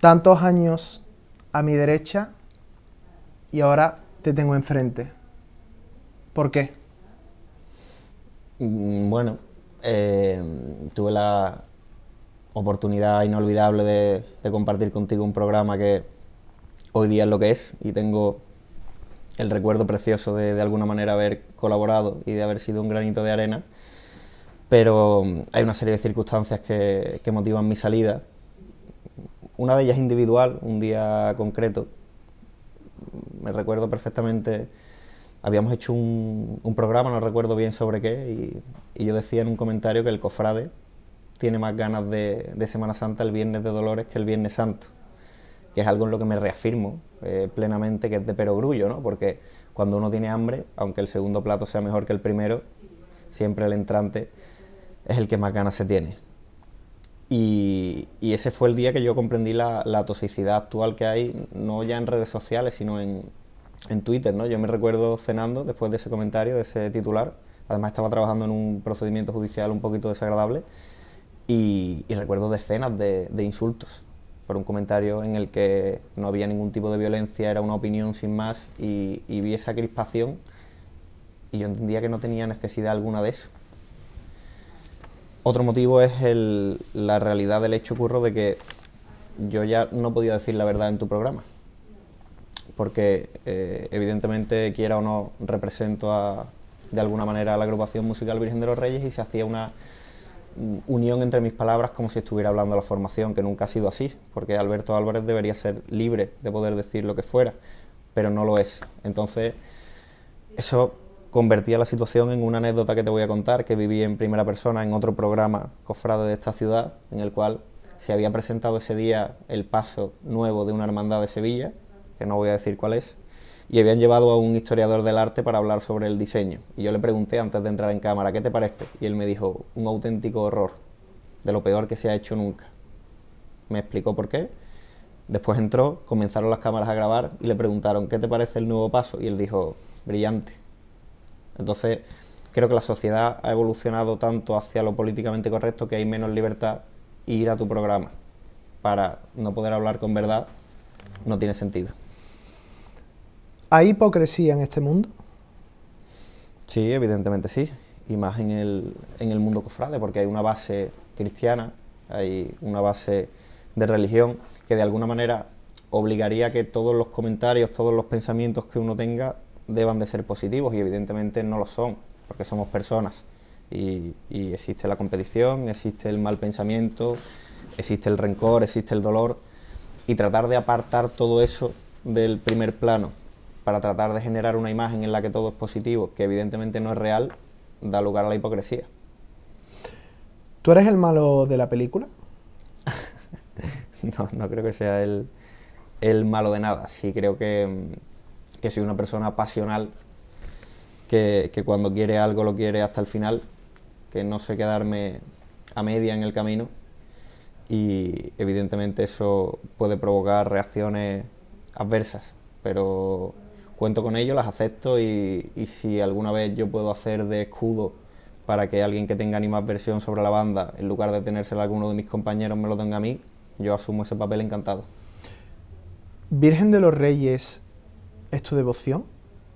tantos años a mi derecha y ahora te tengo enfrente. ¿Por qué? Bueno, tuve la oportunidad inolvidable de compartir contigo un programa que hoy día es lo que es, y tengo el recuerdo precioso de alguna manera haber colaborado y de haber sido un granito de arena, pero hay una serie de circunstancias que motivan mi salida. Una de ellas individual, un día concreto. Me recuerdo perfectamente, habíamos hecho un programa, no recuerdo bien sobre qué, y yo decía en un comentario que el cofrade tiene más ganas de Semana Santa el Viernes de Dolores que el Viernes Santo, que es algo en lo que me reafirmo plenamente, que es de perogrullo, ¿no? Porque cuando uno tiene hambre, aunque el segundo plato sea mejor que el primero, siempre el entrante es el que más ganas se tiene. Y ese fue el día que yo comprendí la toxicidad actual que hay, no ya en redes sociales, sino en Twitter, ¿no? Yo me recuerdo cenando después de ese comentario, de ese titular. Además estaba trabajando en un procedimiento judicial un poquito desagradable, y recuerdo decenas de insultos por un comentario en el que no había ningún tipo de violencia, era una opinión sin más, y vi esa crispación y yo entendía que no tenía necesidad alguna de eso. Otro motivo es la realidad del hecho, Curro, de que yo ya no podía decir la verdad en tu programa, porque evidentemente, quiera o no, represento de alguna manera a la agrupación musical Virgen de los Reyes, y se hacía una unión entre mis palabras como si estuviera hablando de la formación, que nunca ha sido así, porque Alberto Álvarez debería ser libre de poder decir lo que fuera, pero no lo es. Entonces, eso convertía la situación en una anécdota que te voy a contar, que viví en primera persona en otro programa cofrade de esta ciudad, en el cual se había presentado ese día el paso nuevo de una hermandad de Sevilla, que no voy a decir cuál es, y habían llevado a un historiador del arte para hablar sobre el diseño. Y yo le pregunté antes de entrar en cámara, ¿qué te parece? Y él me dijo, un auténtico horror, de lo peor que se ha hecho nunca. Me explicó por qué. Después entró, comenzaron las cámaras a grabar y le preguntaron, ¿qué te parece el nuevo paso? Y él dijo, brillante. Entonces, creo que la sociedad ha evolucionado tanto hacia lo políticamente correcto que hay menos libertad, y ir a tu programa para no poder hablar con verdad no tiene sentido. ¿Hay hipocresía en este mundo? Sí, evidentemente sí, y más en el mundo cofrade, porque hay una base cristiana, hay una base de religión que de alguna manera obligaría a que todos los comentarios, todos los pensamientos que uno tenga deban de ser positivos, y evidentemente no lo son, porque somos personas, y existe la competición, existe el mal pensamiento, existe el rencor, existe el dolor, y tratar de apartar todo eso del primer plano para tratar de generar una imagen en la que todo es positivo, que evidentemente no es real, da lugar a la hipocresía. ¿Tú eres el malo de la película? No creo que sea el malo de nada. Sí creo que soy una persona pasional, que cuando quiere algo lo quiere hasta el final, que no sé quedarme a media en el camino, y evidentemente eso puede provocar reacciones adversas, pero cuento con ello, las acepto, y si alguna vez yo puedo hacer de escudo para que alguien que tenga animadversión sobre la banda, en lugar de tenérsela a alguno de mis compañeros, me lo tenga a mí, yo asumo ese papel encantado. ¿Virgen de los Reyes es tu devoción?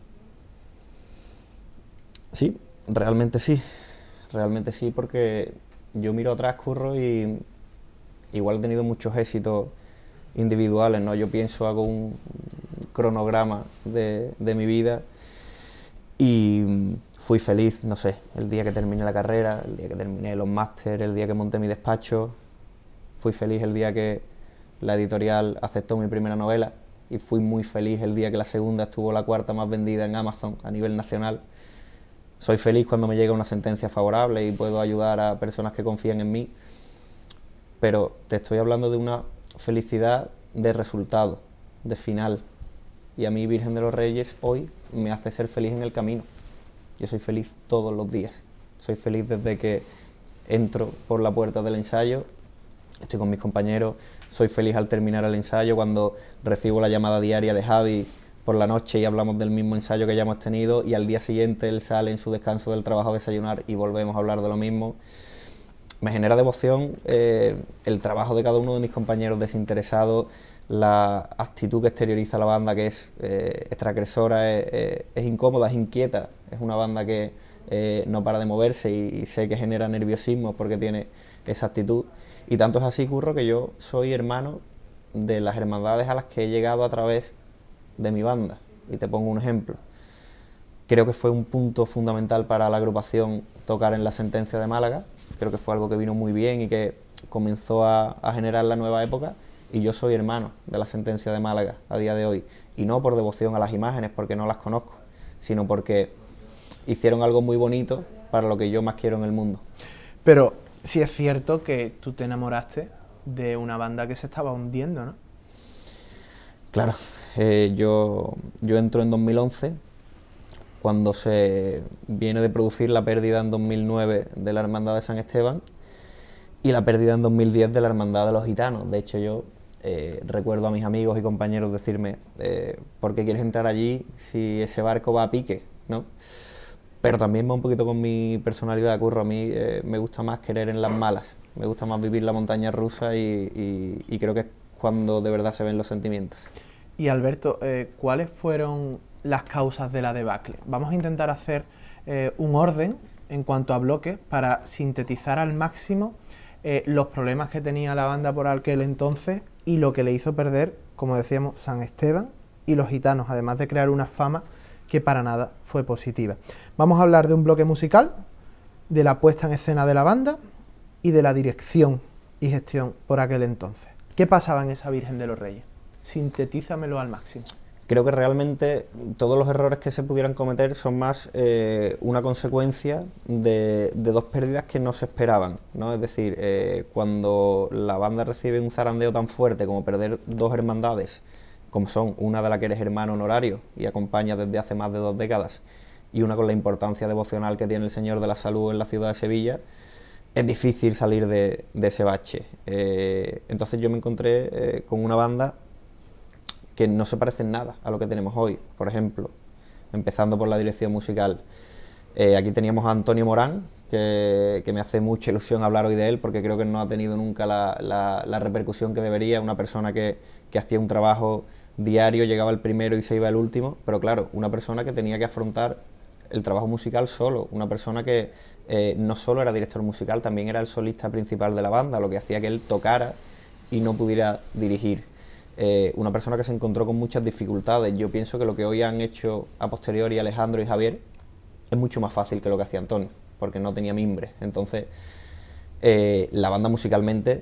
Sí, realmente sí, porque yo miro atrás, Curro, y igual he tenido muchos éxitos individuales, ¿no? Yo pienso, hago un cronograma de mi vida, y fui feliz, no sé, el día que terminé la carrera, el día que terminé los máster, el día que monté mi despacho. Fui feliz el día que la editorial aceptó mi primera novela, y fui muy feliz el día que la segunda estuvo la cuarta más vendida en Amazon a nivel nacional. Soy feliz cuando me llega una sentencia favorable y puedo ayudar a personas que confían en mí, pero te estoy hablando de una felicidad de resultado, de final, y a mí Virgen de los Reyes hoy me hace ser feliz en el camino. Yo soy feliz todos los días, soy feliz desde que entro por la puerta del ensayo, estoy con mis compañeros, soy feliz al terminar el ensayo, cuando recibo la llamada diaria de Javi por la noche y hablamos del mismo ensayo que ya hemos tenido, y al día siguiente él sale en su descanso del trabajo a desayunar y volvemos a hablar de lo mismo. Me genera devoción el trabajo de cada uno de mis compañeros desinteresados, la actitud que exterioriza la banda, que es transgresora, es incómoda, es inquieta. Es una banda que no para de moverse y sé que genera nerviosismo porque tiene esa actitud. Y tanto es así, Curro, que yo soy hermano de las hermandades a las que he llegado a través de mi banda. Y te pongo un ejemplo. Creo que fue un punto fundamental para la agrupación tocar en La Sentencia de Málaga. Creo que fue algo que vino muy bien y que comenzó a generar la nueva época. Y yo soy hermano de La Sentencia de Málaga a día de hoy. Y no por devoción a las imágenes, porque no las conozco, sino porque hicieron algo muy bonito para lo que yo más quiero en el mundo. Pero sí es cierto que tú te enamoraste de una banda que se estaba hundiendo, ¿no? Claro, yo entro en 2011, cuando se viene de producir la pérdida en 2009 de la Hermandad de San Esteban y la pérdida en 2010 de la Hermandad de los Gitanos. De hecho, yo recuerdo a mis amigos y compañeros decirme, ¿por qué quieres entrar allí si ese barco va a pique?, ¿no? Pero también va un poquito con mi personalidad, Curro. A mí me gusta más querer en las malas, me gusta más vivir la montaña rusa y creo que es cuando de verdad se ven los sentimientos. Y Alberto, ¿cuáles fueron las causas de la debacle? Vamos a intentar hacer un orden en cuanto a bloques para sintetizar al máximo los problemas que tenía la banda por aquel entonces y lo que le hizo perder, como decíamos, San Esteban y los Gitanos, además de crear una fama que para nada fue positiva. Vamos a hablar de un bloque musical, de la puesta en escena de la banda y de la dirección y gestión por aquel entonces. ¿Qué pasaba en esa Virgen de los Reyes? Sintetízamelo al máximo. Creo que realmente todos los errores que se pudieran cometer son más una consecuencia de dos pérdidas que no se esperaban, ¿no? Es decir, cuando la banda recibe un zarandeo tan fuerte como perder dos hermandades, como son una de la que eres hermano honorario y acompaña desde hace más de 2 décadas, y una con la importancia devocional que tiene el Señor de la Salud en la ciudad de Sevilla, es difícil salir de ese bache. Entonces yo me encontré con una banda que no se parece en nada a lo que tenemos hoy. Por ejemplo, empezando por la dirección musical, aquí teníamos a Antonio Morán, que me hace mucha ilusión hablar hoy de él, porque creo que no ha tenido nunca la repercusión que debería. Una persona que hacía un trabajo diario, llegaba el primero y se iba el último, pero claro, una persona que tenía que afrontar el trabajo musical solo, una persona que no solo era director musical, también era el solista principal de la banda, lo que hacía que él tocara y no pudiera dirigir. Una persona que se encontró con muchas dificultades. Yo pienso que lo que hoy han hecho a posteriori Alejandro y Javier es mucho más fácil que lo que hacía Antonio, porque no tenía mimbre. Entonces, la banda musicalmente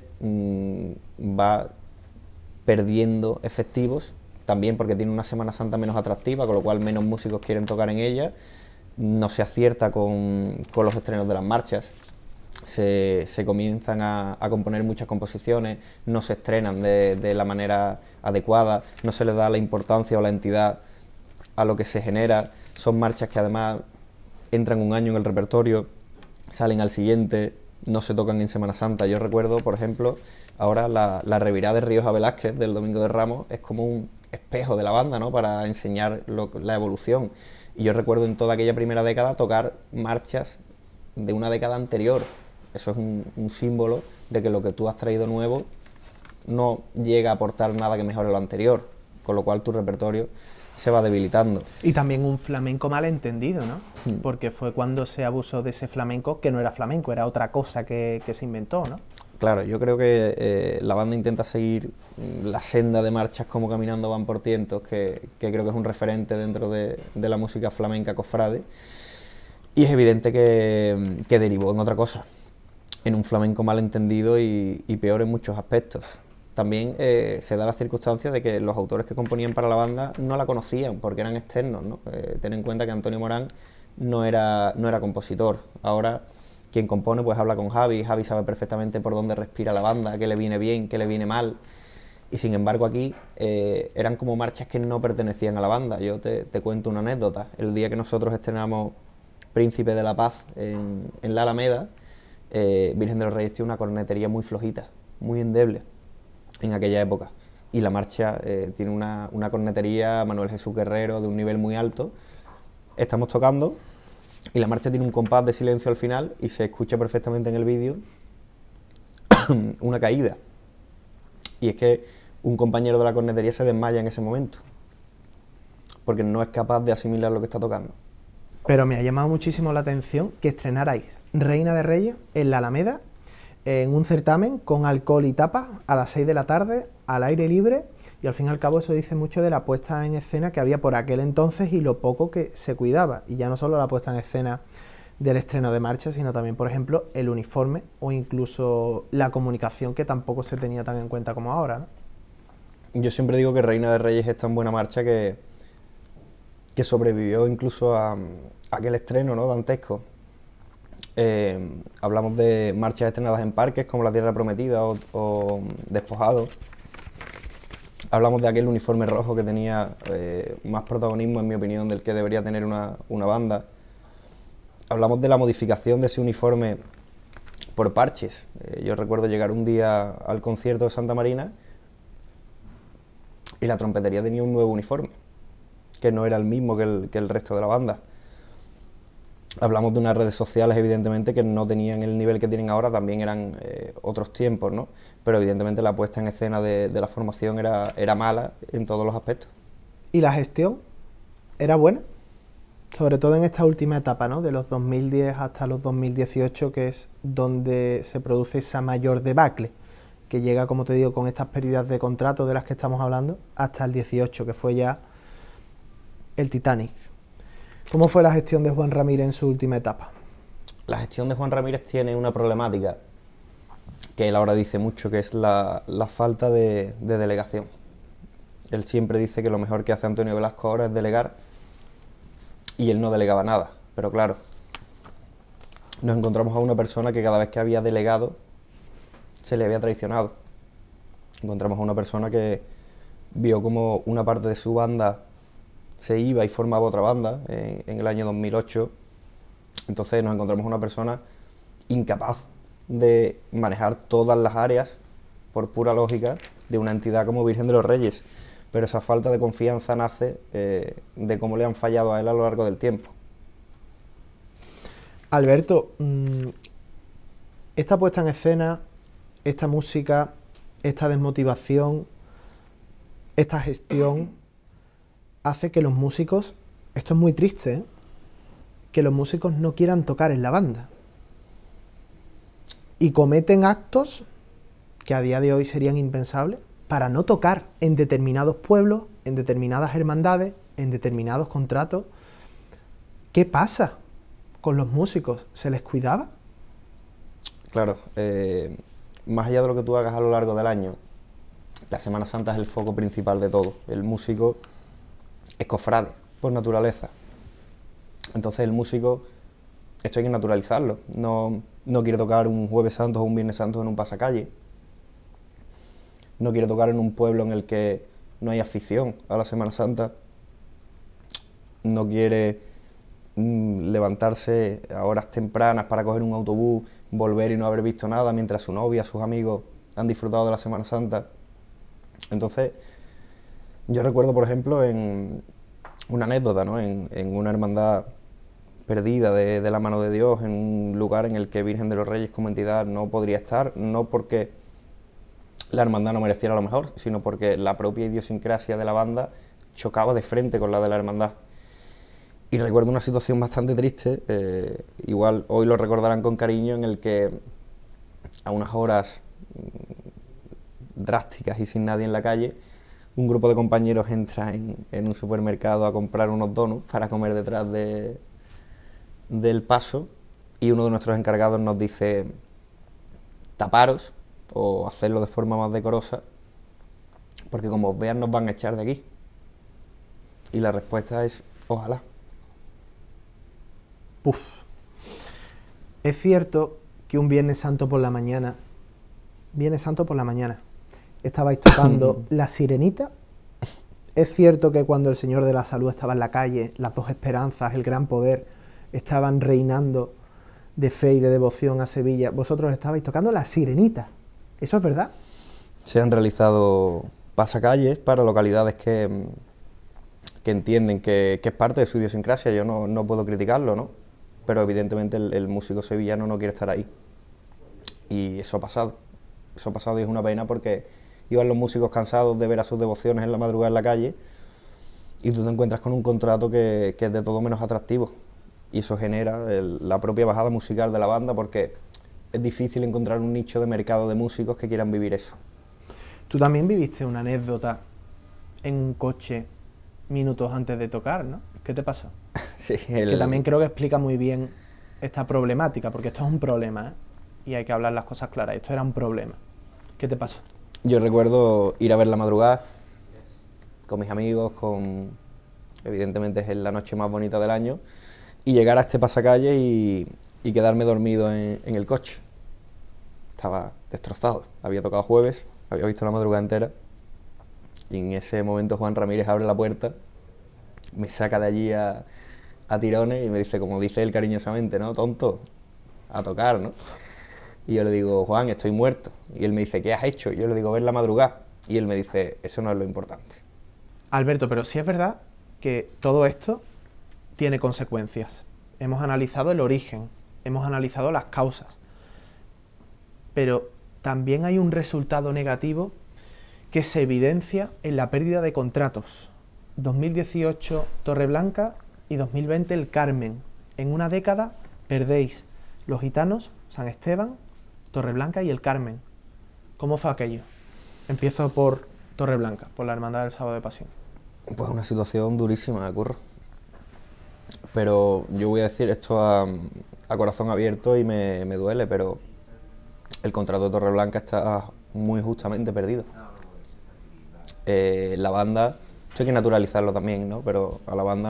va perdiendo efectivos, también porque tiene una Semana Santa menos atractiva, con lo cual menos músicos quieren tocar en ella, no se acierta con los estrenos de las marchas, se comienzan a componer muchas composiciones, no se estrenan de la manera adecuada, no se les da la importancia o la entidad a lo que se genera. Son marchas que además entran un año en el repertorio, salen al siguiente, no se tocan en Semana Santa. Yo recuerdo, por ejemplo, ahora la revirada de Rioja Velázquez del Domingo de Ramos es como un espejo de la banda, ¿no?, para enseñar la evolución. Y yo recuerdo en toda aquella primera década tocar marchas de una década anterior. Eso es un símbolo de que lo que tú has traído nuevo no llega a aportar nada que mejore lo anterior, con lo cual tu repertorio se va debilitando. Y también un flamenco mal entendido, ¿no? Porque fue cuando se abusó de ese flamenco, que no era flamenco, era otra cosa que se inventó, ¿no? Claro, yo creo que la banda intenta seguir la senda de marchas como Caminando van por tientos, que creo que es un referente dentro de la música flamenca cofrade, y es evidente que derivó en otra cosa, en un flamenco mal entendido y peor en muchos aspectos. También se da la circunstancia de que los autores que componían para la banda no la conocían porque eran externos, ¿no? Ten en cuenta que Antonio Morán no era compositor. Ahora quien compone pues habla con Javi, Javi sabe perfectamente por dónde respira la banda, qué le viene bien, qué le viene mal. Y sin embargo aquí eran como marchas que no pertenecían a la banda. Yo te cuento una anécdota. El día que nosotros estrenamos Príncipe de la Paz en la Alameda, Virgen de los Reyes tiene una cornetería muy flojita, muy endeble en aquella época, y la marcha tiene una cornetería Manuel Jesús Guerrero de un nivel muy alto. Estamos tocando y la marcha tiene un compás de silencio al final y se escucha perfectamente en el vídeo una caída. Y es que un compañero de la cornetería se desmaya en ese momento, porque no es capaz de asimilar lo que está tocando. Pero me ha llamado muchísimo la atención que estrenarais Reina de Reyes en la Alameda, en un certamen con alcohol y tapas a las 6 de la tarde, al aire libre, y al fin y al cabo eso dice mucho de la puesta en escena que había por aquel entonces y lo poco que se cuidaba. Y ya no solo la puesta en escena del estreno de marcha, sino también, por ejemplo, el uniforme o incluso la comunicación, que tampoco se tenía tan en cuenta como ahora, ¿no? Yo siempre digo que Reina de Reyes es tan buena marcha que sobrevivió incluso a aquel estreno, ¿no?, dantesco. Hablamos de marchas estrenadas en parques como La Tierra Prometida o Despojado. Hablamos de aquel uniforme rojo que tenía más protagonismo, en mi opinión, del que debería tener una banda. Hablamos de la modificación de ese uniforme por parches. Yo recuerdo llegar un día al concierto de Santa Marina y la trompetería tenía un nuevo uniforme, que no era el mismo que el resto de la banda. Hablamos de unas redes sociales, evidentemente, que no tenían el nivel que tienen ahora, también eran otros tiempos, ¿no? Pero evidentemente la puesta en escena de la formación era mala en todos los aspectos. ¿Y la gestión era buena? Sobre todo en esta última etapa, ¿no?, de los 2010 hasta los 2018, que es donde se produce esa mayor debacle, que llega, como te digo, con estas pérdidas de contrato de las que estamos hablando, hasta el 18, que fue ya el Titanic. ¿Cómo fue la gestión de Juan Ramírez en su última etapa? La gestión de Juan Ramírez tiene una problemática que él ahora dice mucho, que es la falta de delegación. Él siempre dice que lo mejor que hace Antonio Velasco ahora es delegar, y él no delegaba nada. Pero claro, nos encontramos a una persona que cada vez que había delegado se le había traicionado. Encontramos a una persona que vio como una parte de su banda se iba y formaba otra banda en el año 2008. Entonces nos encontramos a una persona incapaz de manejar todas las áreas, por pura lógica, de una entidad como Virgen de los Reyes. Pero esa falta de confianza nace de cómo le han fallado a él a lo largo del tiempo. Alberto, esta puesta en escena, esta música, esta desmotivación, esta gestión, hace que los músicos, esto es muy triste, ¿eh?, que los músicos no quieran tocar en la banda. Y cometen actos que a día de hoy serían impensables para no tocar en determinados pueblos, en determinadas hermandades, en determinados contratos. ¿Qué pasa con los músicos? ¿Se les cuidaba? Claro, más allá de lo que tú hagas a lo largo del año, la Semana Santa es el foco principal de todo. El músico es cofrade, por naturaleza. Entonces el músico, esto hay que naturalizarlo. No quiere tocar un Jueves Santo o un Viernes Santo en un pasacalle. No quiere tocar en un pueblo en el que no hay afición a la Semana Santa. No quiere levantarse a horas tempranas para coger un autobús, volver y no haber visto nada, mientras su novia, sus amigos han disfrutado de la Semana Santa. Entonces, yo recuerdo, por ejemplo, en una anécdota, ¿no?, en una hermandad perdida de la mano de Dios, en un lugar en el que Virgen de los Reyes como entidad no podría estar, no porque la hermandad no mereciera lo mejor, sino porque la propia idiosincrasia de la banda chocaba de frente con la de la hermandad. Y recuerdo una situación bastante triste, igual hoy lo recordarán con cariño, en el que a unas horas drásticas y sin nadie en la calle, un grupo de compañeros entra en un supermercado a comprar unos donuts para comer detrás del paso, y uno de nuestros encargados nos dice: taparos o hacerlo de forma más decorosa, porque como os vean nos van a echar de aquí. Y la respuesta es: ojalá. Puf. Es cierto que un Viernes Santo por la mañana, estabais tocando La Sirenita. Es cierto que cuando el Señor de la Salud estaba en la calle, las dos esperanzas, el gran poder, estaban reinando de fe y de devoción a Sevilla, vosotros estabais tocando La Sirenita. ¿Eso es verdad? Se han realizado pasacalles para localidades que entienden que es parte de su idiosincrasia. Yo no puedo criticarlo, ¿no? Pero evidentemente el músico sevillano no quiere estar ahí. Y eso ha pasado. eso pasado y es una pena porque iban los músicos cansados de ver a sus devociones en la madrugada en la calle y tú te encuentras con un contrato que es de todo menos atractivo. Y eso genera la propia bajada musical de la banda porque es difícil encontrar un nicho de mercado de músicos que quieran vivir eso. Tú también viviste una anécdota en un coche minutos antes de tocar, ¿no? ¿Qué te pasó? Sí, Que también creo que explica muy bien esta problemática, porque esto es un problema, ¿eh? Y hay que hablar las cosas claras. Esto era un problema. ¿Qué te pasó? Yo recuerdo ir a ver la madrugada con mis amigos, evidentemente es la noche más bonita del año, y llegar a este pasacalle y quedarme dormido en el coche. Estaba destrozado. Había tocado jueves, había visto la madrugada entera, y en ese momento Juan Ramírez abre la puerta, me saca de allí a tirones y me dice, como dice él cariñosamente, ¿no? Tonto, a tocar, ¿no? Y yo le digo, Juan, estoy muerto. Y él me dice, ¿qué has hecho? Y yo le digo, ver la madrugada. Y él me dice, eso no es lo importante. Alberto, pero sí es verdad que todo esto tiene consecuencias. Hemos analizado el origen, hemos analizado las causas, pero también hay un resultado negativo que se evidencia en la pérdida de contratos. 2018 Torreblanca y 2020 el Carmen. En una década perdéis Los Gitanos, San Esteban, Torreblanca y el Carmen. ¿Cómo fue aquello? Empiezo por Torreblanca, por la Hermandad del Sábado de Pasión. Pues una situación durísima, Curro. Pero yo voy a decir esto a corazón abierto y me duele, pero el contrato de Torreblanca está muy justamente perdido. La banda, esto hay que naturalizarlo también, ¿no? Pero a la banda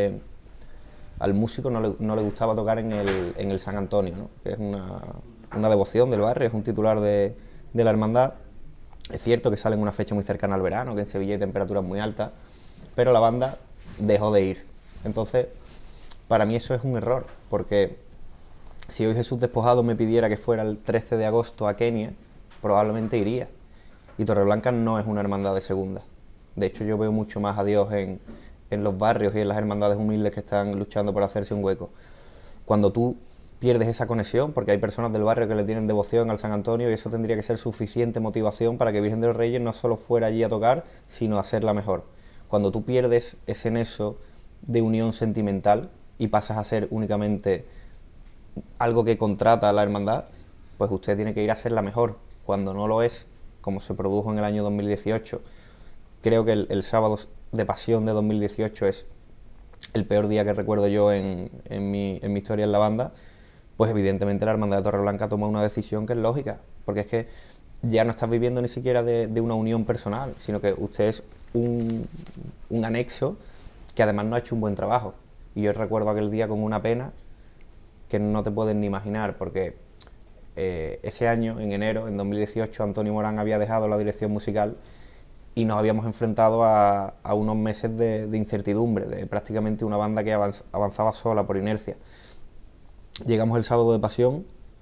al músico no le gustaba tocar en el San Antonio, ¿no? Que es una devoción del barrio, es un titular de la hermandad. Es cierto que sale en una fecha muy cercana al verano, que en Sevilla hay temperaturas muy altas, pero la banda dejó de ir. Entonces, para mí eso es un error, porque si hoy Jesús Despojado me pidiera que fuera el 13 de agosto a Kenia, probablemente iría. Y Torreblanca no es una hermandad de segunda. De hecho, yo veo mucho más a Dios en los barrios y en las hermandades humildes que están luchando por hacerse un hueco. Cuando tú pierdes esa conexión, porque hay personas del barrio que le tienen devoción al San Antonio y eso tendría que ser suficiente motivación para que Virgen de los Reyes no solo fuera allí a tocar, sino a hacerla mejor. Cuando tú pierdes ese nexo de unión sentimental y pasas a ser únicamente algo que contrata a la hermandad, pues usted tiene que ir a hacerla mejor. Cuando no lo es, como se produjo en el año 2018, creo que el sábado de Pasión de 2018 es el peor día que recuerdo yo en mi historia en la banda, pues evidentemente la Hermandad de Torreblanca toma una decisión que es lógica, porque es que ya no estás viviendo ni siquiera de una unión personal, sino que usted es un anexo que además no ha hecho un buen trabajo. Y yo recuerdo aquel día con una pena que no te puedes ni imaginar, porque ese año, en enero, en 2018, Antonio Morán había dejado la dirección musical y nos habíamos enfrentado a unos meses de incertidumbre, de prácticamente una banda que avanzaba sola por inercia. Llegamos el sábado de Pasión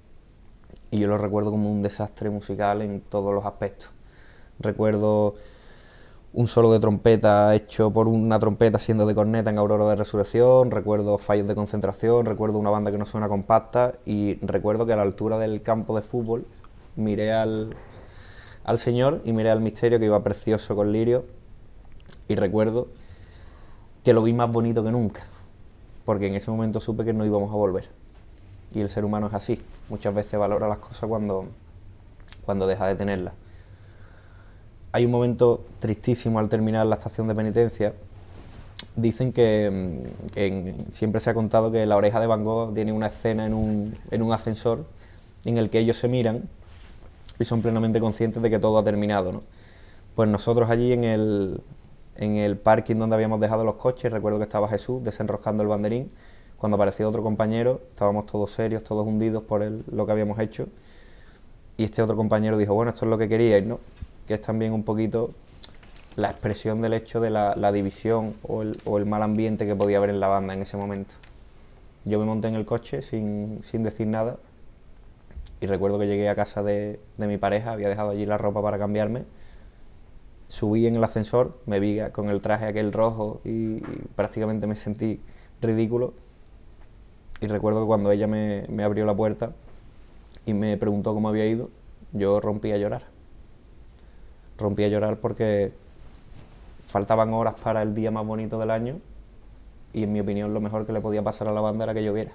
y yo lo recuerdo como un desastre musical en todos los aspectos. Recuerdo un solo de trompeta hecho por una trompeta siendo de corneta en Aurora de Resurrección, recuerdo fallos de concentración, recuerdo una banda que no suena compacta y recuerdo que a la altura del campo de fútbol miré al Señor y miré al misterio que iba precioso con lirio y recuerdo que lo vi más bonito que nunca, porque en ese momento supe que no íbamos a volver. Y el ser humano es así, muchas veces valora las cosas cuando deja de tenerlas. Hay un momento tristísimo al terminar la estación de penitencia. Dicen que siempre se ha contado que La Oreja de Van Gogh tiene una escena en un ascensor en el que ellos se miran y son plenamente conscientes de que todo ha terminado, ¿no? Pues nosotros allí en el parking donde habíamos dejado los coches, recuerdo que estaba Jesús desenroscando el banderín, cuando apareció otro compañero, estábamos todos serios, todos hundidos por lo que habíamos hecho, y este otro compañero dijo, bueno, esto es lo que queríais, ¿no? Que es también un poquito la expresión del hecho de la división o el mal ambiente que podía haber en la banda en ese momento. Yo me monté en el coche sin decir nada, y recuerdo que llegué a casa de mi pareja, había dejado allí la ropa para cambiarme, subí en el ascensor, me vi con el traje aquel rojo y prácticamente me sentí ridículo. Y recuerdo que cuando ella me abrió la puerta y me preguntó cómo había ido, yo rompí a llorar. Rompí a llorar porque faltaban horas para el día más bonito del año y, en mi opinión, lo mejor que le podía pasar a la banda era que lloviera.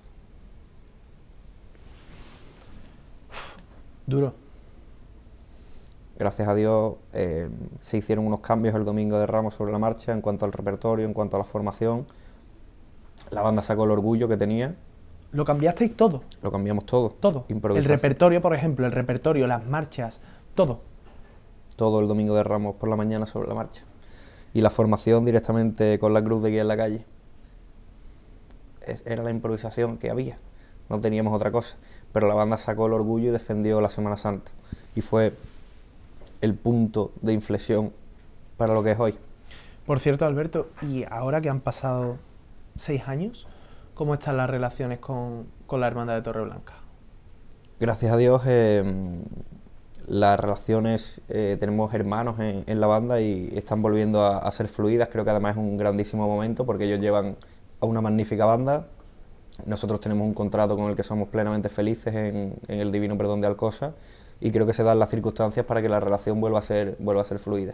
Duro. Gracias a Dios se hicieron unos cambios el domingo de Ramos sobre la marcha en cuanto al repertorio, en cuanto a la formación. La banda sacó el orgullo que tenía. ¿Lo cambiasteis todo? Lo cambiamos todo. Todo. El Improvisación. repertorio, por ejemplo, el repertorio, las marchas, todo. Todo el domingo de Ramos por la mañana sobre la marcha. Y la formación directamente con la cruz de guía en la calle. Era la improvisación que había. No teníamos otra cosa. Pero la banda sacó el orgullo y defendió la Semana Santa. Y fue el punto de inflexión para lo que es hoy. Por cierto, Alberto, y ahora que han pasado 6 años, ¿cómo están las relaciones con la Hermandad de Torreblanca? Gracias a Dios, las relaciones, tenemos hermanos en la banda y están volviendo a ser fluidas. Creo que además es un grandísimo momento porque ellos llevan a una magnífica banda. Nosotros tenemos un contrato con el que somos plenamente felices en el Divino Perdón de Alcosa y creo que se dan las circunstancias para que la relación vuelva a ser fluida.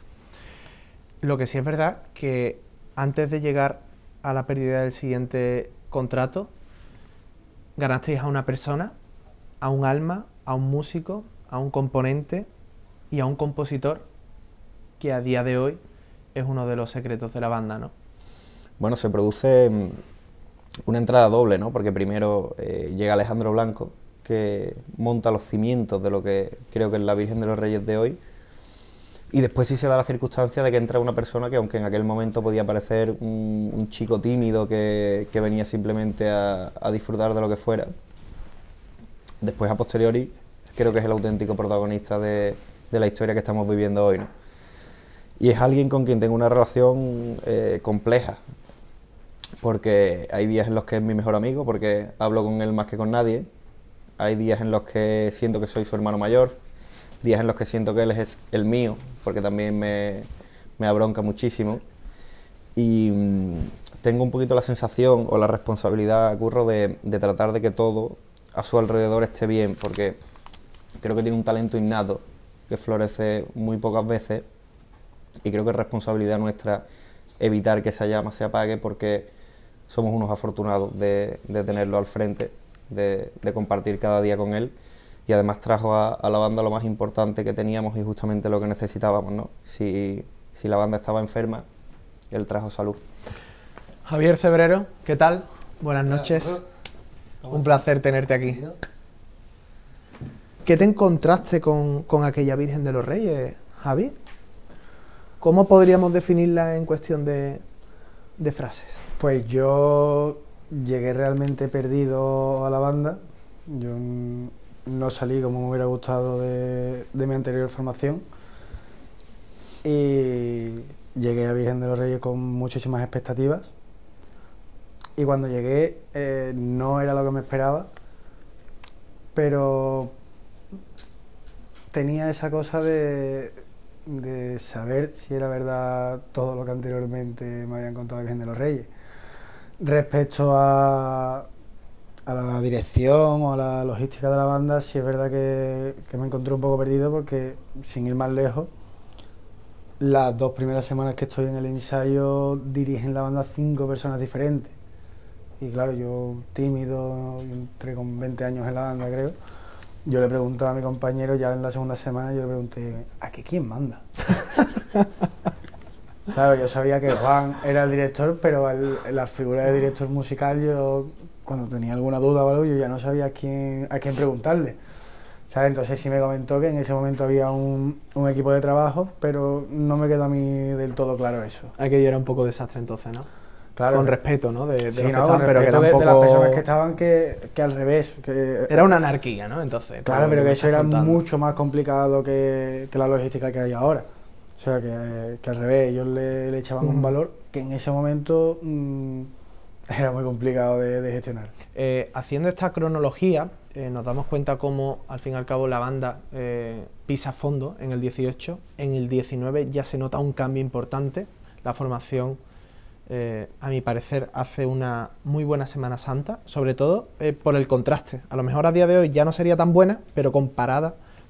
Lo que sí es verdad que antes de llegar a la pérdida del siguiente contrato, ganasteis a una persona, a un alma, a un músico, a un componente y a un compositor que a día de hoy es uno de los secretos de la banda, ¿no? Bueno, se produce una entrada doble, ¿no? Porque primero llega Alejandro Blanco, que monta los cimientos de lo que creo que es la Virgen de los Reyes de hoy, y después sí se da la circunstancia de que entra una persona que, aunque en aquel momento podía parecer un chico tímido que venía simplemente a disfrutar de lo que fuera, después a posteriori creo que es el auténtico protagonista de la historia que estamos viviendo hoy, ¿no? Y es alguien con quien tengo una relación compleja, porque hay días en los que es mi mejor amigo, porque hablo con él más que con nadie. Hay días en los que siento que soy su hermano mayor, días en los que siento que él es el mío, porque también me abronca muchísimo. Y tengo un poquito la sensación o la responsabilidad, Curro, de tratar de que todo a su alrededor esté bien, porque creo que tiene un talento innato que florece muy pocas veces y creo que es responsabilidad nuestra evitar que esa llama se apague, porque somos unos afortunados de tenerlo al frente, de compartir cada día con él, y además trajo a la banda lo más importante que teníamos y justamente lo que necesitábamos, ¿no? Si la banda estaba enferma, él trajo salud. Javier Cebrero, ¿qué tal? Buenas noches. Un placer tenerte aquí. ¿Qué te encontraste con aquella Virgen de los Reyes, Javi? ¿Cómo podríamos definirla en cuestión de frases? Pues yo llegué realmente perdido a la banda. Yo no salí como me hubiera gustado de mi anterior formación. Y llegué a Virgen de los Reyes con muchísimas expectativas. Y cuando llegué no era lo que me esperaba, pero tenía esa cosa de saber si era verdad todo lo que anteriormente me habían contado de Virgen de los Reyes. Respecto a la dirección o a la logística de la banda, sí es verdad que me encontré un poco perdido, porque, sin ir más lejos, las 2 primeras semanas que estoy en el ensayo dirigen la banda 5 personas diferentes. Y claro, yo tímido, entré con 20 años en la banda, creo. Yo le preguntaba a mi compañero ya en la segunda semana, yo le pregunté, ¿a qué quién manda? Claro, yo sabía que Juan era el director, pero la figura de director musical, yo cuando tenía alguna duda o algo, yo ya no sabía a quién preguntarle, ¿sabes? Entonces sí me comentó que en ese momento había un equipo de trabajo, pero no me quedó a mí del todo claro eso. Aquello era un poco desastre entonces, ¿no? Claro, con respeto, ¿no? De sí, los no, que estaban, pero que era un poco... de las personas que estaban que al revés. Que era una anarquía, ¿no? Entonces. Claro, pero que eso era mucho más complicado que la logística que hay ahora. O sea, que al revés, ellos le echaban un valor que en ese momento era muy complicado de gestionar. Haciendo esta cronología, nos damos cuenta cómo, al fin y al cabo, la banda pisa fondo en el 18. En el 19 ya se nota un cambio importante. La formación, a mi parecer, hace una muy buena Semana Santa, sobre todo por el contraste. A lo mejor a día de hoy ya no sería tan buena, pero comparada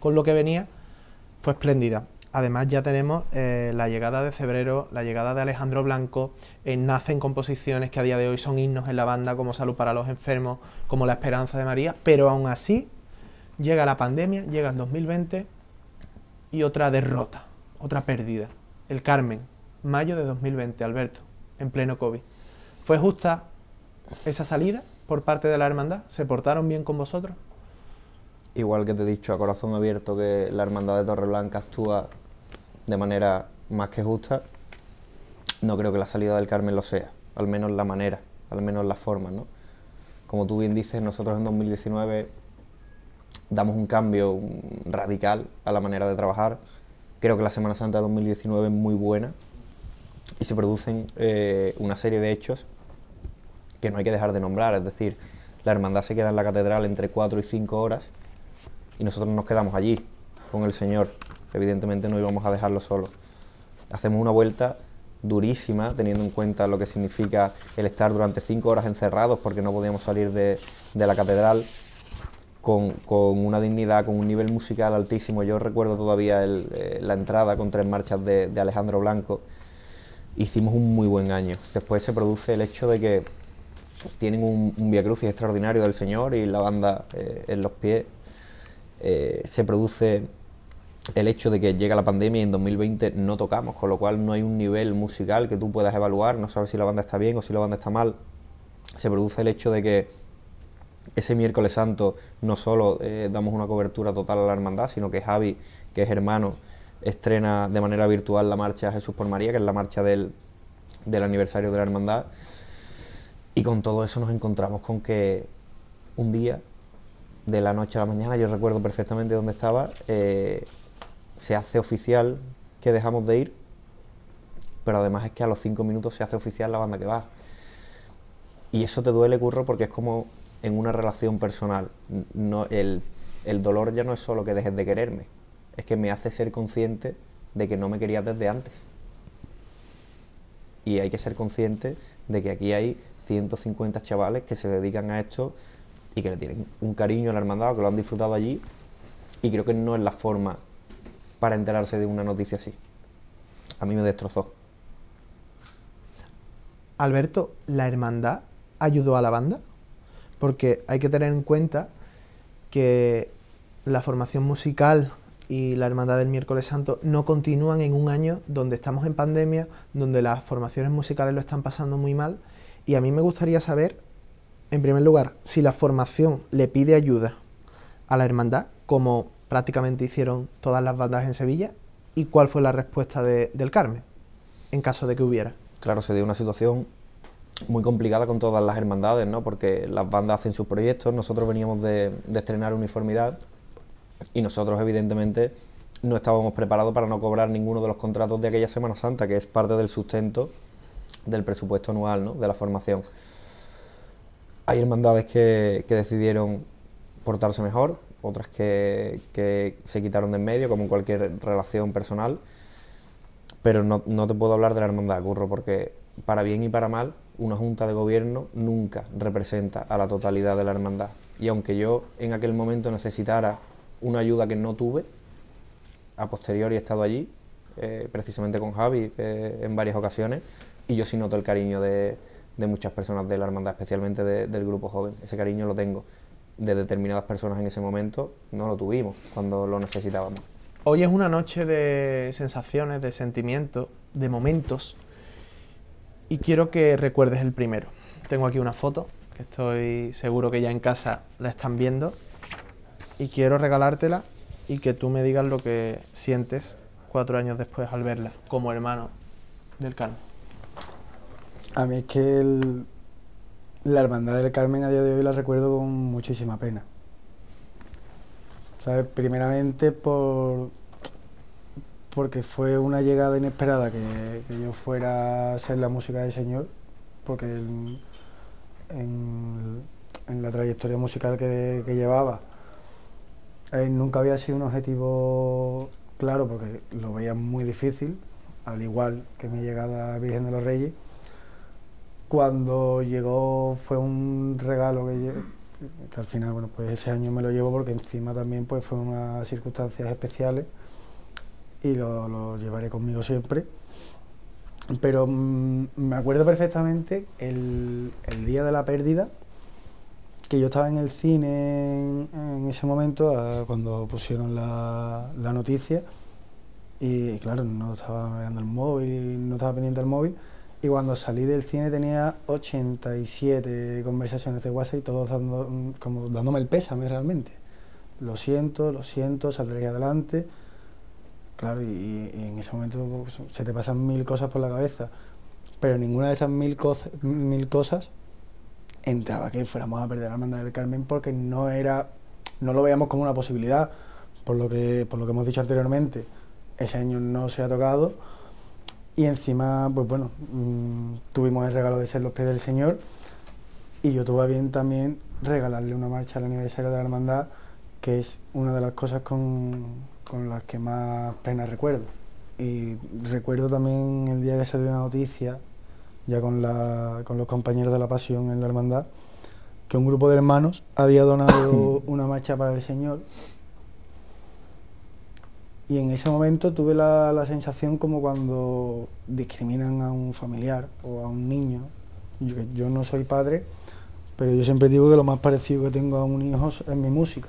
con lo que venía, fue espléndida. Además ya tenemos la llegada de Febrero, la llegada de Alejandro Blanco, nacen composiciones que a día de hoy son himnos en la banda, como Salud para los Enfermos, como La Esperanza de María, pero aún así llega la pandemia, llega el 2020 y otra derrota, otra pérdida. El Carmen, mayo de 2020, Alberto, en pleno COVID. ¿Fue justa esa salida por parte de la hermandad? ¿Se portaron bien con vosotros? Igual que te he dicho a corazón abierto que la hermandad de Torreblanca actúa de manera más que justa, no creo que la salida del Carmen lo sea, al menos la manera, al menos las formas, ¿no? Como tú bien dices, nosotros en 2019 damos un cambio radical a la manera de trabajar. Creo que la Semana Santa de 2019 es muy buena y se producen una serie de hechos que no hay que dejar de nombrar, es decir, la hermandad se queda en la catedral entre 4 y 5 horas y nosotros nos quedamos allí con el Señor. Evidentemente no íbamos a dejarlo solo. Hacemos una vuelta durísima, teniendo en cuenta lo que significa el estar durante 5 horas encerrados porque no podíamos salir de la catedral, con una dignidad, con un nivel musical altísimo. Yo recuerdo todavía la entrada con 3 marchas de Alejandro Blanco. Hicimos un muy buen año. Después se produce el hecho de que tienen un Vía Crucis extraordinario del Señor y la banda en los pies. Se produce el hecho de que llega la pandemia y en 2020 no tocamos, con lo cual no hay un nivel musical que tú puedas evaluar, no sabes si la banda está bien o si la banda está mal. Se produce el hecho de que ese miércoles santo no solo damos una cobertura total a la hermandad, sino que Javi, que es hermano, estrena de manera virtual la marcha Jesús por María, que es la marcha del aniversario de la hermandad, y con todo eso nos encontramos con que un día, de la noche a la mañana, yo recuerdo perfectamente dónde estaba, se hace oficial que dejamos de ir, pero además es que a los 5 minutos se hace oficial la banda que va. Y eso te duele, Curro, porque es como en una relación personal. No, el dolor ya no es solo que dejes de quererme, es que me hace ser consciente de que no me querías desde antes. Y hay que ser consciente de que aquí hay 150 chavales que se dedican a esto y que le tienen un cariño a la hermandad, que lo han disfrutado allí, y creo que no es la forma para enterarse de una noticia así. A mí me destrozó. Alberto, ¿la hermandad ayudó a la banda? Porque hay que tener en cuenta que la formación musical y la hermandad del Miércoles Santo no continúan en un año donde estamos en pandemia, donde las formaciones musicales lo están pasando muy mal, y a mí me gustaría saber, en primer lugar, si la formación le pide ayuda a la hermandad, como prácticamente hicieron todas las bandas en Sevilla, y cuál fue la respuesta del Carmen, en caso de que hubiera. Claro, se dio una situación muy complicada con todas las hermandades, ¿no? Porque las bandas hacen sus proyectos, nosotros veníamos de estrenar Uniformidad y nosotros evidentemente no estábamos preparados para no cobrar ninguno de los contratos de aquella Semana Santa, que es parte del sustento del presupuesto anual, ¿no?, de la formación. Hay hermandades que decidieron portarse mejor, otras que se quitaron de en medio, como en cualquier relación personal, pero no te puedo hablar de la hermandad, Curro, porque para bien y para mal, una junta de gobierno nunca representa a la totalidad de la hermandad. Y aunque yo en aquel momento necesitara una ayuda que no tuve, a posteriori he estado allí, precisamente con Javi, en varias ocasiones, y yo sí noto el cariño de muchas personas de la hermandad, especialmente del grupo joven. Ese cariño lo tengo. De determinadas personas en ese momento no lo tuvimos cuando lo necesitábamos. Hoy es una noche de sensaciones, de sentimientos, de momentos, y quiero que recuerdes el primero. Tengo aquí una foto, que estoy seguro que ya en casa la están viendo, y quiero regalártela y que tú me digas lo que sientes 4 años después al verla, como hermano del Carmen. A mí es que la hermandad del Carmen a día de hoy la recuerdo con muchísima pena. ¿Sabes? Primeramente porque fue una llegada inesperada que yo fuera a ser la música del Señor, porque en la trayectoria musical que llevaba nunca había sido un objetivo claro, porque lo veía muy difícil, al igual que mi llegada a Virgen de los Reyes. Cuando llegó fue un regalo que al final, bueno, pues ese año me lo llevo porque encima también pues fueron unas circunstancias especiales y lo llevaré conmigo siempre. Pero me acuerdo perfectamente el día de la pérdida, que yo estaba en el cine en ese momento, cuando pusieron la noticia, y claro, no estaba mirando el móvil, no estaba pendiente del móvil, y cuando salí del cine tenía 87 conversaciones de WhatsApp y todos como dándome el pésame realmente. Lo siento, saldré adelante. Claro, y en ese momento pues, se te pasan 1000 cosas por la cabeza, pero ninguna de esas 1000 cosas entraba que fuéramos a perder a la Hermandad del Carmen, porque no lo veíamos como una posibilidad, por lo que hemos dicho anteriormente. Ese año no se ha tocado y encima, pues bueno, tuvimos el regalo de ser los pies del Señor, y yo tuve a bien también regalarle una marcha al aniversario de la Hermandad, que es una de las cosas con las que más pena recuerdo. Y recuerdo también el día que salió la noticia, ya con los compañeros de la Pasión en la Hermandad, que un grupo de hermanos había donado una marcha para el Señor, y en ese momento tuve la sensación como cuando discriminan a un familiar o a un niño. Yo no soy padre, pero yo siempre digo que lo más parecido que tengo a un hijo es mi música.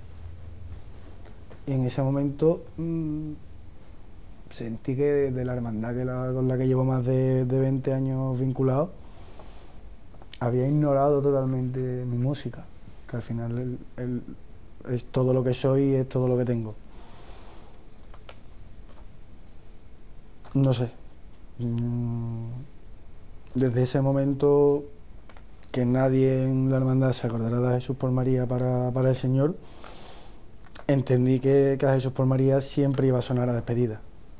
Y en ese momento sentí que de la hermandad con la que llevo más de 20 años vinculado, había ignorado totalmente mi música, que al final es todo lo que soy y es todo lo que tengo. No sé. Desde ese momento, que nadie en la hermandad se acordará de Jesús por María para el Señor, entendí que a Jesús por María siempre iba a sonar a despedida.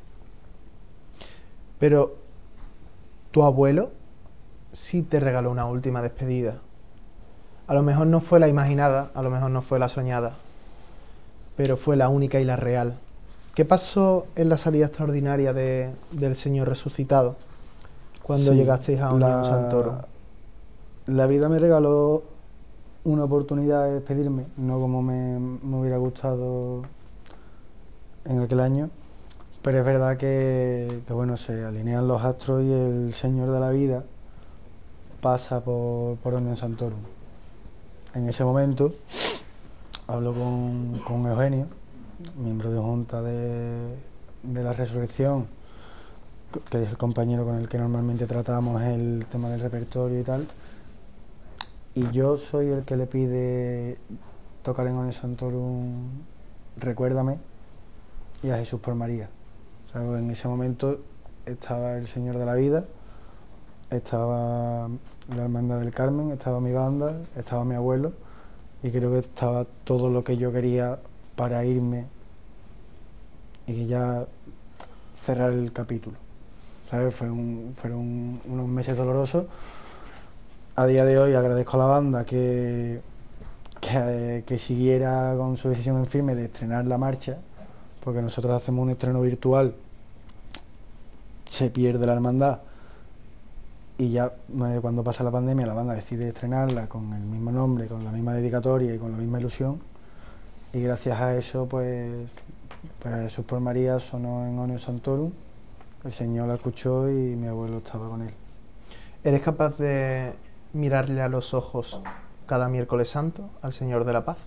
Pero tu abuelo sí te regaló una última despedida. A lo mejor no fue la imaginada, a lo mejor no fue la soñada, pero fue la única y la real. ¿Qué pasó en la salida extraordinaria del Señor resucitado cuando llegasteis a Unión Santorum? La vida me regaló una oportunidad de despedirme, no como me hubiera gustado en aquel año, pero es verdad que bueno, se alinean los astros y el Señor de la vida pasa por Unión Santorum. En ese momento hablo con Eugenio, miembro de Junta de la Resurrección, que es el compañero con el que normalmente tratamos el tema del repertorio y tal, y yo soy el que le pide tocar en Unión Santorum Recuérdame y a Jesús por María. O sea, en ese momento estaba el Señor de la Vida, estaba la Hermandad del Carmen, estaba mi banda, estaba mi abuelo, y creo que estaba todo lo que yo quería para irme y que ya cerrar el capítulo. ¿Sabes? Fueron unos meses dolorosos. A día de hoy agradezco a la banda que siguiera con su decisión en firme de estrenar la marcha, porque nosotros hacemos un estreno virtual, se pierde la hermandad, y ya cuando pasa la pandemia la banda decide estrenarla con el mismo nombre, con la misma dedicatoria y con la misma ilusión, y gracias a eso pues Jesús por María sonó en Unión Santorum, el Señor la escuchó y mi abuelo estaba con él. ¿Eres capaz de mirarle a los ojos cada miércoles santo al Señor de la Paz?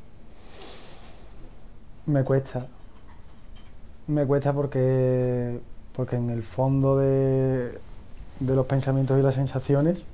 Me cuesta porque en el fondo de los pensamientos y las sensaciones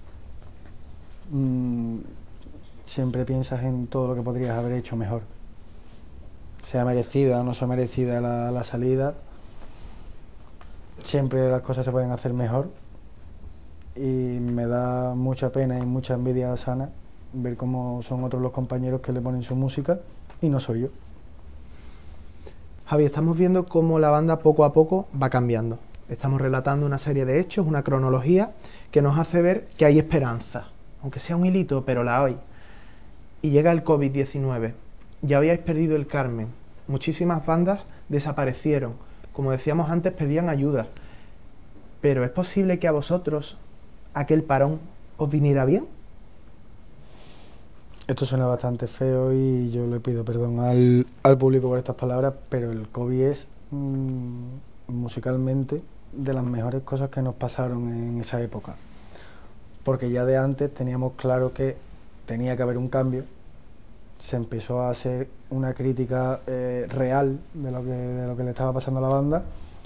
siempre piensas en todo lo que podrías haber hecho mejor, sea merecida o no sea merecida la salida. Siempre las cosas se pueden hacer mejor, y me da mucha pena y mucha envidia sana ver cómo son otros los compañeros que le ponen su música y no soy yo. Javi, estamos viendo cómo la banda poco a poco va cambiando. Estamos relatando una serie de hechos, una cronología que nos hace ver que hay esperanza, aunque sea un hilito, pero la hay. Y llega el COVID-19, ya habíais perdido el Carmen, muchísimas bandas desaparecieron, como decíamos antes, pedían ayuda, pero ¿es posible que a vosotros aquel parón os viniera bien? Esto suena bastante feo y yo le pido perdón al público por estas palabras, pero el COVID es musicalmente de las mejores cosas que nos pasaron en esa época, porque ya de antes teníamos claro que tenía que haber un cambio, se empezó a hacer una crítica real de lo que le estaba pasando a la banda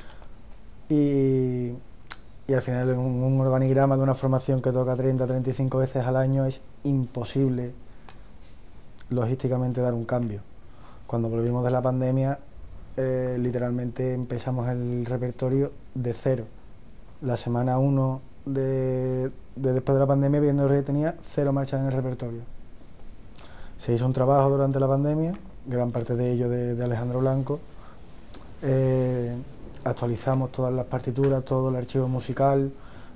y al final en un organigrama de una formación que toca 30-35 veces al año es imposible logísticamente dar un cambio. Cuando volvimos de la pandemia, literalmente empezamos el repertorio de cero. La semana 1 de después de la pandemia, Viviendo Rey tenía 0 marchas en el repertorio. Se hizo un trabajo durante la pandemia, gran parte de ello de Alejandro Blanco. Actualizamos todas las partituras, todo el archivo musical.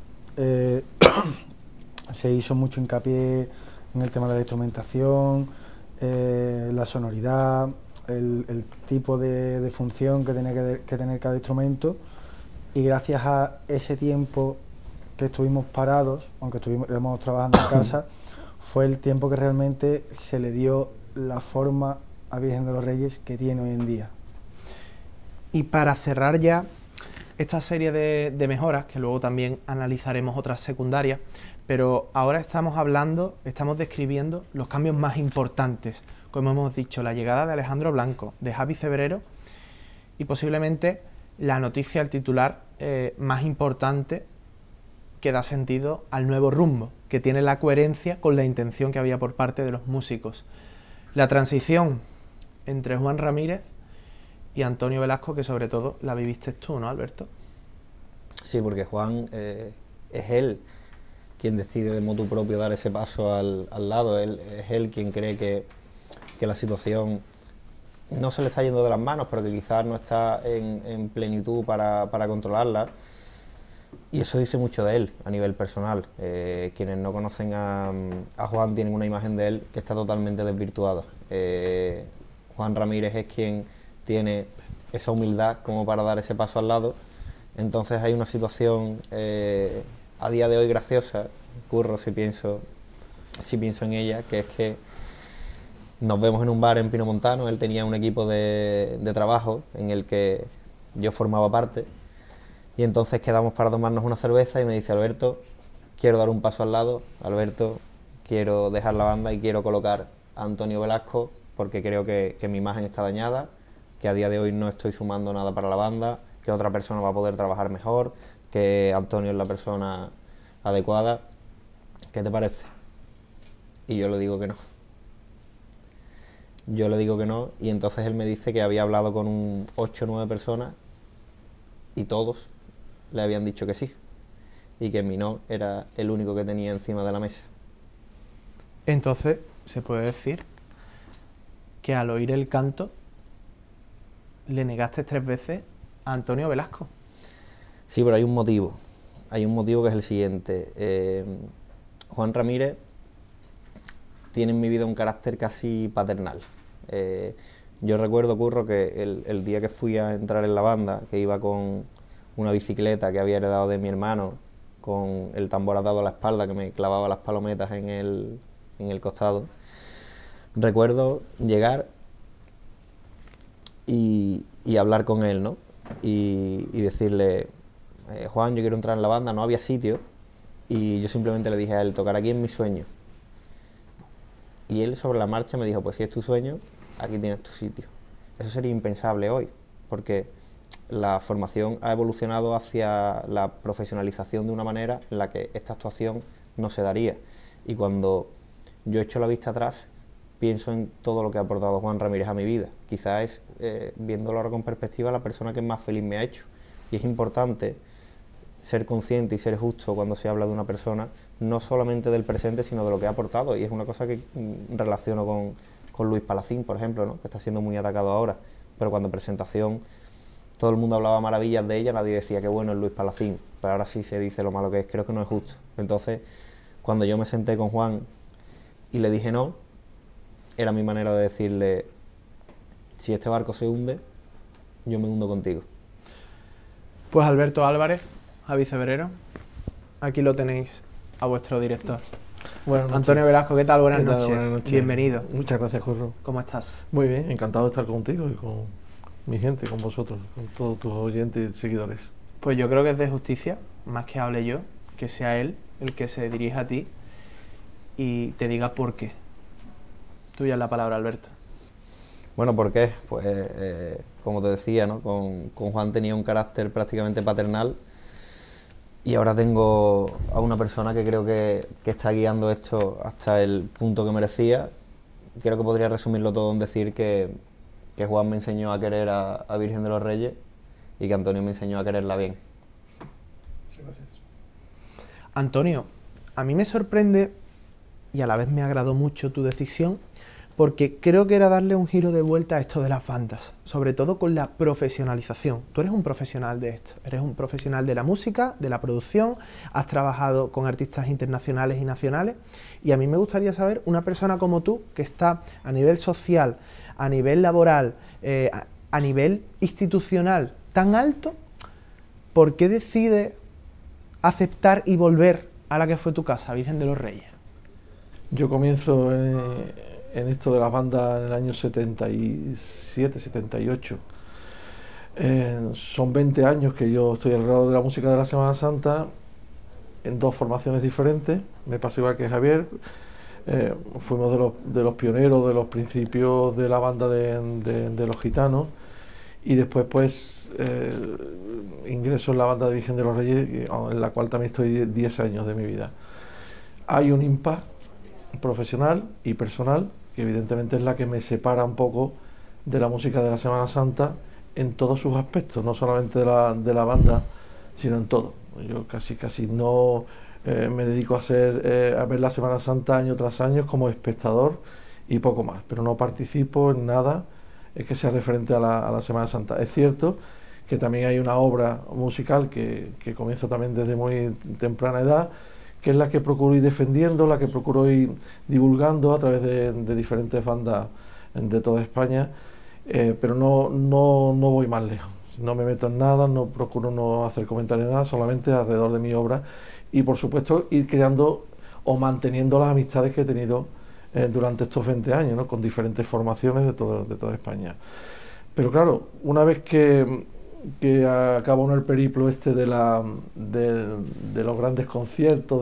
Se hizo mucho hincapié en el tema de la instrumentación, la sonoridad, el tipo de función que tenía que tener cada instrumento, y gracias a ese tiempo que estuvimos parados, aunque estuvimos trabajando en casa, fue el tiempo que realmente se le dio la forma a Virgen de los Reyes que tiene hoy en día. Y para cerrar ya esta serie de mejoras, que luego también analizaremos otras secundarias, pero ahora estamos describiendo los cambios más importantes, como hemos dicho, la llegada de Alejandro Blanco, de Javi Cebrero, y posiblemente la noticia, el titular más importante que da sentido al nuevo rumbo, que tiene la coherencia con la intención que había por parte de los músicos. La transición entre Juan Ramírez y Antonio Velasco, que sobre todo la viviste tú, ¿no, Alberto? Sí, porque Juan es él quien decide de motu propio dar ese paso al lado. Es él quien cree que la situación no se le está yendo de las manos, pero que quizás no está en plenitud para controlarla. Y eso dice mucho de él a nivel personal. Quienes no conocen a Juan tienen una imagen de él que está totalmente desvirtuada. Juan Ramírez es quien tiene esa humildad como para dar ese paso al lado. Entonces hay una situación a día de hoy graciosa, Curro, si pienso en ella, que es que nos vemos en un bar en Pinomontano. Él tenía un equipo de trabajo en el que yo formaba parte, y entonces quedamos para tomarnos una cerveza y me dice: Alberto, quiero dar un paso al lado, Alberto, quiero dejar la banda y quiero colocar a Antonio Velasco porque creo que mi imagen está dañada, que a día de hoy no estoy sumando nada para la banda, que otra persona va a poder trabajar mejor, que Antonio es la persona adecuada. ¿Qué te parece? Y yo le digo que no. Y entonces él me dice que había hablado con 8 o 9 personas y todos le habían dicho que sí, y que mi no era el único que tenía encima de la mesa. Entonces, se puede decir que al oír el canto le negaste 3 veces a Antonio Velasco. Sí, pero hay un motivo que es el siguiente. Juan Ramírez tiene en mi vida un carácter casi paternal. Yo recuerdo, Curro, que el día que fui a entrar en la banda, que iba con una bicicleta que había heredado de mi hermano, con el tambor atado a la espalda que me clavaba las palometas en el costado, recuerdo llegar y hablar con él, ¿no? Y decirle: Juan, yo quiero entrar en la banda. No había sitio y yo simplemente le dije a él: tocar aquí en mi sueño. Y él sobre la marcha me dijo: pues si es tu sueño, aquí tienes tu sitio. Eso sería impensable hoy, porque la formación ha evolucionado hacia la profesionalización de una manera en la que esta actuación no se daría. Y cuando yo echo la vista atrás, pienso en todo lo que ha aportado Juan Ramírez a mi vida. Quizás es, viéndolo ahora con perspectiva, la persona que más feliz me ha hecho. Y es importante ser consciente y ser justo cuando se habla de una persona, no solamente del presente, sino de lo que ha aportado. Y es una cosa que relaciono con Luis Palacín, por ejemplo, ¿no? Que está siendo muy atacado ahora. Pero cuando presentación todo el mundo hablaba maravillas de ella, nadie decía que bueno es Luis Palacín. Pero ahora sí se dice lo malo que es. Creo que no es justo. Entonces, cuando yo me senté con Juan y le dije no, era mi manera de decirle: si este barco se hunde, yo me hundo contigo. Pues Alberto Álvarez, Javi Cebrero, aquí lo tenéis a vuestro director. Buenas noches. Antonio Velasco, ¿qué tal? Buenas ¿Qué tal? noches. Buenas noches. Bienvenido. Muchas gracias, Curro. ¿Cómo estás? Muy bien, encantado de estar contigo y con mi gente, con vosotros, con todos tus oyentes y seguidores. Pues yo creo que es de justicia, más que hable yo, que sea él el que se dirija a ti y te diga por qué. Tuya es la palabra, Alberto. Bueno, ¿por qué? Pues, como te decía, ¿no? Con Juan tenía un carácter prácticamente paternal y ahora tengo a una persona que creo que está guiando esto hasta el punto que merecía. Creo que podría resumirlo todo en decir que Juan me enseñó a querer a Virgen de los Reyes y que Antonio me enseñó a quererla bien. Gracias. Antonio, a mí me sorprende y a la vez me agradó mucho tu decisión, porque creo que era darle un giro de vuelta a esto de las bandas, sobre todo con la profesionalización. Tú eres un profesional de esto, eres un profesional de la música, de la producción, has trabajado con artistas internacionales y nacionales, y a mí me gustaría saber, una persona como tú, que está a nivel social, a nivel laboral, a nivel institucional tan alto, ¿por qué decides aceptar y volver a la que fue tu casa, Virgen de los Reyes? Yo comienzo en esto de las bandas en el año 77, 78. Son 20 años que yo estoy alrededor de la música de la Semana Santa en dos formaciones diferentes. Me pasó igual que Javier. Fuimos de los pioneros, de los principios de la banda de los gitanos, y después pues ingreso en la banda de Virgen de los Reyes, en la cual también estoy 10 años de mi vida. Hay un impasse profesional y personal que evidentemente es la que me separa un poco de la música de la Semana Santa en todos sus aspectos, no solamente de la banda, sino en todo. Yo casi no me dedico a ver la Semana Santa año tras año como espectador y poco más, pero no participo en nada que sea referente a la Semana Santa. Es cierto que también hay una obra musical que comienzo también desde muy temprana edad, que es la que procuro ir defendiendo, la que procuro ir divulgando a través de diferentes bandas de toda España, pero no voy más lejos. No me meto en nada, no procuro no hacer comentarios de nada, solamente alrededor de mi obra, y por supuesto ir creando o manteniendo las amistades que he tenido durante estos 20 años, ¿no? Con diferentes formaciones de toda España. Pero claro, una vez que acaba uno el periplo este de los grandes conciertos,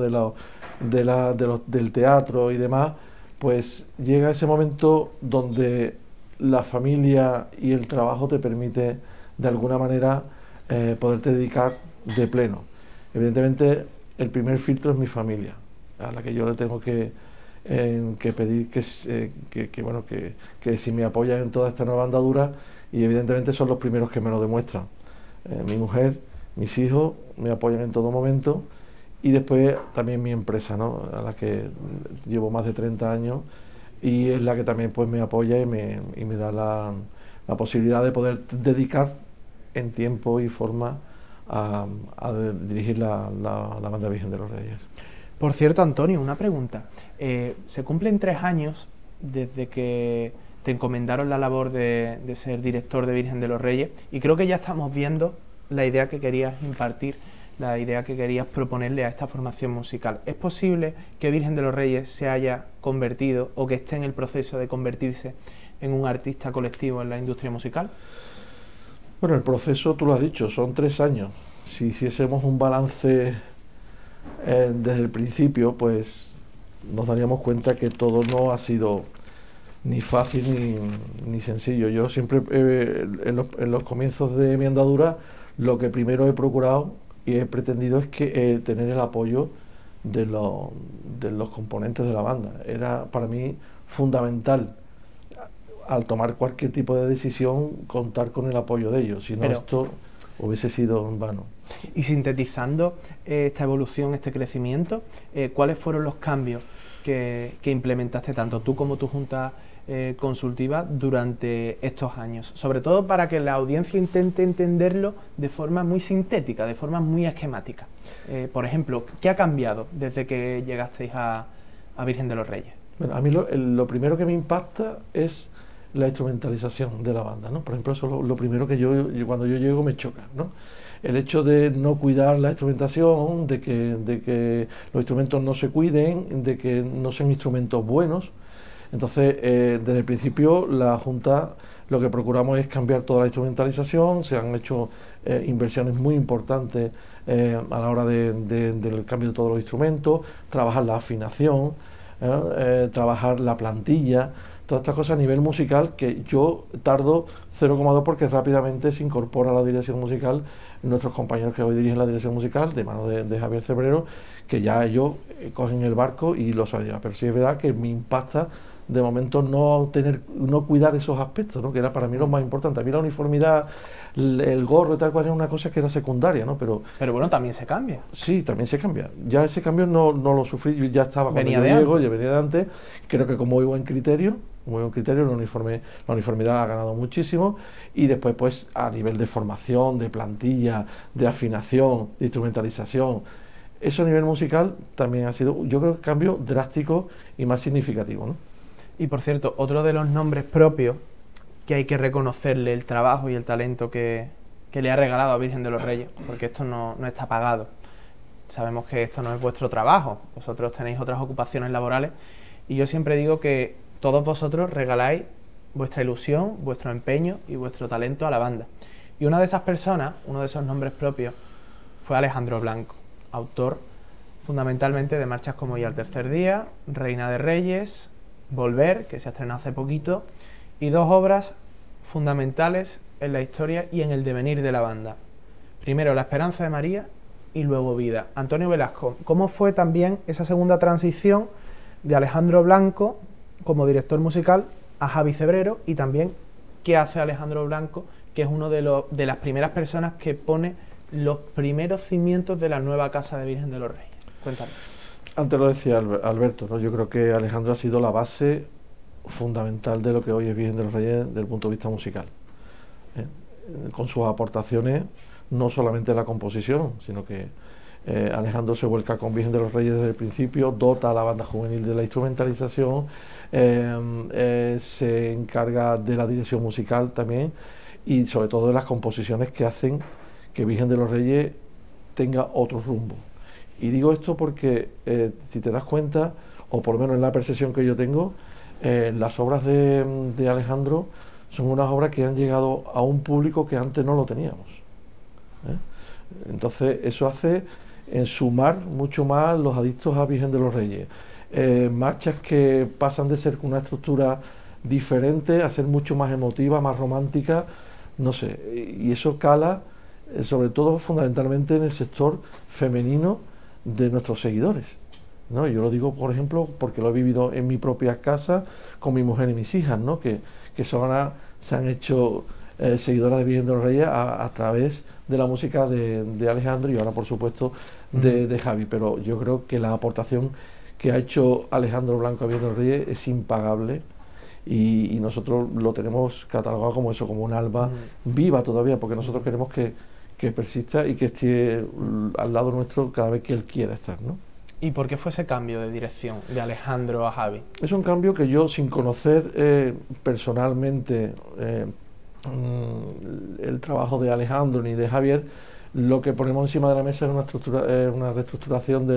del teatro y demás, pues llega ese momento donde la familia y el trabajo te permite de alguna manera poderte dedicar de pleno. Evidentemente el primer filtro es mi familia, a la que yo le tengo que pedir que si me apoyan en toda esta nueva andadura, y evidentemente son los primeros que me lo demuestran. Mi mujer, mis hijos me apoyan en todo momento, y después también mi empresa, ¿no? A la que llevo más de 30 años, y es la que también pues me apoya y me da la posibilidad de poder dedicar en tiempo y forma a dirigir la banda Virgen de los Reyes. Por cierto, Antonio, una pregunta. Se cumplen 3 años desde que te encomendaron la labor de ser director de Virgen de los Reyes, y creo que ya estamos viendo la idea que querías impartir, la idea que querías proponerle a esta formación musical. ¿Es posible que Virgen de los Reyes se haya convertido o que esté en el proceso de convertirse en un artista colectivo en la industria musical? Bueno, el proceso, tú lo has dicho, son 3 años. Si hiciésemos un balance desde el principio, pues nos daríamos cuenta que todo no ha sido ni fácil ni sencillo. Yo siempre, en los comienzos de mi andadura, lo que primero he procurado y he pretendido es que tener el apoyo de los componentes de la banda. Era para mí fundamental, al tomar cualquier tipo de decisión, contar con el apoyo de ellos, si no esto hubiese sido en vano. Y sintetizando esta evolución, este crecimiento, ¿cuáles fueron los cambios que implementaste tanto tú como tu junta consultiva durante estos años? Sobre todo para que la audiencia intente entenderlo de forma muy sintética, de forma muy esquemática. Por ejemplo, ¿qué ha cambiado desde que llegasteis a Virgen de los Reyes? Bueno, a mí lo primero que me impacta es la instrumentalización de la banda, ¿no? Por ejemplo, eso es lo primero que cuando yo llego me choca, ¿no? El hecho de no cuidar la instrumentación, de que los instrumentos no se cuiden, de que no sean instrumentos buenos. Entonces, desde el principio, la Junta lo que procuramos es cambiar toda la instrumentalización. Se han hecho inversiones muy importantes a la hora del cambio de todos los instrumentos, trabajar la afinación, trabajar la plantilla, todas estas cosas a nivel musical que yo tardo 0,2 porque rápidamente se incorpora a la dirección musical nuestros compañeros que hoy dirigen la dirección musical de mano de Javier Cebrero, que ya ellos cogen el barco y lo salen. Pero sí es verdad que me impacta de momento no cuidar esos aspectos, ¿no? Que era para mí lo más importante. A mí la uniformidad, el gorro y tal cual era una cosa que era secundaria, ¿no? Pero bueno, también se cambia. Sí, también se cambia. Ya ese cambio no lo sufrí, ya estaba cuando yo llego, ya venía de antes. Creo que con muy buen criterio, la uniformidad ha ganado muchísimo. Y después, pues, a nivel de formación, de plantilla, de afinación, de instrumentalización, eso a nivel musical también ha sido, yo creo, un cambio drástico y más significativo, ¿no? Y por cierto, otro de los nombres propios que hay que reconocerle el trabajo y el talento que le ha regalado a Virgen de los Reyes, porque esto no está pagado. Sabemos que esto no es vuestro trabajo, vosotros tenéis otras ocupaciones laborales y yo siempre digo que todos vosotros regaláis vuestra ilusión, vuestro empeño y vuestro talento a la banda. Y una de esas personas, uno de esos nombres propios, fue Alejandro Blanco, autor fundamentalmente de marchas como Y al tercer día, Reina de Reyes, Volver, que se ha estrenado hace poquito, y dos obras fundamentales en la historia y en el devenir de la banda. Primero La Esperanza de María y luego Vida. Antonio Velasco, ¿cómo fue también esa segunda transición de Alejandro Blanco como director musical a Javi Cebrero? Y también, ¿qué hace Alejandro Blanco, que es uno de las primeras personas que pone los primeros cimientos de la nueva Casa de Virgen de los Reyes? Cuéntanos. Antes lo decía Alberto, ¿no? Yo creo que Alejandro ha sido la base fundamental de lo que hoy es Virgen de los Reyes desde el punto de vista musical. Con sus aportaciones, no solamente la composición, sino que Alejandro se vuelca con Virgen de los Reyes desde el principio, dota a la banda juvenil de la instrumentalización, se encarga de la dirección musical también y sobre todo de las composiciones que hacen que Virgen de los Reyes tenga otro rumbo. Y digo esto porque, si te das cuenta, o por lo menos en la percepción que yo tengo, las obras de Alejandro son unas obras que han llegado a un público que antes no lo teníamos. Entonces, eso hace sumar mucho más los adictos a Virgen de los Reyes. Marchas que pasan de ser una estructura diferente a ser mucho más emotiva, más romántica, no sé, y eso cala, sobre todo fundamentalmente en el sector femenino de nuestros seguidores, ¿no? Yo lo digo, por ejemplo, porque lo he vivido en mi propia casa con mi mujer y mis hijas, ¿no? Que se han hecho seguidoras de Virgen de los Reyes a través de la música de Alejandro y ahora, por supuesto, de Javi. Pero yo creo que la aportación que ha hecho Alejandro Blanco a Virgen de los Reyes es impagable y nosotros lo tenemos catalogado como eso, como un alma viva todavía, porque nosotros queremos que persista y que esté al lado nuestro cada vez que él quiera estar, ¿no? ¿Y por qué fue ese cambio de dirección de Alejandro a Javi? Es un cambio que yo, sin conocer personalmente el trabajo de Alejandro ni de Javier, lo que ponemos encima de la mesa es una reestructuración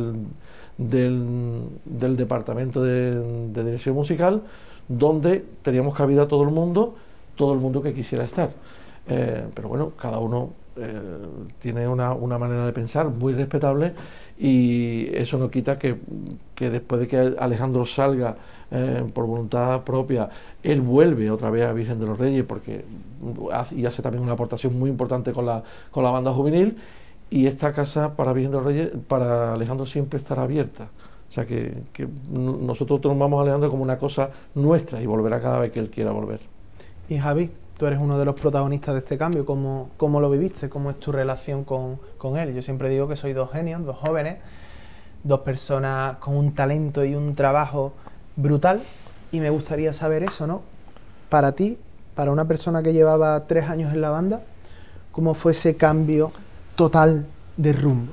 del departamento de dirección musical, donde teníamos cabida todo el mundo que quisiera estar. Pero bueno, cada uno tiene una manera de pensar muy respetable y eso no quita que después de que Alejandro salga por voluntad propia, él vuelve otra vez a Virgen de los Reyes porque hace también una aportación muy importante con la banda juvenil y esta casa para Virgen de los Reyes, para Alejandro siempre estará abierta. O sea que nosotros tomamos a Alejandro como una cosa nuestra y volverá cada vez que él quiera volver. Y Javi, tú eres uno de los protagonistas de este cambio, ¿cómo lo viviste? ¿Cómo es tu relación con él? Yo siempre digo que sois dos genios, dos jóvenes, dos personas con un talento y un trabajo brutal, y me gustaría saber eso, ¿no? Para ti, para una persona que llevaba 3 años en la banda, ¿cómo fue ese cambio total de rumbo?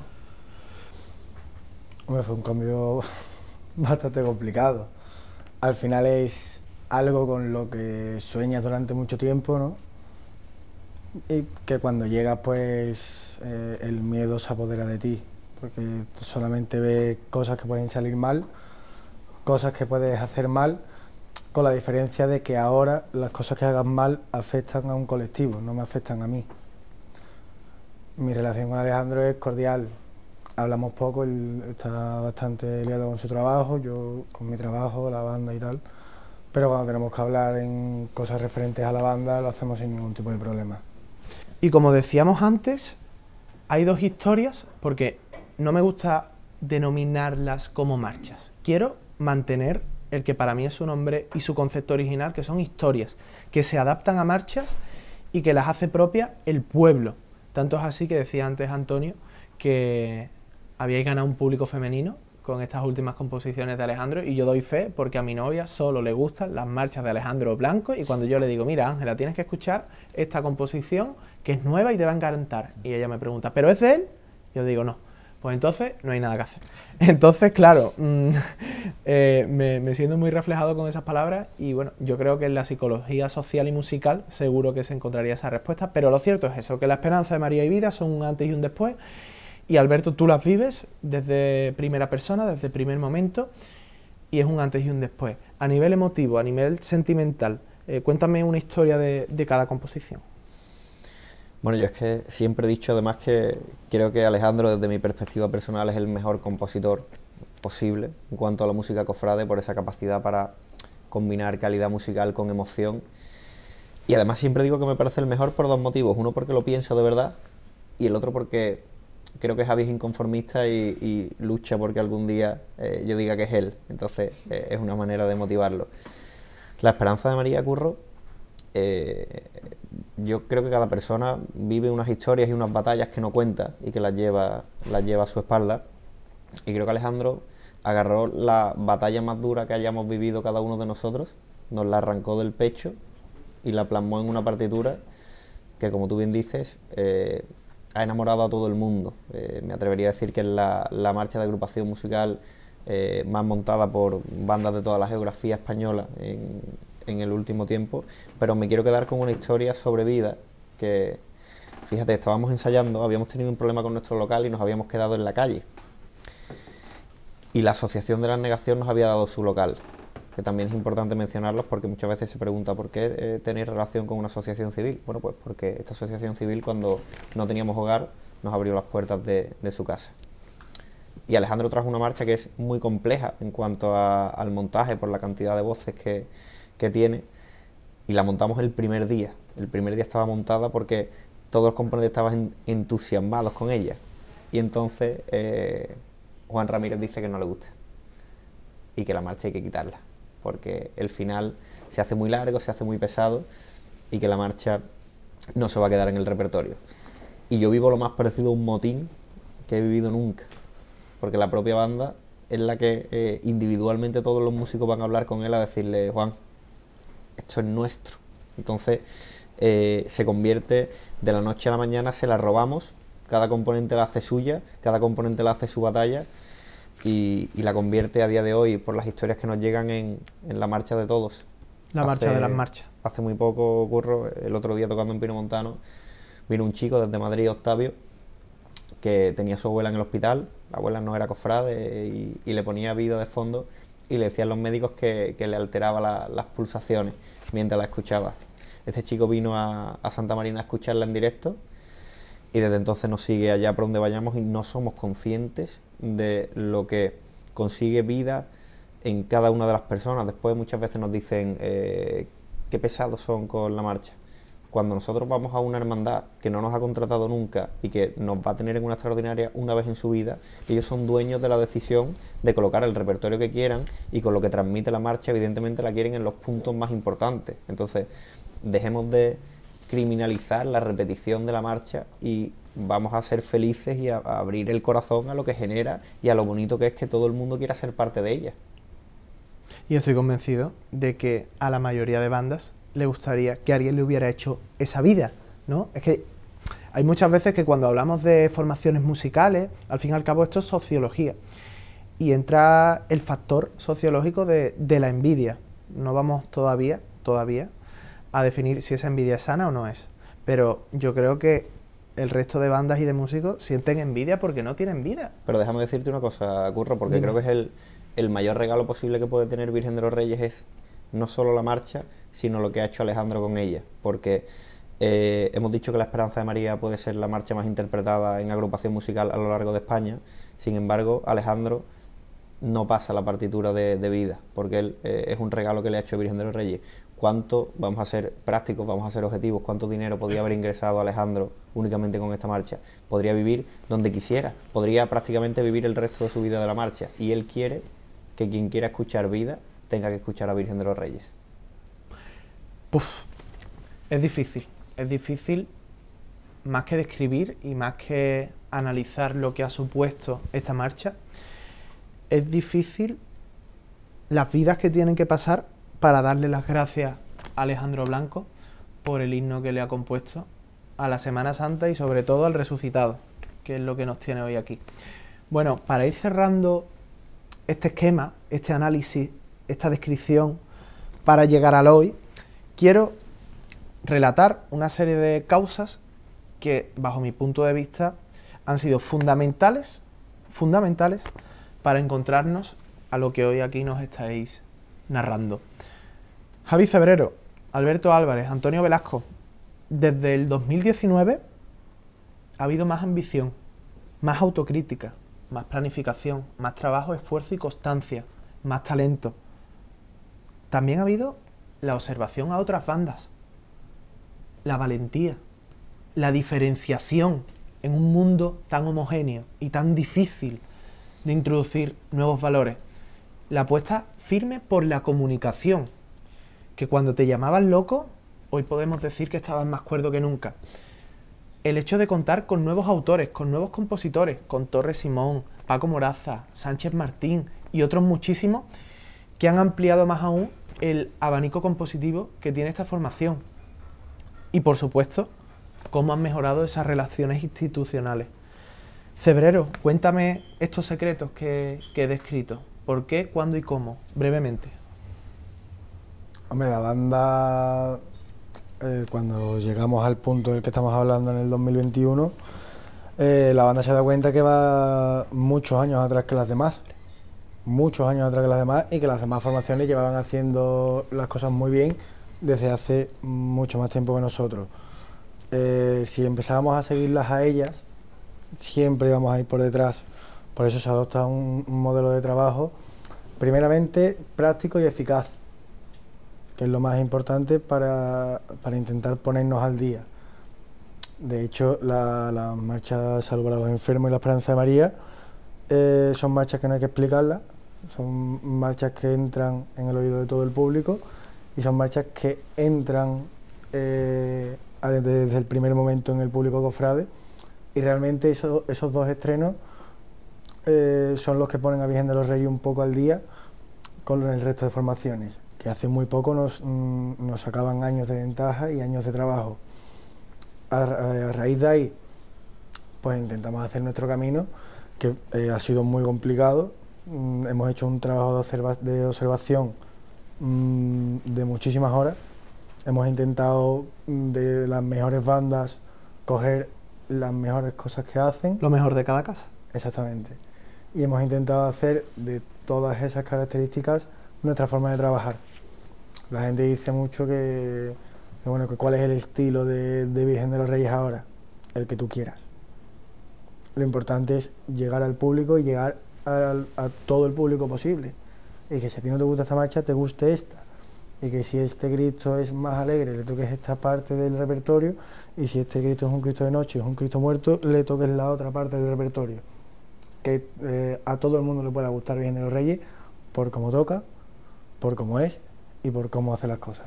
Hombre, fue un cambio bastante complicado. Al final es algo con lo que sueñas durante mucho tiempo, ¿no? Y que cuando llegas, pues el miedo se apodera de ti, porque tú solamente ves cosas que pueden salir mal, cosas que puedes hacer mal, con la diferencia de que ahora las cosas que hagas mal afectan a un colectivo, no me afectan a mí. Mi relación con Alejandro es cordial, hablamos poco, él está bastante liado con su trabajo, yo con mi trabajo, la banda y tal, pero cuando tenemos que hablar en cosas referentes a la banda lo hacemos sin ningún tipo de problema. Y como decíamos antes, hay dos historias, porque no me gusta denominarlas como marchas. Quiero mantener el que para mí es su nombre y su concepto original, que son historias que se adaptan a marchas y que las hace propia el pueblo. Tanto es así que decía antes Antonio que habíais ganado un público femenino con estas últimas composiciones de Alejandro, y yo doy fe porque a mi novia solo le gustan las marchas de Alejandro Blanco, y cuando yo le digo, mira Ángela, tienes que escuchar esta composición que es nueva y te va a encantar, y ella me pregunta, ¿pero es de él? Yo digo, no. Pues entonces no hay nada que hacer. Entonces, claro, me siento muy reflejado con esas palabras, y bueno, yo creo que en la psicología social y musical seguro que se encontraría esa respuesta, pero lo cierto es eso, que la esperanza de María y Vida son un antes y un después. Y Alberto, tú las vives desde primera persona, desde el primer momento, y es un antes y un después. A nivel emotivo, a nivel sentimental, cuéntame una historia de cada composición. Bueno, yo es que siempre he dicho además que creo que Alejandro, desde mi perspectiva personal, es el mejor compositor posible en cuanto a la música cofrade, por esa capacidad para combinar calidad musical con emoción. Y además siempre digo que me parece el mejor por dos motivos. Uno, porque lo pienso de verdad, y el otro porque creo que Javi es inconformista y lucha porque algún día yo diga que es él. Entonces es una manera de motivarlo. La esperanza de María Curro, yo creo que cada persona vive unas historias y unas batallas que no cuenta y que las lleva a su espalda. Y creo que Alejandro agarró la batalla más dura que hayamos vivido cada uno de nosotros, nos la arrancó del pecho y la plasmó en una partitura que, como tú bien dices, ha enamorado a todo el mundo. Me atrevería a decir que es la marcha de agrupación musical más montada por bandas de toda la geografía española en el último tiempo, pero me quiero quedar con una historia sobre vida que, fíjate, estábamos ensayando, habíamos tenido un problema con nuestro local y nos habíamos quedado en la calle, y la Asociación de la Negación nos había dado su local, que también es importante mencionarlos porque muchas veces se pregunta ¿por qué tenéis relación con una asociación civil? Bueno, pues porque esta asociación civil, cuando no teníamos hogar, nos abrió las puertas de su casa. Y Alejandro trajo una marcha que es muy compleja en cuanto al montaje, por la cantidad de voces que tiene, y la montamos el primer día. El primer día estaba montada porque todos los componentes estaban entusiasmados con ella, y entonces Juan Ramírez dice que no le gusta y que la marcha hay que quitarla, porque el final se hace muy largo, se hace muy pesado, y que la marcha no se va a quedar en el repertorio. Y yo vivo lo más parecido a un motín que he vivido nunca, porque la propia banda es la que individualmente todos los músicos van a hablar con él a decirle, Juan, esto es nuestro. Entonces se convierte, de la noche a la mañana se la robamos, cada componente la hace suya, cada componente la hace su batalla, y la convierte a día de hoy, por las historias que nos llegan, en la marcha de todos. La marcha de las marchas. Hace muy poco, Curro, el otro día tocando en Pino Montano, vino un chico desde Madrid, Octavio, que tenía a su abuela en el hospital. La abuela no era cofrade y le ponía vida de fondo, y le decían los médicos que le alteraba las pulsaciones mientras la escuchaba. Este chico vino a Santa Marina a escucharla en directo, y desde entonces nos sigue allá por donde vayamos, y no somos conscientes de lo que consigue vida en cada una de las personas. Después muchas veces nos dicen qué pesados son con la marcha. Cuando nosotros vamos a una hermandad que no nos ha contratado nunca y que nos va a tener en una extraordinaria una vez en su vida, ellos son dueños de la decisión de colocar el repertorio que quieran, y con lo que transmite la marcha evidentemente la quieren en los puntos más importantes. Entonces dejemos de criminalizar la repetición de la marcha y vamos a ser felices y a abrir el corazón a lo que genera y a lo bonito que es que todo el mundo quiera ser parte de ella. Y estoy convencido de que a la mayoría de bandas le gustaría que alguien le hubiera hecho esa vida, ¿no? Es que hay muchas veces que cuando hablamos de formaciones musicales, al fin y al cabo esto es sociología, y entra el factor sociológico de la envidia. no vamos todavía a definir si esa envidia es sana o no es. Pero yo creo que el resto de bandas y de músicos sienten envidia porque no tienen vida. Pero déjame decirte una cosa, Curro, porque Dime. creo que es el mayor regalo posible que puede tener Virgen de los Reyes es no solo la marcha, sino lo que ha hecho Alejandro con ella. Porque hemos dicho que La Esperanza de María puede ser la marcha más interpretada en agrupación musical a lo largo de España. Sin embargo, Alejandro no pasa la partitura de vida, porque él es un regalo que le ha hecho Virgen de los Reyes. ¿Cuánto, vamos a ser prácticos, vamos a ser objetivos, cuánto dinero podría haber ingresado Alejandro únicamente con esta marcha? Podría vivir donde quisiera, podría prácticamente vivir el resto de su vida de la marcha, y él quiere que quien quiera escuchar vida tenga que escuchar a Virgen de los Reyes. Puf, es difícil más que describir y más que analizar lo que ha supuesto esta marcha. Es difícil las vidas que tienen que pasar para darle las gracias a Alejandro Blanco por el himno que le ha compuesto a la Semana Santa y sobre todo al resucitado, que es lo que nos tiene hoy aquí. Bueno, para ir cerrando este esquema, este análisis, esta descripción, para llegar al hoy, quiero relatar una serie de causas que, bajo mi punto de vista, han sido fundamentales para encontrarnos a lo que hoy aquí nos estáis narrando. Javi Febrero, Alberto Álvarez, Antonio Velasco, desde el 2019 ha habido más ambición, más autocrítica, más planificación, más trabajo, esfuerzo y constancia, más talento. También ha habido la observación a otras bandas, la valentía, la diferenciación en un mundo tan homogéneo y tan difícil de introducir nuevos valores, la apuesta firme por la comunicación, que cuando te llamaban loco, hoy podemos decir que estabas más cuerdo que nunca. El hecho de contar con nuevos autores, con nuevos compositores, con Torres Simón, Paco Moraza, Sánchez Martín y otros muchísimos, que han ampliado más aún el abanico compositivo que tiene esta formación. Y por supuesto, cómo han mejorado esas relaciones institucionales. Febrero, cuéntame estos secretos que he descrito. ¿Por qué, cuándo y cómo? Brevemente. Hombre, la banda, cuando llegamos al punto del que estamos hablando en el 2021, la banda se da cuenta que va muchos años atrás que las demás. Muchos años atrás que las demás, y que las demás formaciones llevaban haciendo las cosas muy bien desde hace mucho más tiempo que nosotros. Si empezábamos a seguirlas a ellas, siempre íbamos a ir por detrás. Por eso se adopta un modelo de trabajo, primeramente práctico y eficaz, que es lo más importante para intentar ponernos al día. De hecho, la marcha Salud para los Enfermos y la Esperanza de María son marchas que no hay que explicarlas, son marchas que entran en el oído de todo el público y son marchas que entran desde el primer momento en el público cofrade, y realmente esos dos estrenos son los que ponen a Virgen de los Reyes un poco al día con el resto de formaciones, que hace muy poco nos sacaban años de ventaja y años de trabajo. A raíz de ahí, pues intentamos hacer nuestro camino, que ha sido muy complicado. Hemos hecho un trabajo de observación de muchísimas horas. Hemos intentado de las mejores bandas coger las mejores cosas que hacen. Lo mejor de cada casa. Exactamente. Y hemos intentado hacer de todas esas características nuestra forma de trabajar. La gente dice mucho que cuál es el estilo de Virgen de los Reyes ahora, el que tú quieras. Lo importante es llegar al público y llegar a todo el público posible. Y que si a ti no te gusta esta marcha, te guste esta. Y que si este Cristo es más alegre, le toques esta parte del repertorio, y si este Cristo es un Cristo de noche, es un Cristo muerto, le toques la otra parte del repertorio. Que a todo el mundo le pueda gustar Virgen de los Reyes por cómo toca, por cómo es y por cómo hace las cosas.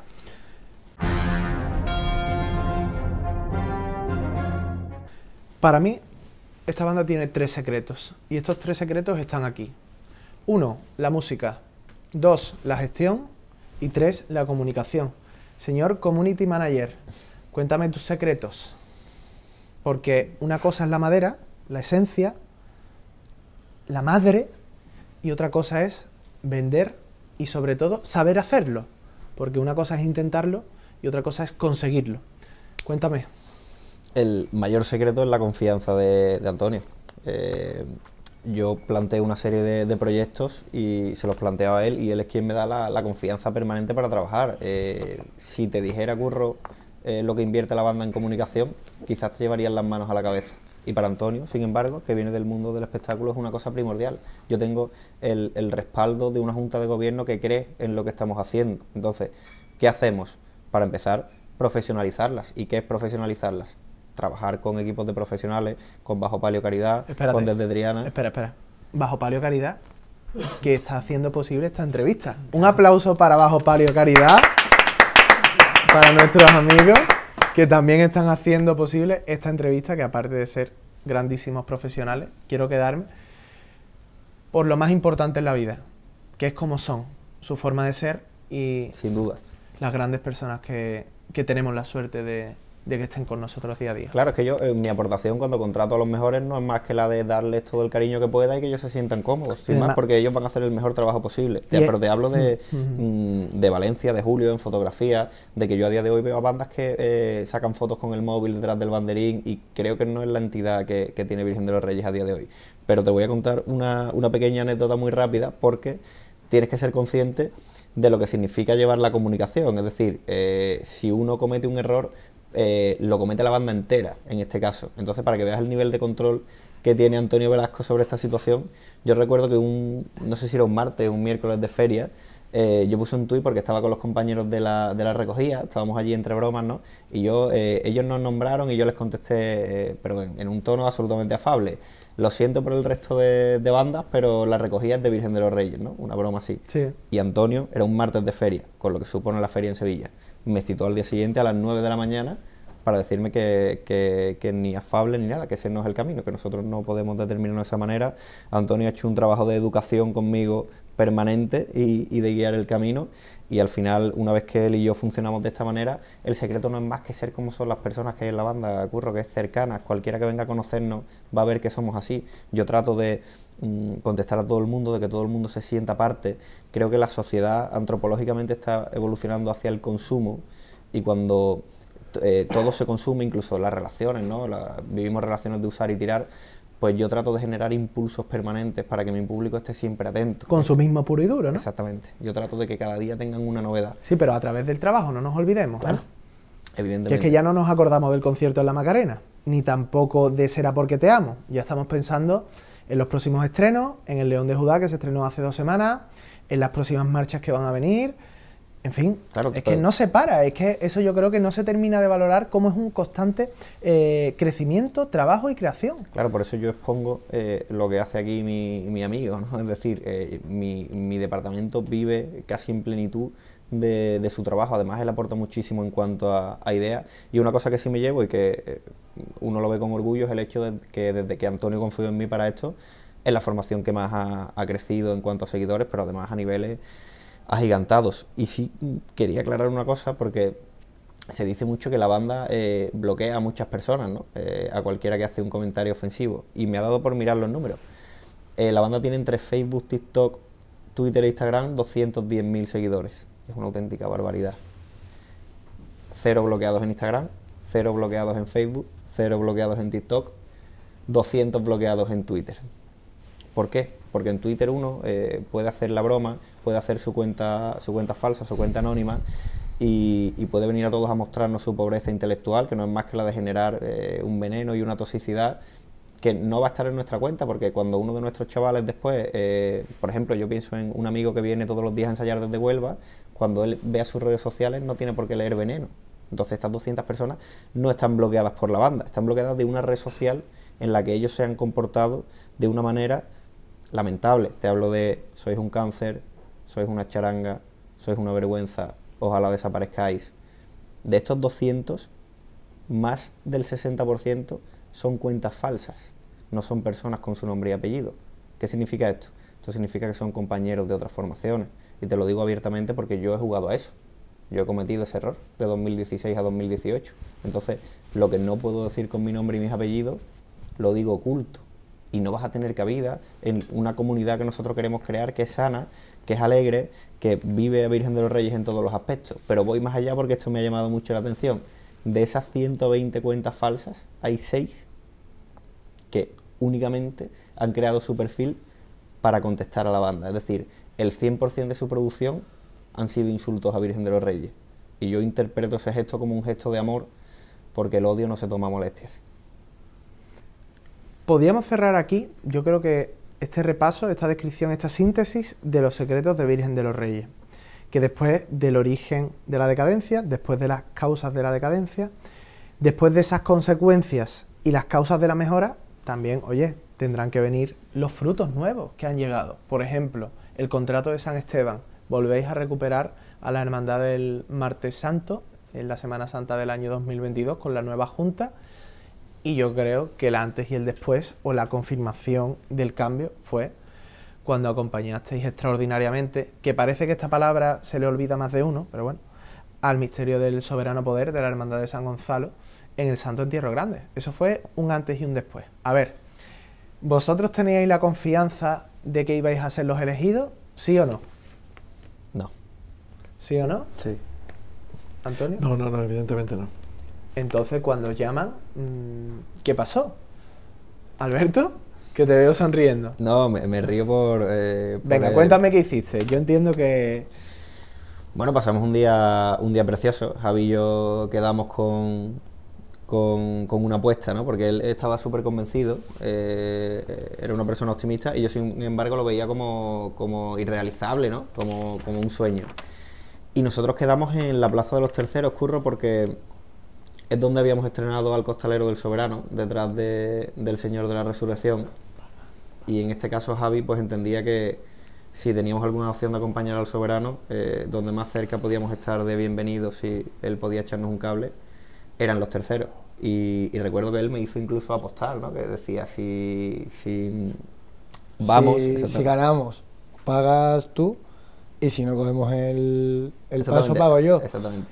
Para mí, esta banda tiene 3 secretos, y estos 3 secretos están aquí. 1, la música. 2, la gestión. Y 3, la comunicación. Señor Community Manager, cuéntame tus secretos. Porque una cosa es la madera, la esencia, la madre, y otra cosa es vender y sobre todo saber hacerlo. porque una cosa es intentarlo y otra cosa es conseguirlo. Cuéntame. El mayor secreto es la confianza de Antonio. Yo planteo una serie de proyectos y se los planteaba a él, y él es quien me da la confianza permanente para trabajar. Si te dijera, Curro, lo que invierte la banda en comunicación, quizás te llevarías las manos a la cabeza. Y para Antonio, sin embargo, que viene del mundo del espectáculo, es una cosa primordial. Yo tengo el respaldo de una junta de gobierno que cree en lo que estamos haciendo. Entonces, ¿qué hacemos? Para empezar, profesionalizarlas. ¿Y qué es profesionalizarlas? Trabajar con equipos de profesionales, con Bajo Palio Caridad, con Desde Triana. Espera. Bajo Palio Caridad, que está haciendo posible esta entrevista. Un aplauso para Bajo Palio Caridad, para nuestros amigos que también están haciendo posible esta entrevista, que aparte de ser grandísimos profesionales, quiero quedarme por lo más importante en la vida, que es cómo son, su forma de ser y sin duda las grandes personas que tenemos la suerte de que estén con nosotros día a día. Claro, es que yo, mi aportación cuando contrato a los mejores no es más que la de darles todo el cariño que pueda y que ellos se sientan cómodos, sin más, porque ellos van a hacer el mejor trabajo posible. Pero te hablo de Valencia, de Julio, en fotografía, de que yo a día de hoy veo a bandas que sacan fotos con el móvil detrás del banderín, y creo que no es la entidad que tiene Virgen de los Reyes a día de hoy. Pero te voy a contar una pequeña anécdota muy rápida, porque tienes que ser consciente de lo que significa llevar la comunicación. Es decir, si uno comete un error, lo comete la banda entera, en este caso. Entonces, para que veas el nivel de control que tiene Antonio Velasco sobre esta situación, yo recuerdo que no sé si era un martes o un miércoles de feria, yo puse un tuit porque estaba con los compañeros de la recogida, estábamos allí entre bromas, ¿no? Y ellos nos nombraron y yo les contesté, pero en un tono absolutamente afable: lo siento por el resto de bandas, pero la recogida es de Virgen de los Reyes, ¿no? Una broma así. Sí. Y Antonio, era un martes de feria, con lo que supone la feria en Sevilla, me citó al día siguiente a las 9 de la mañana para decirme que ni afable ni nada, que ese no es el camino, que nosotros no podemos determinarnos de esa manera. Antonio ha hecho un trabajo de educación conmigo permanente y de guiar el camino, y al final, una vez que él y yo funcionamos de esta manera, el secreto no es más que ser como son las personas que hay en la banda, Curro, que es cercanas. Cualquiera que venga a conocernos va a ver que somos así. Yo trato de contestar a todo el mundo, de que todo el mundo se sienta parte. Creo que la sociedad antropológicamente está evolucionando hacia el consumo, y cuando todo se consume, incluso las relaciones, ¿no? Vivimos relaciones de usar y tirar, pues yo trato de generar impulsos permanentes para que mi público esté siempre atento. Consumismo puro y duro, ¿no? Exactamente. Yo trato de que cada día tengan una novedad. Sí, pero a través del trabajo, no nos olvidemos. Claro. Evidentemente. Que es que ya no nos acordamos del concierto en la Macarena, ni tampoco de Será porque te amo. Ya estamos pensando en los próximos estrenos, en el León de Judá, que se estrenó hace 2 semanas, en las próximas marchas que van a venir. En fin, claro, es que no se para, es que eso yo creo que no se termina de valorar, cómo es un constante crecimiento, trabajo y creación. Claro, por eso yo expongo lo que hace aquí mi amigo, ¿no? Es decir, mi departamento vive casi en plenitud de su trabajo. Además, él aporta muchísimo en cuanto a ideas, y una cosa que sí me llevo y que uno lo ve con orgullo es el hecho de que desde que Antonio confió en mí para esto, es la formación que más ha crecido en cuanto a seguidores, pero además a niveles agigantados. Y sí quería aclarar una cosa, porque se dice mucho que la banda bloquea a muchas personas, ¿no? A cualquiera que hace un comentario ofensivo, y me ha dado por mirar los números. La banda tiene entre Facebook, TikTok, Twitter e Instagram 210.000 seguidores. Es una auténtica barbaridad. 0 bloqueados en Instagram, 0 bloqueados en Facebook, 0 bloqueados en TikTok, 200 bloqueados en Twitter. ¿Por qué? Porque en Twitter uno puede hacer la broma, puede hacer su cuenta falsa, su cuenta anónima, y puede venir a todos a mostrarnos su pobreza intelectual, que no es más que la de generar un veneno y una toxicidad que no va a estar en nuestra cuenta, porque cuando uno de nuestros chavales después, por ejemplo, yo pienso en un amigo que viene todos los días a ensayar desde Huelva, cuando él vea sus redes sociales no tiene por qué leer veneno. Entonces estas 200 personas no están bloqueadas por la banda, están bloqueadas de una red social en la que ellos se han comportado de una manera lamentable. Te hablo de: sois un cáncer, sois una charanga, sois una vergüenza, ojalá desaparezcáis. De estos 200, más del 60% son cuentas falsas, no son personas con su nombre y apellido. ¿Qué significa esto? Esto significa que son compañeros de otras formaciones, y te lo digo abiertamente porque yo he jugado a eso. Yo he cometido ese error de 2016 a 2018. Entonces, lo que no puedo decir con mi nombre y mis apellidos, lo digo oculto. y no vas a tener cabida en una comunidad que nosotros queremos crear, que es sana, que es alegre, que vive a Virgen de los Reyes en todos los aspectos. Pero voy más allá porque esto me ha llamado mucho la atención. De esas 120 cuentas falsas, hay 6 que únicamente han creado su perfil para contestar a la banda. Es decir, el 100% de su producción han sido insultos a Virgen de los Reyes. Y yo interpreto ese gesto como un gesto de amor, porque el odio no se toma molestias. Podríamos cerrar aquí, yo creo que este repaso, esta descripción, esta síntesis de los secretos de Virgen de los Reyes, que después del origen de la decadencia, después de las causas de la decadencia, después de esas consecuencias y las causas de la mejora, también, oye, tendrán que venir los frutos nuevos que han llegado. Por ejemplo, el contrato de San Esteban. Volvéis a recuperar a la Hermandad del Martes Santo en la Semana Santa del año 2022 con la nueva Junta, y yo creo que el antes y el después, o la confirmación del cambio, fue cuando acompañasteis extraordinariamente, que parece que esta palabra se le olvida más de uno, pero bueno, al misterio del soberano poder de la Hermandad de San Gonzalo en el Santo Entierro Grande. Eso fue un antes y un después. A ver, ¿vosotros teníais la confianza de que ibais a ser los elegidos? ¿Sí o no? No. ¿Sí o no? Sí. ¿Antonio? No, evidentemente no. Entonces, cuando os llaman, ¿qué pasó? ¿Alberto? Que te veo sonriendo. No, me río por... Venga, cuéntame qué hiciste. Yo entiendo que... Bueno, pasamos un día precioso. Javi y yo quedamos con una apuesta, ¿no? Porque él estaba súper convencido, era una persona optimista, y yo, sin embargo, lo veía como irrealizable, ¿no? Como un sueño. Y nosotros quedamos en la Plaza de los Terceros, Curro, porque es donde habíamos estrenado al Costalero del Soberano, detrás del Señor de la Resurrección. Y en este caso Javi pues entendía que si teníamos alguna opción de acompañar al Soberano, donde más cerca podíamos estar de bienvenidos si él podía echarnos un cable, eran los Terceros. Y recuerdo que él me hizo incluso apostar, ¿no? Que decía, si vamos... Si ganamos, pagas tú, y si no cogemos el paso, pago yo. Exactamente.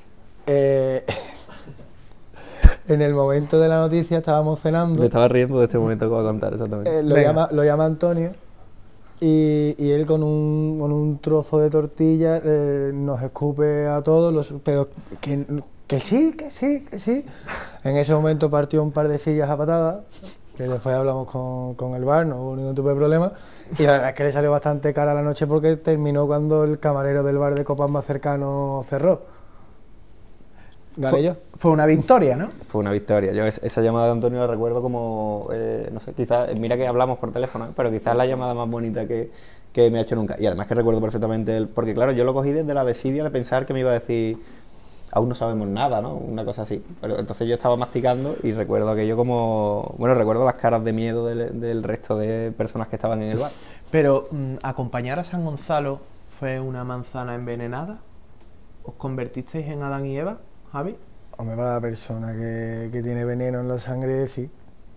En el momento de la noticia estábamos cenando. Me estaba riendo de este momento que voy a contar, exactamente. Lo llama Antonio, y él con un trozo de tortilla nos escupe a todos, pero que sí. En ese momento partió un par de sillas a patadas, que después hablamos con el bar, no hubo ningún tipo de problema, y la verdad es que le salió bastante cara la noche porque terminó cuando el camarero del bar de copas más cercano cerró. ¿Gané yo? Fue una victoria, ¿no? Fue una victoria. Yo esa llamada de Antonio la recuerdo como, no sé, quizás, mira que hablamos por teléfono, pero quizás la llamada más bonita que me ha hecho nunca. Y además que recuerdo perfectamente él, porque claro, yo lo cogí desde la desidia de pensar que me iba a decir, aún no sabemos nada, ¿no? Una cosa así. Pero entonces yo estaba masticando y recuerdo aquello como, bueno, recuerdo las caras de miedo del resto de personas que estaban en el bar. Pero, ¿acompañar a San Gonzalo fue una manzana envenenada? ¿Os convertisteis en Adán y Eva, Javi? Hombre, para la persona que tiene veneno en la sangre, sí.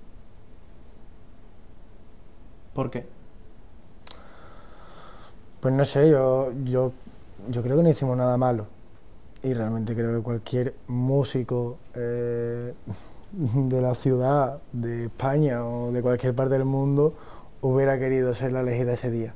¿Por qué? Pues no sé, yo creo que no hicimos nada malo. Y realmente creo que cualquier músico de la ciudad, de España o de cualquier parte del mundo hubiera querido ser la elegida ese día.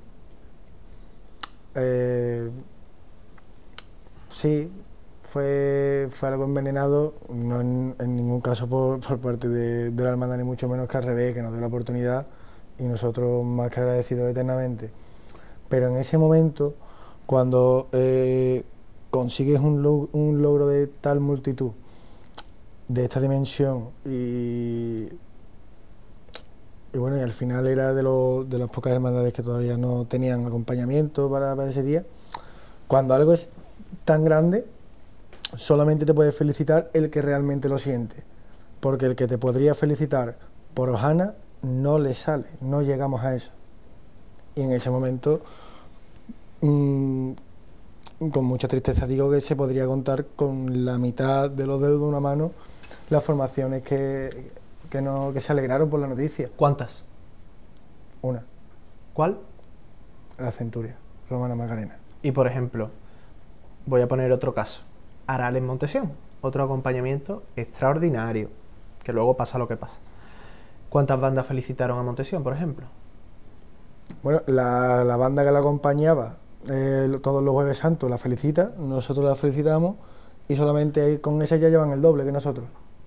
Sí, fue algo envenenado, no en ningún caso por parte de la hermandad, ni mucho menos, que al revés, que nos dio la oportunidad y nosotros más que agradecidos eternamente. Pero en ese momento, cuando consigues un logro de tal multitud, de esta dimensión, y bueno, y al final era de las pocas hermandades que todavía no tenían acompañamiento para ese día, cuando algo es tan grande, solamente te puede felicitar el que realmente lo siente, porque el que te podría felicitar por hojana no le sale, no llegamos a eso. Y en ese momento, con mucha tristeza digo que se podría contar con la mitad de los dedos de una mano las formaciones que se alegraron por la noticia. ¿Cuántas? Una, ¿Cuál? la Centuria, Romana Macarena. Y por ejemplo, voy a poner otro caso. Aral en Montesión, otro acompañamiento extraordinario, que luego pasa lo que pasa. ¿Cuántas bandas felicitaron a Montesión, por ejemplo? Bueno, la banda que la acompañaba todos los Jueves Santos la felicita, nosotros la felicitamos y solamente con esa ya llevan el doble que nosotros.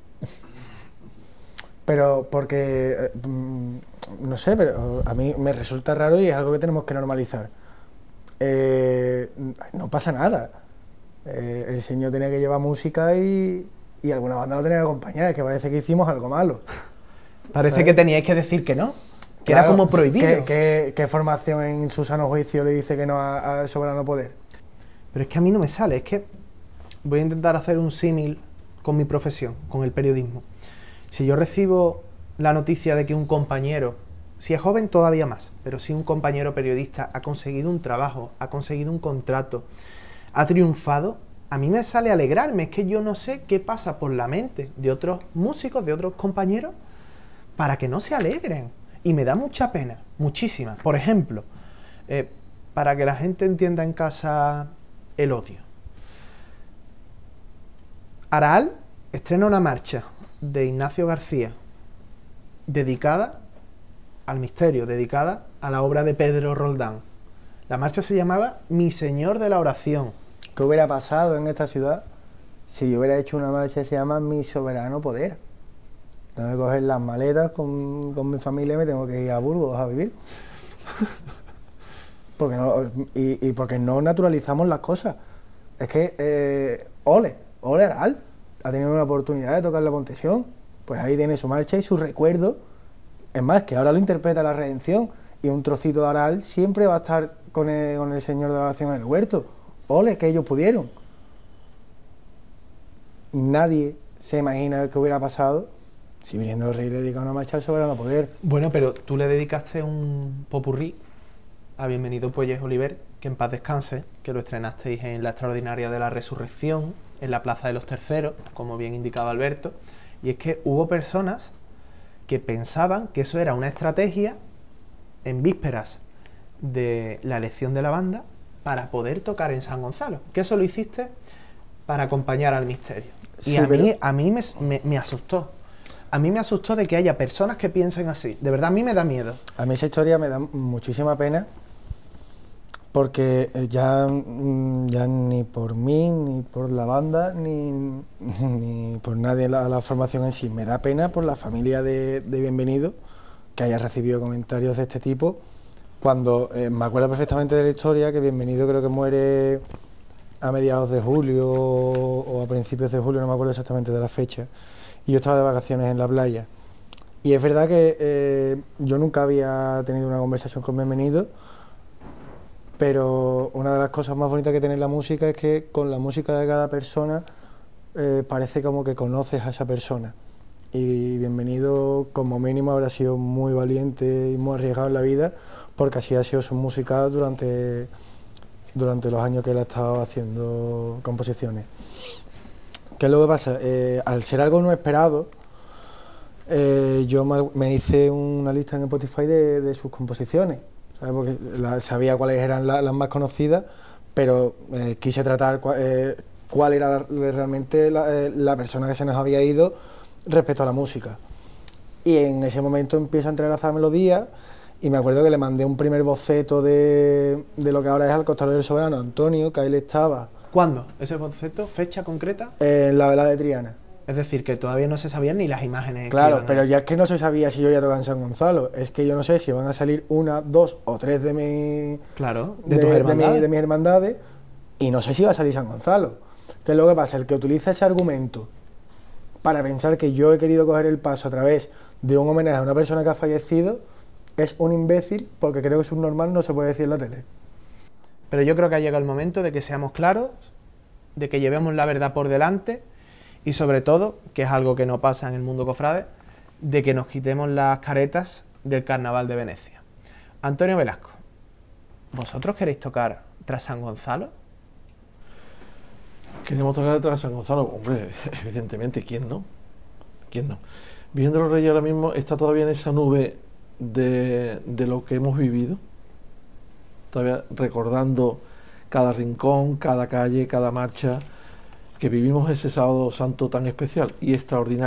Pero porque, no sé, pero a mí me resulta raro y es algo que tenemos que normalizar. No pasa nada. El señor tenía que llevar música y alguna banda lo tenía que acompañar, es que parece que hicimos algo malo. Parece que teníais que decir que no. Que Claro, era como prohibido. ¿Qué formación en su sano juicio le dice que no al soberano poder? Pero es que a mí no me sale, es que voy a intentar hacer un símil con mi profesión, con el periodismo. Si yo recibo la noticia de que un compañero, si es joven todavía más, pero si un compañero periodista ha conseguido un trabajo, ha conseguido un contrato, ha triunfado, a mí me sale alegrarme, es que yo no sé qué pasa por la mente de otros músicos, de otros compañeros, para que no se alegren. Y me da mucha pena, muchísima. Por ejemplo, para que la gente entienda en casa el odio. Araal estrena una marcha de Ignacio García dedicada al misterio, dedicada a la obra de Pedro Roldán. La marcha se llamaba Mi Señor de la Oración. ¿Qué hubiera pasado en esta ciudad si yo hubiera hecho una marcha que se llama Mi Soberano Poder? Tengo que coger las maletas con mi familia y me tengo que ir a Burgos a vivir. Porque no naturalizamos las cosas. Es que, ole Araal, ha tenido una oportunidad de tocar la Montesión, pues ahí tiene su marcha y su recuerdo. Es más, que ahora lo interpreta la Redención y un trocito de Araal siempre va a estar con el Señor de la Oración en el huerto. Ole, que ellos pudieron. Nadie se imagina qué hubiera pasado si viniendo el rey le dedica una marcha al soberano poder. Bueno, pero tú le dedicaste un popurrí a Bienvenido Puelles Oliver, que en paz descanse, que lo estrenasteis en la Extraordinaria de la Resurrección, en la Plaza de los Terceros, como bien indicaba Alberto, y es que hubo personas que pensaban que eso era una estrategia en vísperas de la elección de la banda para poder tocar en San Gonzalo, que eso lo hiciste para acompañar al misterio. Y Sí, a mí me asustó. A mí me asustó de que haya personas que piensen así. De verdad, a mí me da miedo. A mí esa historia me da muchísima pena porque ya ni por mí, ni por la banda, ni por nadie la formación en sí. Me da pena por la familia de Bienvenido que haya recibido comentarios de este tipo cuando me acuerdo perfectamente de la historia que Bienvenido creo que muere a mediados de julio o a principios de julio, no me acuerdo exactamente de la fecha. Y yo estaba de vacaciones en la playa. Y es verdad que yo nunca había tenido una conversación con Bienvenido, pero una de las cosas más bonitas que tiene la música es que con la música de cada persona parece como que conoces a esa persona. Y Bienvenido, como mínimo, habrá sido muy valiente y muy arriesgado en la vida, porque así ha sido su música durante los años que él ha estado haciendo composiciones. ¿Qué es lo que pasa? Al ser algo no esperado, yo me hice una lista en Spotify de sus composiciones, ¿sabes? Porque sabía cuáles eran las más conocidas, pero quise tratar cuál era realmente la persona que se nos había ido respecto a la música. Y en ese momento empiezo a entrelazar melodías y me acuerdo que le mandé un primer boceto de lo que ahora es Al costado del soberano, Antonio, que ahí estaba. ¿Cuándo? ¿Ese concepto? ¿Fecha concreta? La vela de Triana. Es decir, que todavía no se sabían ni las imágenes. Claro, pero ya es que no se sabía si yo iba a tocar en San Gonzalo. Es que yo no sé si van a salir una, dos o tres de tus hermandades. de mis hermandades y no sé si va a salir San Gonzalo. ¿Qué es lo que pasa? El que utiliza ese argumento para pensar que yo he querido coger el paso a través de un homenaje a una persona que ha fallecido es un imbécil, porque creo que es un normal, no se puede decir en la tele. Pero yo creo que ha llegado el momento de que seamos claros, de que llevemos la verdad por delante y sobre todo, que es algo que no pasa en el mundo cofrade, de que nos quitemos las caretas del Carnaval de Venecia. Antonio Velasco, ¿vosotros queréis tocar tras San Gonzalo? Queremos tocar tras San Gonzalo, hombre, evidentemente, ¿quién no? ¿Quién no? Viendo los Reyes ahora mismo está todavía en esa nube de lo que hemos vivido, todavía recordando cada rincón, cada calle, cada marcha, que vivimos ese sábado santo tan especial y extraordinario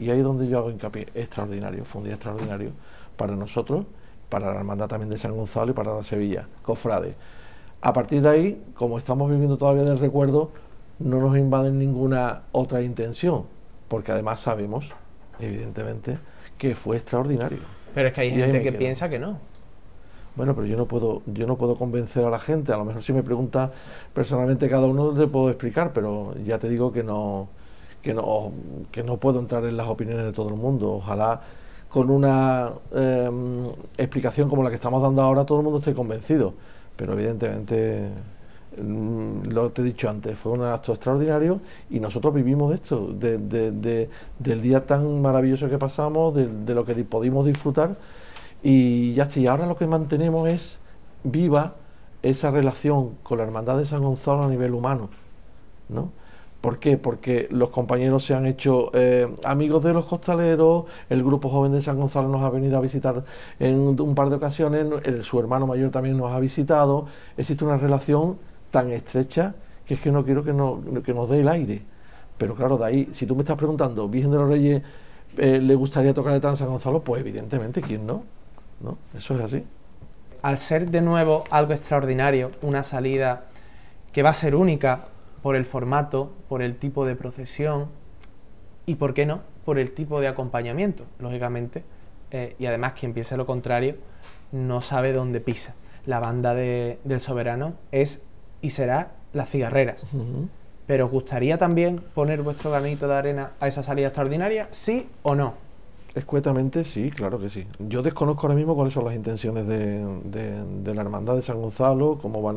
Y ahí es donde yo hago hincapié, extraordinario, fue un día extraordinario para nosotros, para la hermandad también de San Gonzalo y para la Sevilla, cofrades. A partir de ahí, como estamos viviendo todavía del recuerdo, no nos invaden ninguna otra intención, porque además sabemos, evidentemente, que fue extraordinario. Pero es que hay gente que piensa que no. Bueno, pero yo no puedo convencer a la gente. A lo mejor si me pregunta personalmente cada uno te puedo explicar, pero ya te digo que no puedo entrar en las opiniones de todo el mundo. Ojalá con una explicación como la que estamos dando ahora todo el mundo esté convencido, pero evidentemente lo que te he dicho antes, fue un acto extraordinario y nosotros vivimos de esto, del día tan maravilloso que pasamos, de lo que pudimos disfrutar. Y ya está, y ahora lo que mantenemos es viva esa relación con la Hermandad de San Gonzalo a nivel humano, ¿no? ¿Por qué? Porque los compañeros se han hecho amigos de los costaleros, el grupo joven de San Gonzalo nos ha venido a visitar en un par de ocasiones, su hermano mayor también nos ha visitado, existe una relación tan estrecha que es que no quiero que nos dé el aire. Pero claro, de ahí, si tú me estás preguntando, Virgen de los Reyes, ¿le gustaría tocar el San Gonzalo? Pues evidentemente, ¿quién no? ¿No? Eso es así. Al ser de nuevo algo extraordinario, una salida que va a ser única por el formato, por el tipo de procesión y, ¿por qué no?, por el tipo de acompañamiento, lógicamente, y además quien piense lo contrario no sabe dónde pisa. La banda del Soberano es y será Las Cigarreras. Pero ¿os gustaría también poner vuestro granito de arena a esa salida extraordinaria, sí o no? Escuetamente, sí, claro que sí. Yo desconozco ahora mismo cuáles son las intenciones de la Hermandad de San Gonzalo, cómo van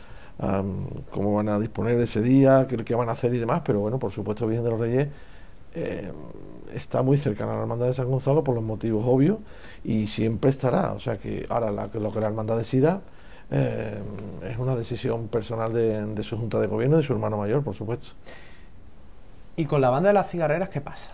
a disponer ese día, qué van a hacer y demás, pero bueno, por supuesto Virgen de los Reyes está muy cercana a la Hermandad de San Gonzalo por los motivos obvios y siempre estará. O sea que ahora lo que la Hermandad decida es una decisión personal de su Junta de Gobierno y de su hermano mayor, por supuesto. ¿Y con la banda de Las Cigarreras qué pasa?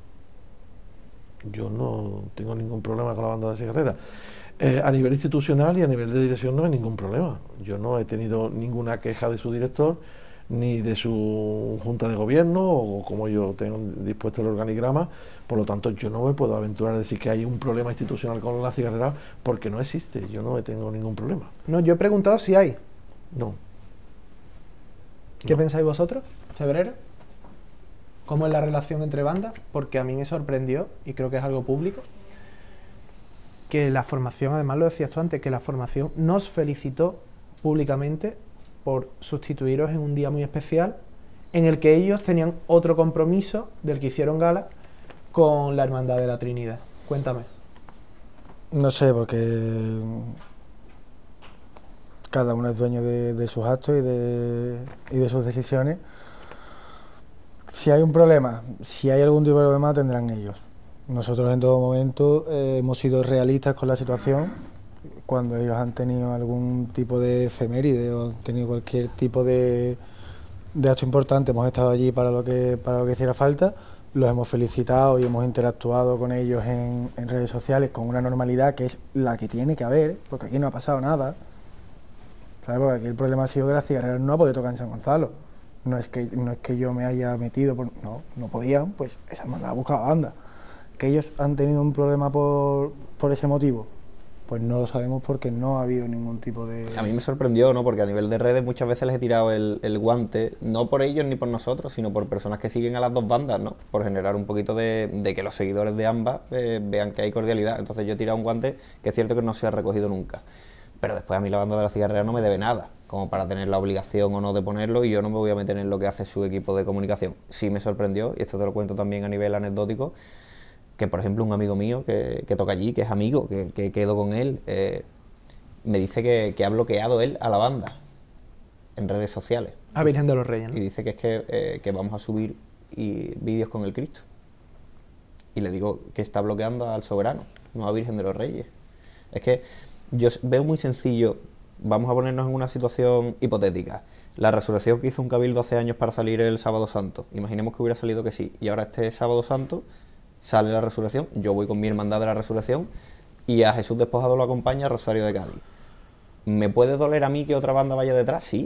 Yo no tengo ningún problema con la banda de Cigarreras. A nivel institucional y a nivel de dirección no hay ningún problema. Yo no he tenido ninguna queja de su director ni de su junta de gobierno o como yo tengo dispuesto el organigrama. Por lo tanto, yo no me puedo aventurar a decir que hay un problema institucional con la Cigarrera porque no existe. Yo no tengo ningún problema. No, yo he preguntado si hay. No. ¿Qué pensáis vosotros, Febrero? ¿Cómo es la relación entre bandas? Porque a mí me sorprendió, y creo que es algo público, que la formación, además lo decías tú antes, que la formación nos felicitó públicamente por sustituiros en un día muy especial en el que ellos tenían otro compromiso del que hicieron gala con la Hermandad de la Trinidad. Cuéntame. No sé, porque cada uno es dueño de sus actos y de sus decisiones. Si hay un problema, si hay algún tipo de problema, tendrán ellos. Nosotros en todo momento hemos sido realistas con la situación. Cuando ellos han tenido algún tipo de efeméride o han tenido cualquier tipo de acto importante, hemos estado allí para lo que hiciera falta. Los hemos felicitado y hemos interactuado con ellos en redes sociales con una normalidad que es la que tiene que haber, porque aquí no ha pasado nada. ¿Sabes? Porque aquí el problema ha sido que la Cigarrera no ha podido tocar en San Gonzalo. No es que yo me haya metido, no podían, pues esa hermandad ha buscado banda. Que ellos han tenido un problema por ese motivo, pues no lo sabemos porque no ha habido ningún tipo de... A mí me sorprendió, ¿no? Porque a nivel de redes muchas veces les he tirado el guante, no por ellos ni por nosotros, sino por personas que siguen a las dos bandas, ¿no? Por generar un poquito de que los seguidores de ambas vean que hay cordialidad. Entonces yo he tirado un guante que es cierto que no se ha recogido nunca. Pero después a mí la banda de la Cigarrera no me debe nada, como para tener la obligación o no de ponerlo, y yo no me voy a meter en lo que hace su equipo de comunicación. Sí me sorprendió, y esto te lo cuento también a nivel anecdótico, que por ejemplo un amigo mío que toca allí, que es amigo, que quedo con él, me dice que ha bloqueado él a la banda en redes sociales. A Virgen de los Reyes, ¿no? Y dice que es que vamos a subir vídeos con el Cristo. Y le digo que está bloqueando al Soberano, no a Virgen de los Reyes. Es que yo veo muy sencillo, vamos a ponernos en una situación hipotética. La resurrección que hizo un cabildo hace años para salir el Sábado Santo, imaginemos que hubiera salido que sí, y ahora este Sábado Santo sale la resurrección, yo voy con mi hermandad de la resurrección y a Jesús Despojado lo acompaña Rosario de Cádiz. ¿Me puede doler a mí que otra banda vaya detrás? Sí,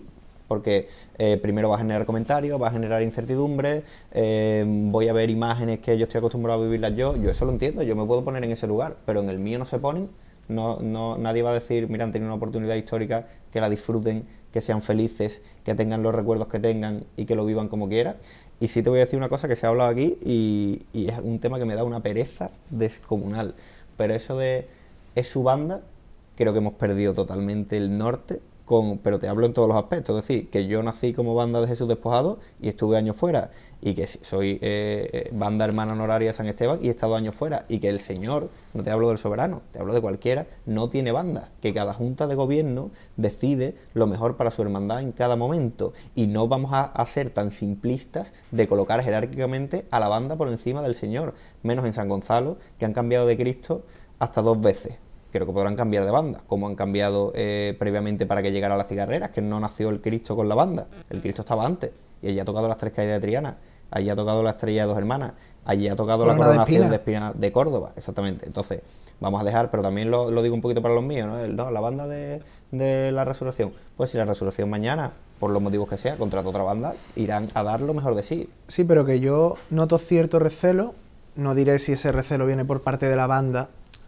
porque primero va a generar comentarios, va a generar incertidumbre, voy a ver imágenes que yo estoy acostumbrado a vivirlas yo eso lo entiendo, yo me puedo poner en ese lugar, pero en el mío no se ponen, nadie va a decir, mira, han tenido una oportunidad histórica, que la disfruten, que sean felices, que tengan los recuerdos que tengan y que lo vivan como quieran. Y sí te voy a decir una cosa que se ha hablado aquí y es un tema que me da una pereza descomunal, pero eso de es su banda, creo que hemos perdido totalmente el norte, pero te hablo en todos los aspectos, es decir, que yo nací como banda de Jesús Despojado y estuve años fuera, y que soy banda hermana honoraria de San Esteban y he estado años fuera, y que el señor, no te hablo del soberano, te hablo de cualquiera, no tiene banda, que cada junta de gobierno decide lo mejor para su hermandad en cada momento, y no vamos a ser tan simplistas de colocar jerárquicamente a la banda por encima del señor, menos en San Gonzalo, que han cambiado de Cristo hasta 2 veces. Creo que podrán cambiar de banda, como han cambiado previamente para que llegara a las cigarreras, que no nació el Cristo con la banda, el Cristo estaba antes, y allí ha tocado las 3 caídas de Triana, allí ha tocado la Estrella de 2 Hermanas, allí ha tocado la coronación de Espina de Córdoba, exactamente. Entonces, vamos a dejar, pero también lo digo un poquito para los míos, ¿no? La banda de la Resurrección, pues si la Resurrección mañana, por los motivos que sea, contrata otra banda, irán a dar lo mejor de sí. Sí, pero que yo noto cierto recelo, no diré si ese recelo viene por parte de la banda,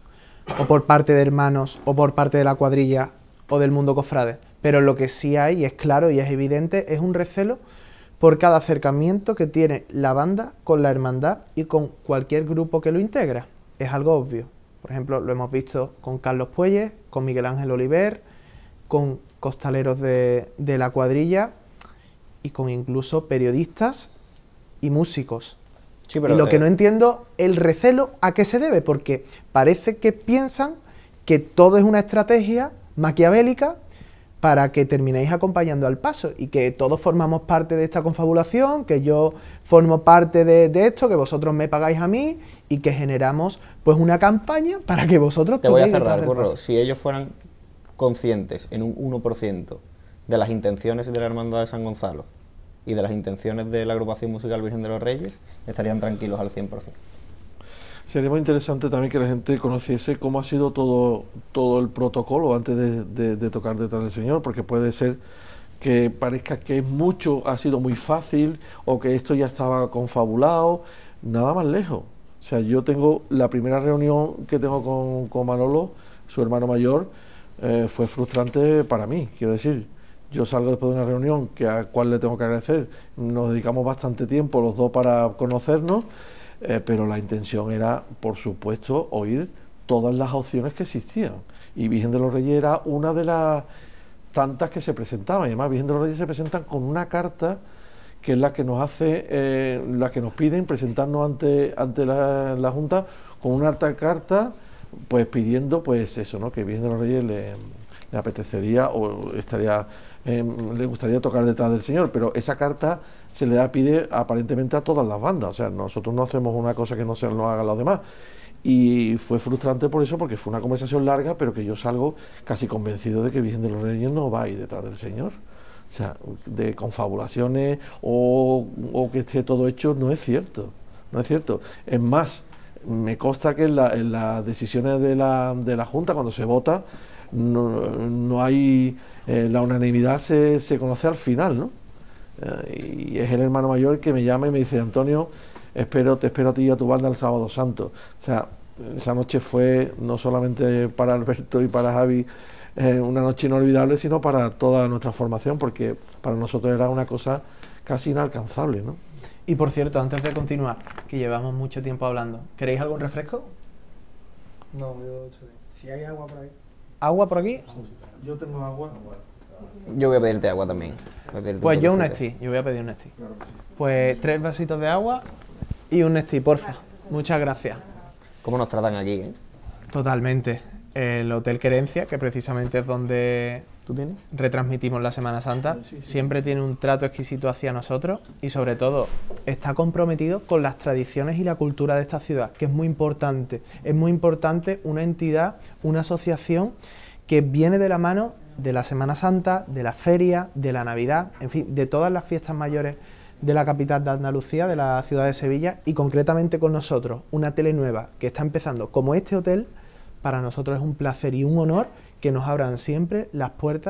o por parte de hermanos, o por parte de la cuadrilla, o del mundo cofrade, pero lo que sí hay, y es claro y es evidente, es un recelo por cada acercamiento que tiene la banda con la hermandad y con cualquier grupo que lo integra. Es algo obvio. Por ejemplo, lo hemos visto con Carlos Puelles, con Miguel Ángel Oliver, con costaleros de la cuadrilla y con incluso periodistas y músicos. Sí, pero y lo que no entiendo, el recelo, ¿a qué se debe? Porque parece que piensan que todo es una estrategia maquiavélica para que terminéis acompañando al paso y que todos formamos parte de esta confabulación, que yo formo parte de esto, que vosotros me pagáis a mí y que generamos pues una campaña para que vosotros te voy a cerrar, Curro. Si ellos fueran conscientes en un 1% de las intenciones de la Hermandad de San Gonzalo y de las intenciones de la agrupación musical Virgen de los Reyes, estarían tranquilos al 100%. Sería muy interesante también que la gente conociese cómo ha sido todo el protocolo antes de tocar detrás del Señor, porque puede ser que parezca que es mucho, ha sido muy fácil, o que esto ya estaba confabulado, nada más lejos. O sea, yo tengo la primera reunión que tengo con Manolo, su hermano mayor, fue frustrante para mí, quiero decir. Yo salgo después de una reunión a cual le tengo que agradecer, nos dedicamos bastante tiempo los dos para conocernos, pero la intención era, por supuesto, oír todas las opciones que existían. Y Virgen de los Reyes era una de las tantas que se presentaban. Y además, Virgen de los Reyes se presentan con una carta que es la que nos hace, la que nos piden presentarnos ante la Junta, con una alta carta, pues pidiendo, pues eso, ¿no? Que Virgen de los Reyes le apetecería o estaría, le gustaría tocar detrás del Señor, pero esa carta se le pide aparentemente a todas las bandas, o sea, nosotros no hacemos una cosa que no se nos hagan los demás, y fue frustrante por eso, porque fue una conversación larga, pero que yo salgo casi convencido de que Virgen de los Reyes no va a ir detrás del Señor, o sea, de confabulaciones o que esté todo hecho, no es cierto, no es cierto. Es más, me consta que en las decisiones de la Junta, cuando se vota, no hay, la unanimidad se conoce al final, ¿no? Y es el hermano mayor que me llama y me dice: Antonio, te espero a ti y a tu banda el Sábado Santo. O sea, esa noche fue no solamente para Alberto y para Javi una noche inolvidable, sino para toda nuestra formación, porque para nosotros era una cosa casi inalcanzable, ¿no? Y por cierto, antes de continuar, que llevamos mucho tiempo hablando, ¿queréis algún refresco? No, yo si hay agua por ahí. ¿Agua por aquí? Yo tengo agua. Yo voy a pedirte agua también. Pues yo un Nestí, yo voy a pedir un Nestí. Pues 3 vasitos de agua y un Nestí, porfa. Muchas gracias. ¿Cómo nos tratan aquí, Totalmente. El Hotel Querencia, que precisamente es donde ¿tú tienes? Retransmitimos la Semana Santa, siempre tiene un trato exquisito hacia nosotros y sobre todo está comprometido con las tradiciones y la cultura de esta ciudad, que es muy importante. Es muy importante una entidad, una asociación que viene de la mano de la Semana Santa, de la feria, de la Navidad, en fin, de todas las fiestas mayores de la capital de Andalucía, de la ciudad de Sevilla, y concretamente con nosotros, una tele nueva que está empezando como este hotel. Para nosotros es un placer y un honor que nos abran siempre las puertas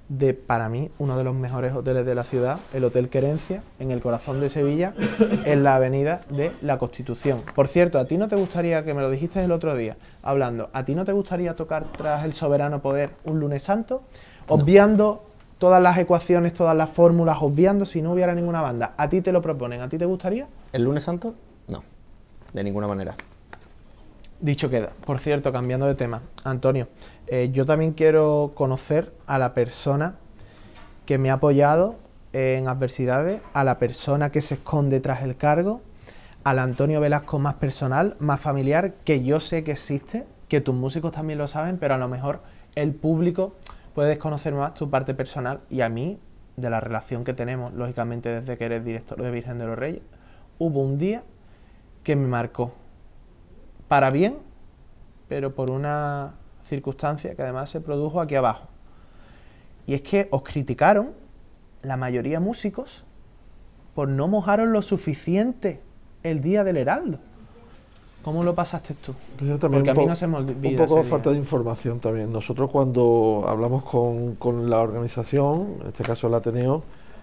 de, para mí, uno de los mejores hoteles de la ciudad, el Hotel Querencia, en el corazón de Sevilla, en la avenida de la Constitución. Por cierto, ¿a ti no te gustaría, que me lo dijiste el otro día, hablando, ¿a ti no te gustaría tocar tras el soberano poder un lunes santo? Obviando todas las ecuaciones, todas las fórmulas, obviando si no hubiera ninguna banda. ¿A ti te lo proponen? ¿A ti te gustaría? ¿El lunes santo? No, de ninguna manera. Dicho queda. Por cierto, cambiando de tema, Antonio, yo también quiero conocer a la persona que me ha apoyado en adversidades, a la persona que se esconde tras el cargo, al Antonio Velasco más personal, más familiar, que yo sé que existe, que tus músicos también lo saben, pero a lo mejor el público puede desconocer más tu parte personal, y a mí, de la relación que tenemos, lógicamente desde que eres director de Virgen de los Reyes, hubo un día que me marcó. Para bien, pero por una circunstancia que además se produjo aquí abajo. Y es que os criticaron, la mayoría músicos, por no mojaros lo suficiente el día del Heraldo. ¿Cómo lo pasaste tú? Pues también porque a mí no se me olvida un poco de ese falta día. de información también. Nosotros cuando hablamos con la organización, en este caso el Ateneo,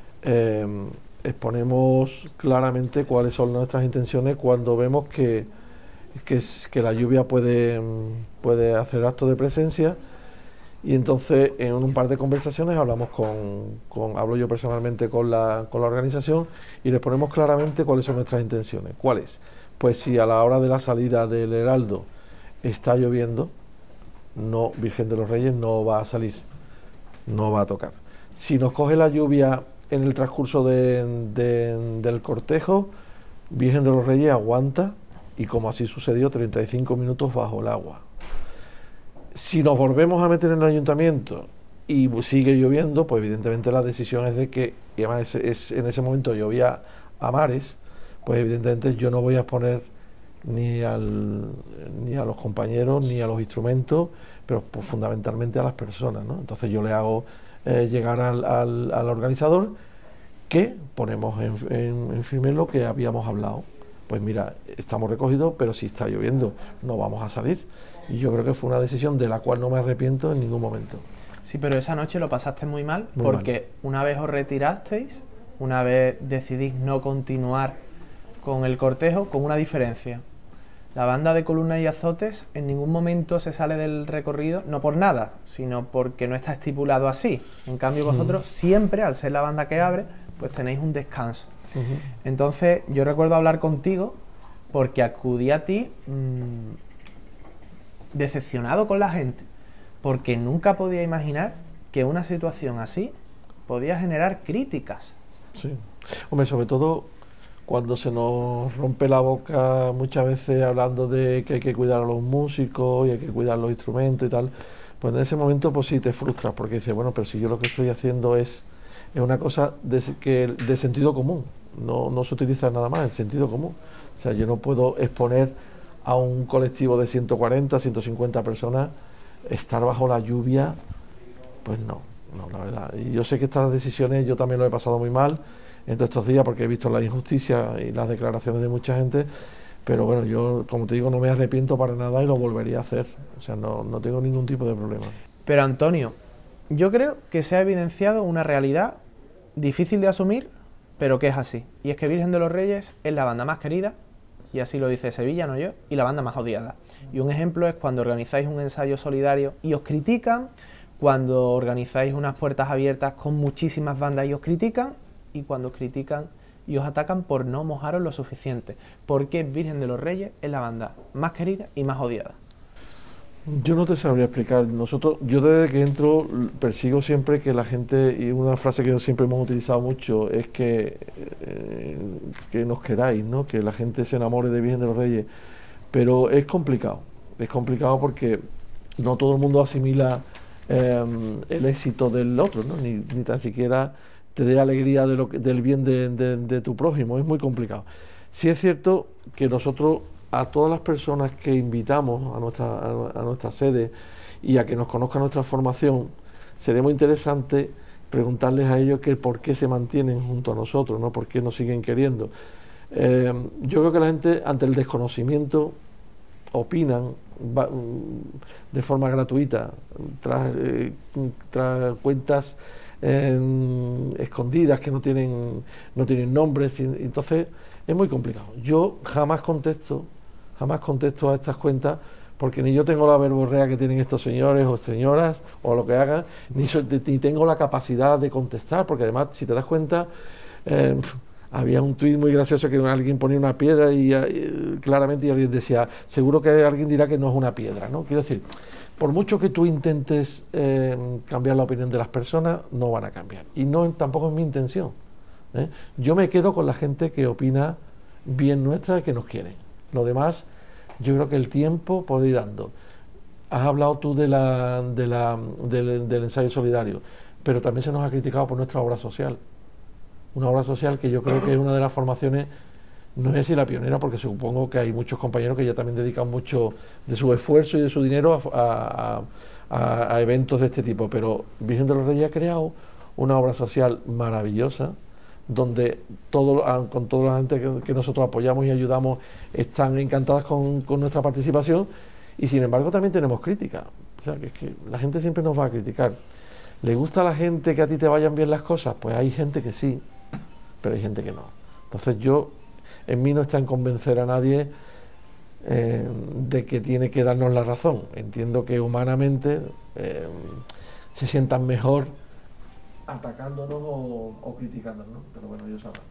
exponemos claramente cuáles son nuestras intenciones cuando vemos que la lluvia puede hacer acto de presencia, y entonces en un par de conversaciones hablamos hablo yo personalmente con la organización y les ponemos claramente cuáles son nuestras intenciones. ¿Cuáles? Pues si a la hora de la salida del Heraldo está lloviendo, no, Virgen de los Reyes no va a salir, no va a tocar. Si nos coge la lluvia en el transcurso del cortejo, Virgen de los Reyes aguanta, y como así sucedió, 35 minutos bajo el agua. Si nos volvemos a meter en el ayuntamiento y sigue lloviendo, pues evidentemente la decisión es de que, y además en ese momento llovía a mares, pues evidentemente yo no voy a exponer ni a los compañeros ni a los instrumentos, pero pues fundamentalmente a las personas, ¿no? Entonces yo le hago llegar al organizador que ponemos en firme lo que habíamos hablado. Pues mira, estamos recogidos, pero si está lloviendo no vamos a salir. Y yo creo que fue una decisión de la cual no me arrepiento en ningún momento. Sí, pero esa noche lo pasaste muy mal, Muy porque una vez os retirasteis, una vez decidís no continuar con el cortejo, con una diferencia. La banda de columnas y azotes en ningún momento se sale del recorrido, no por nada, sino porque no está estipulado así. En cambio vosotros siempre, al ser la banda que abre, pues tenéis un descanso. Entonces yo recuerdo hablar contigo porque acudí a ti decepcionado con la gente, porque nunca podía imaginar que una situación así podía generar críticas. Sí, hombre, sobre todo cuando se nos rompe la boca muchas veces hablando de que hay que cuidar a los músicos y hay que cuidar los instrumentos y tal, pues en ese momento pues sí te frustras, porque dices, bueno, pero si yo lo que estoy haciendo es una cosa de sentido común, no se utiliza nada más, el sentido común. O sea, yo no puedo exponer a un colectivo de 140, 150 personas, estar bajo la lluvia, pues no, la verdad. Y yo sé que estas decisiones yo también lo he pasado muy mal en todos estos días porque he visto la injusticia y las declaraciones de mucha gente, pero bueno, yo, como te digo, no me arrepiento para nada y lo volvería a hacer. O sea, no tengo ningún tipo de problema. Pero Antonio, yo creo que se ha evidenciado una realidad difícil de asumir, pero que es así. Y es que Virgen de los Reyes es la banda más querida, y así lo dice Sevilla, no yo, y la banda más odiada. Y un ejemplo es cuando organizáis un ensayo solidario y os critican, cuando organizáis unas puertas abiertas con muchísimas bandas y os critican, y cuando os critican y os atacan por no mojaros lo suficiente. Porque Virgen de los Reyes es la banda más querida y más odiada. Yo no te sabría explicar. Yo desde que entro persigo siempre que la gente, y una frase que siempre hemos utilizado mucho, es que nos queráis, ¿no? Que la gente se enamore de Virgen de los Reyes. Pero es complicado porque no todo el mundo asimila el éxito del otro, ¿no? Ni tan siquiera te dé alegría del bien de tu prójimo. Es muy complicado. Sí es cierto que nosotros, a todas las personas que invitamos a nuestra sede y a que nos conozcan nuestra formación, sería muy interesante preguntarles a ellos que por qué se mantienen junto a nosotros, ¿no? ¿Por qué nos siguen queriendo? Yo creo que la gente, ante el desconocimiento, opinan de forma gratuita, tras cuentas escondidas que no tienen nombres, y entonces es muy complicado. Yo jamás contesto a estas cuentas, porque ni yo tengo la verborrea que tienen estos señores o señoras o lo que hagan, ni tengo la capacidad de contestar, porque además, si te das cuenta, había un tuit muy gracioso que alguien ponía una piedra y claramente alguien decía, seguro que alguien dirá que no es una piedra, ¿no? Quiero decir, por mucho que tú intentes cambiar la opinión de las personas, no van a cambiar. Y tampoco es mi intención, ¿eh? Yo me quedo con la gente que opina bien nuestra y que nos quiere. Lo demás, yo creo que el tiempo puede ir dando. Has hablado tú del ensayo solidario, pero también se nos ha criticado por nuestra obra social. Una obra social que yo creo que es una de las formaciones, no voy a decir la pionera, porque supongo que hay muchos compañeros que ya también dedican mucho de su esfuerzo y de su dinero a eventos de este tipo, pero Virgen de los Reyes ha creado una obra social maravillosa, donde con toda la gente que nosotros apoyamos y ayudamos están encantadas con nuestra participación, y sin embargo también tenemos críticas. O sea, que es que la gente siempre nos va a criticar. ¿Le gusta a la gente que a ti te vayan bien las cosas? Pues hay gente que sí, pero hay gente que no. Entonces en mí no está en convencer a nadie de que tiene que darnos la razón. Entiendo que humanamente se sientan mejor atacándonos o criticándonos, ¿no? Pero bueno, ellos sabrán.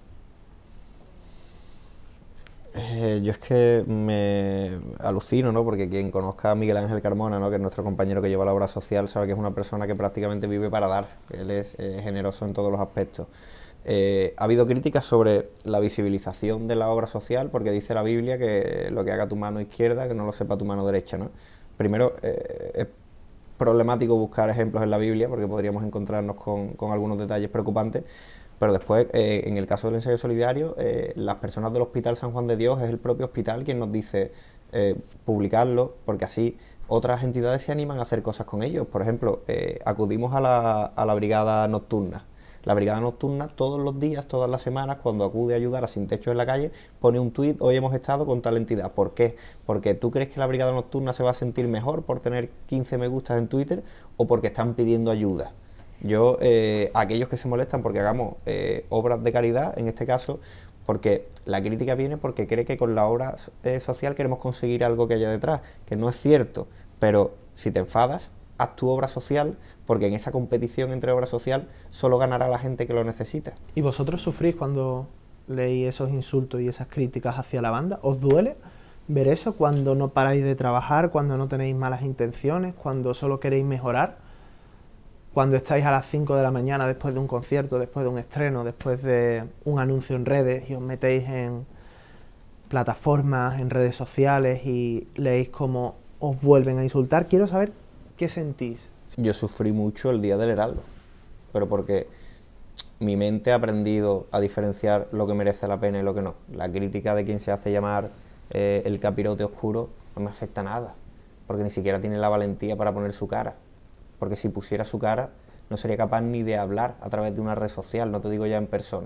Yo es que me alucino, ¿no? Porque quien conozca a Miguel Ángel Carmona, ¿no?, que es nuestro compañero que lleva la obra social, sabe que es una persona que prácticamente vive para dar. Él es generoso en todos los aspectos. Ha habido críticas sobre la visibilización de la obra social, porque dice la Biblia que lo que haga tu mano izquierda, que no lo sepa tu mano derecha, ¿no? Primero, es problemático buscar ejemplos en la Biblia, porque podríamos encontrarnos con algunos detalles preocupantes. Pero después, en el caso del ensayo solidario, las personas del Hospital San Juan de Dios, es el propio hospital quien nos dice publicarlo, porque así otras entidades se animan a hacer cosas con ellos. Por ejemplo, acudimos a la brigada nocturna. La brigada nocturna todos los días, todas las semanas, cuando acude a ayudar a Sin Techo en la calle, pone un tuit: hoy hemos estado con tal entidad. ¿Por qué? Porque ¿tú crees que la brigada nocturna se va a sentir mejor por tener 15 me gustas en Twitter o porque están pidiendo ayuda? Yo, aquellos que se molestan porque hagamos obras de caridad, en este caso, porque la crítica viene porque cree que con la obra social queremos conseguir algo que haya detrás, que no es cierto, pero si te enfadas, haz tu obra social, porque en esa competición entre obra social solo ganará la gente que lo necesita. ¿Y vosotros sufrís cuando leéis esos insultos y esas críticas hacia la banda? ¿Os duele ver eso cuando no paráis de trabajar, cuando no tenéis malas intenciones, cuando solo queréis mejorar? Cuando estáis a las 5 de la mañana después de un concierto, después de un estreno, después de un anuncio en redes y os metéis en plataformas, en redes sociales y leéis cómo os vuelven a insultar. Quiero saber qué sentís. Yo sufrí mucho el día del Heraldo, pero porque mi mente ha aprendido a diferenciar lo que merece la pena y lo que no. La crítica de quien se hace llamar el capirote oscuro no me afecta nada, porque ni siquiera tiene la valentía para poner su cara. Porque si pusiera su cara, no sería capaz ni de hablar a través de una red social, no te digo ya en persona.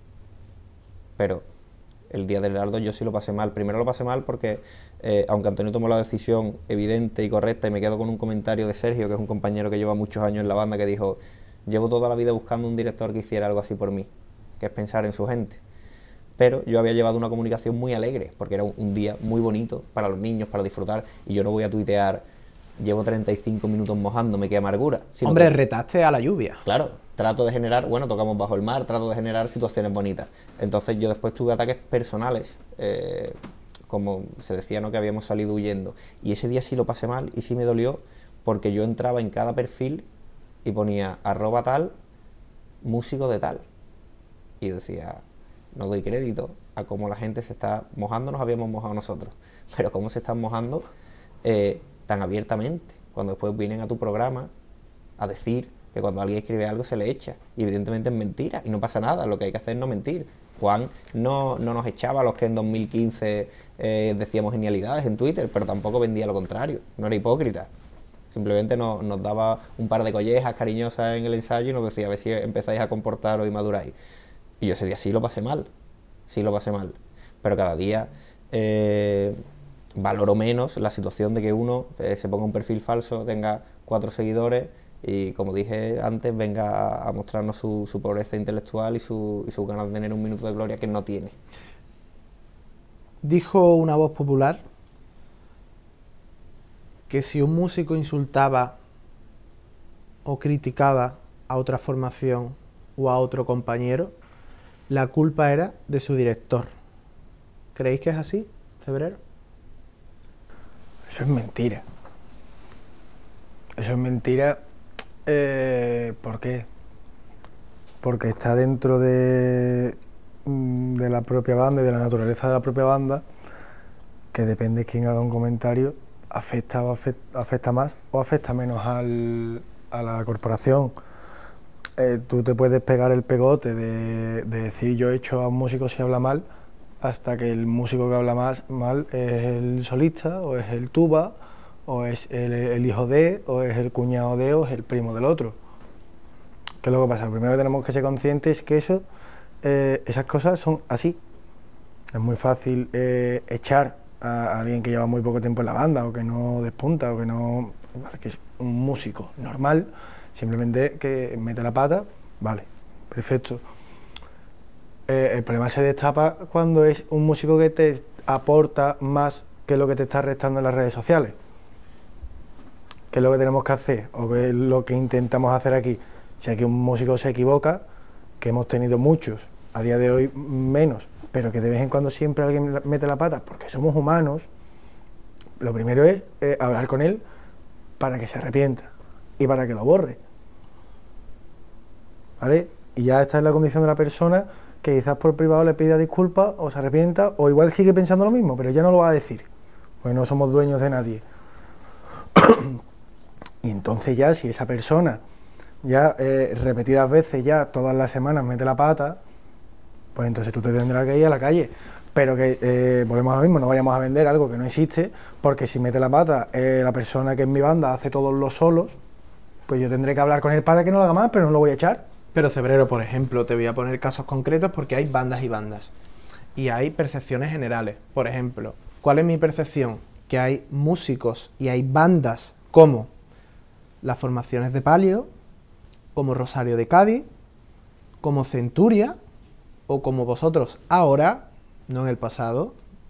Pero el día del Heraldo yo sí lo pasé mal. Primero lo pasé mal porque, aunque Antonio tomó la decisión evidente y correcta, y me quedo con un comentario de Sergio, que es un compañero que lleva muchos años en la banda, que dijo: llevo toda la vida buscando un director que hiciera algo así por mí, que es pensar en su gente. Pero yo había llevado una comunicación muy alegre, porque era un día muy bonito para los niños, para disfrutar, y yo no voy a tuitear: llevo 35 minutos mojándome, qué amargura. Hombre, retaste a la lluvia. Claro, trato de generar, bueno, tocamos bajo el mar, trato de generar situaciones bonitas. Entonces yo después tuve ataques personales, como se decía, ¿no?, que habíamos salido huyendo. Y ese día sí lo pasé mal y sí me dolió, porque yo entraba en cada perfil y ponía @tal, músico de tal. Y yo decía, no doy crédito a cómo la gente se está mojando, nos habíamos mojado nosotros, pero cómo se están mojando tan abiertamente, cuando después vienen a tu programa a decir que cuando alguien escribe algo se le echa, y evidentemente es mentira, y no pasa nada, lo que hay que hacer es no mentir. Juan no nos echaba a los que en 2015 decíamos genialidades en Twitter, pero tampoco vendía lo contrario, no era hipócrita. Simplemente nos daba un par de collejas cariñosas en el ensayo y nos decía: a ver si empezáis a comportaros y maduráis. Y yo ese día sí lo pasé mal, pero cada día valoro menos la situación de que uno se ponga un perfil falso, tenga 4 seguidores y, como dije antes, venga a mostrarnos su pobreza intelectual y su ganas de tener un minuto de gloria que no tiene. Dijo una voz popular que si un músico insultaba o criticaba a otra formación o a otro compañero, la culpa era de su director. ¿Creéis que es así, Febrero? Eso es mentira. Eso es mentira. ¿Por qué? Porque está dentro de la propia banda y de la naturaleza de la propia banda, que depende de quién haga un comentario, afecta más o afecta menos a la corporación. Tú te puedes pegar el pegote de decir yo he hecho a un músico si habla mal, hasta que el músico que habla mal es el solista, o es el tuba, o es el hijo de, o es el cuñado de, o es el primo del otro. ¿Qué es lo que pasa? Lo primero que tenemos que ser conscientes es que esas cosas son así. Es muy fácil echar a alguien que lleva muy poco tiempo en la banda, o que no despunta, o que no... que es un músico normal, simplemente que mete la pata, vale, perfecto. El problema se destapa cuando es un músico que te aporta más que lo que te está restando en las redes sociales. ¿Qué es lo que tenemos que hacer? O qué es lo que intentamos hacer aquí. Si aquí un músico se equivoca, que hemos tenido muchos, a día de hoy menos, pero que de vez en cuando siempre alguien mete la pata, porque somos humanos, lo primero es hablar con él para que se arrepienta y para que lo borre, ¿vale? Y ya esta es la condición de la persona, que quizás por privado le pida disculpas o se arrepienta, o igual sigue pensando lo mismo, pero ya no lo va a decir, pues no somos dueños de nadie. Y entonces ya, si esa persona ya repetidas veces, ya todas las semanas mete la pata, pues entonces tú te tendrás que ir a la calle. Pero que volvemos a lo mismo, no vayamos a vender algo que no existe, porque si mete la pata la persona que en mi banda hace todos los solos, pues yo tendré que hablar con él para que no lo haga más, pero no lo voy a echar. Pero Febrero, por ejemplo, te voy a poner casos concretos porque hay bandas y bandas. Y hay percepciones generales. Por ejemplo, ¿cuál es mi percepción? Que hay músicos y hay bandas como las formaciones de Palio, como Rosario de Cádiz, como Centuria, o como vosotros ahora, no en el pasado,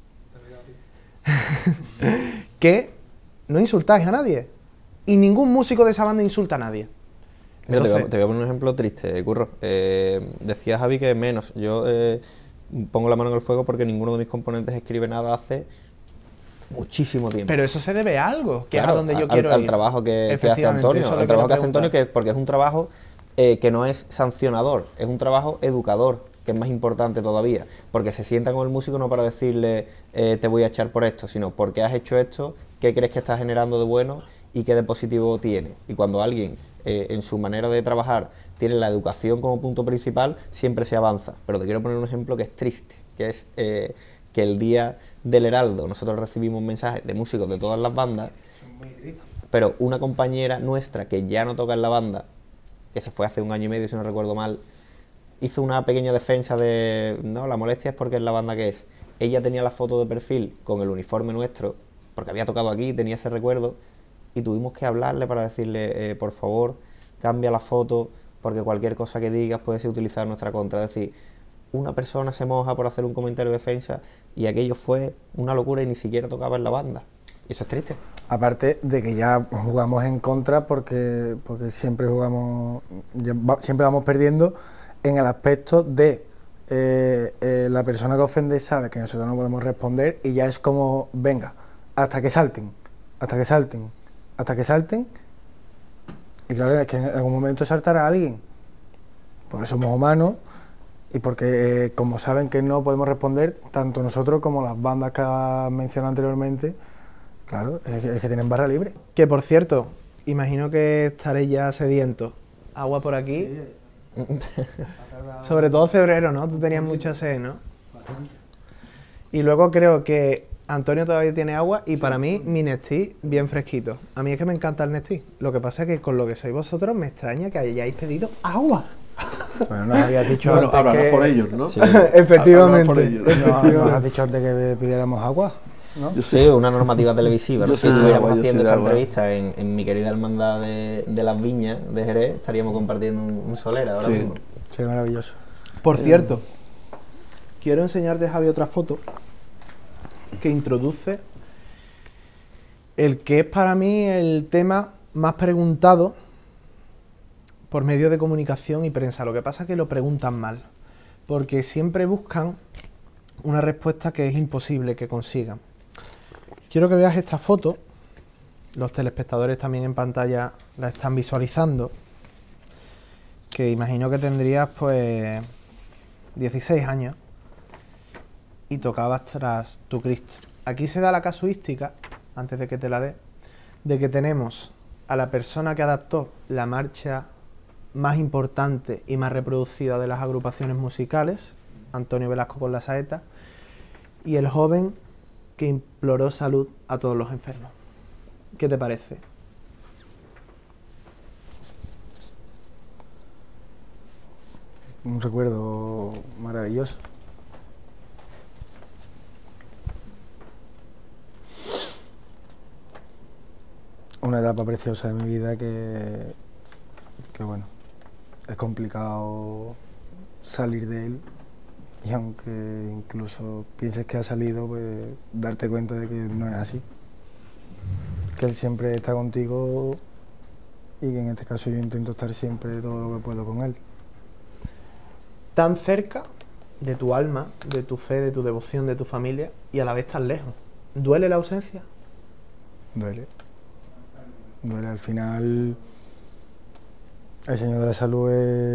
que no insultáis a nadie. Y ningún músico de esa banda insulta a nadie. Mira, Entonces, te voy a poner un ejemplo triste, Curro. Decía Javi que menos. Yo pongo la mano en el fuego porque ninguno de mis componentes escribe nada hace muchísimo tiempo. pero eso se debe a algo, que Claro, es a donde yo quiero al ir. trabajo que hace Efectivamente, Antonio. eso es lo Al que trabajo que quiero hace Antonio, preguntar. porque es un trabajo que no es sancionador, es un trabajo educador, que es más importante todavía, porque se sienta con el músico no para decirle te voy a echar por esto, sino porque has hecho esto, qué crees que estás generando de bueno y qué de positivo tiene. Y cuando alguien en su manera de trabajar tiene la educación como punto principal, siempre se avanza. Pero te quiero poner un ejemplo que es triste, que es que el día del Heraldo nosotros recibimos mensajes de músicos de todas las bandas, pero una compañera nuestra que ya no toca en la banda, que se fue hace 1 año y medio si no recuerdo mal, hizo una pequeña defensa de no, la molestia es porque es la banda que es. Ella tenía la foto de perfil con el uniforme nuestro, porque había tocado aquí, tenía ese recuerdo, y tuvimos que hablarle para decirle, por favor, cambia la foto, porque cualquier cosa que digas puede ser utilizada en nuestra contra. Es decir, una persona se moja por hacer un comentario de defensa y aquello fue una locura y ni siquiera tocaba en la banda. Y eso es triste. Aparte de que ya jugamos en contra porque siempre jugamos, siempre vamos perdiendo en el aspecto de la persona que ofende sabe que nosotros no podemos responder y ya es como, venga, hasta que salten, hasta que salten, hasta que salten. Y claro, es que en algún momento saltará alguien, porque somos humanos y porque como saben que no podemos responder, tanto nosotros como las bandas que has mencionado anteriormente, claro, es que tienen barra libre. Que por cierto, imagino que estaréis ya sedientos. Agua por aquí. Sobre todo Febrero, ¿no? Tú tenías mucha sed, ¿no? Y luego creo que Antonio todavía tiene agua y para mí mi Nestí bien fresquito. A mí es que me encanta el Nestí. Lo que pasa es que con lo que sois vosotros me extraña que hayáis pedido agua. Bueno, nos habías dicho Bueno, antes hablarás que... por ellos, ¿no? Sí. Efectivamente. Por ello, ¿no? Nos has dicho antes que pidiéramos agua. ¿no? Yo Sí, una normativa televisiva, ¿no? Yo Si soy de estuviéramos Agua, yo haciendo soy de esta Agua. entrevista en mi querida hermandad de las Viñas de Jerez, estaríamos compartiendo un soler ahora Sí. mismo. Sería maravilloso. Por cierto, quiero enseñarte, Javi, otra foto que introduce el que es para mí el tema más preguntado por medios de comunicación y prensa. Lo que pasa es que lo preguntan mal, porque siempre buscan una respuesta que es imposible que consigan. Quiero que veas esta foto, los telespectadores también en pantalla la están visualizando, que imagino que tendrías pues 16 años y tocabas tras tu Cristo. Aquí se da la casuística, antes de que te la dé, de que tenemos a la persona que adaptó la marcha más importante y más reproducida de las agrupaciones musicales, Antonio Velasco con la saeta, y el joven que imploró salud a todos los enfermos. ¿Qué te parece? Un recuerdo maravilloso. Una etapa preciosa de mi vida que bueno, es complicado salir de él, y aunque incluso pienses que ha salido, pues darte cuenta de que no es así. Que él siempre está contigo y que en este caso yo intento estar siempre todo lo que puedo con él. Tan cerca de tu alma, de tu fe, de tu devoción, de tu familia, y a la vez tan lejos. ¿Duele la ausencia? Duele. Duele. Al final, el Señor de la Salud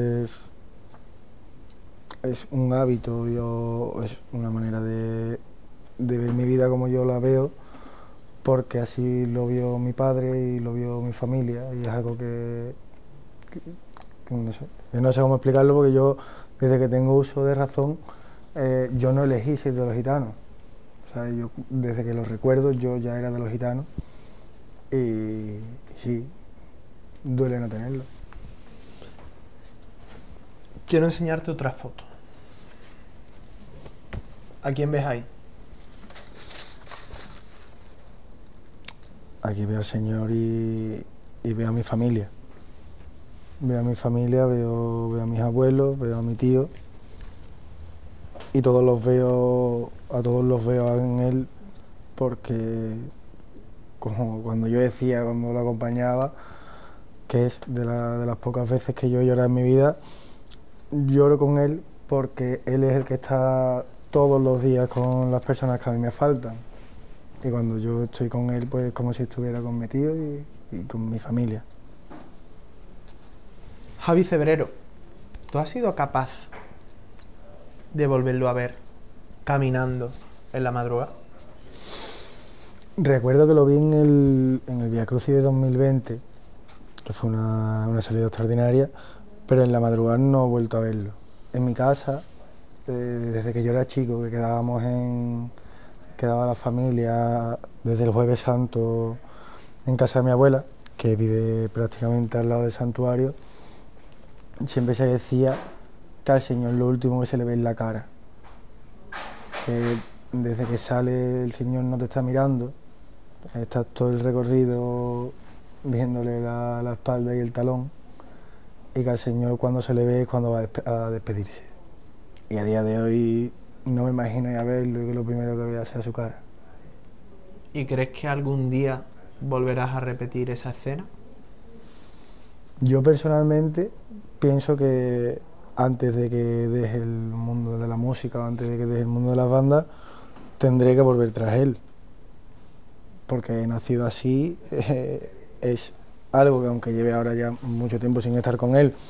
es un hábito, es una manera de ver mi vida como yo la veo, porque así lo vio mi padre y lo vio mi familia, y es algo que no sé. Yo no sé cómo explicarlo, porque yo, desde que tengo uso de razón, yo no elegí ser de los gitanos. O sea, yo, desde que lo recuerdo, yo ya era de los gitanos. Y sí, duele no tenerlo. Quiero enseñarte otra foto. ¿A quién ves ahí? Aquí veo al Señor y veo a mi familia. Veo a mi familia, veo a mis abuelos, veo a mi tío. Y a todos los veo en él, porque como cuando yo decía, cuando lo acompañaba, que es de las pocas veces que yo he llorado en mi vida, lloro con él porque él es el que está todos los días con las personas que a mí me faltan. Y cuando yo estoy con él, pues es como si estuviera con mi tío y con mi familia. Javi Cebrero, ¿tú has sido capaz de volverlo a ver caminando en la madrugada? Recuerdo que lo vi en el Via Crucis de 2020, que fue una salida extraordinaria, pero en la madrugada no he vuelto a verlo. En mi casa, desde que yo era chico, que quedaba la familia desde el Jueves Santo en casa de mi abuela, que vive prácticamente al lado del santuario, siempre se decía que al Señor lo último que se le ve en la cara. Que desde que sale el Señor no te está mirando, estás todo el recorrido viéndole la espalda y el talón, y que al Señor cuando se le ve es cuando va a despedirse. Y a día de hoy no me imagino ir a verlo y que lo primero que vea sea su cara. ¿Y crees que algún día volverás a repetir esa escena? Yo personalmente pienso que antes de que deje el mundo de la música, o antes de que deje el mundo de las bandas, tendré que volver tras él. Porque he nacido así, es algo que aunque lleve ahora ya mucho tiempo sin estar con él,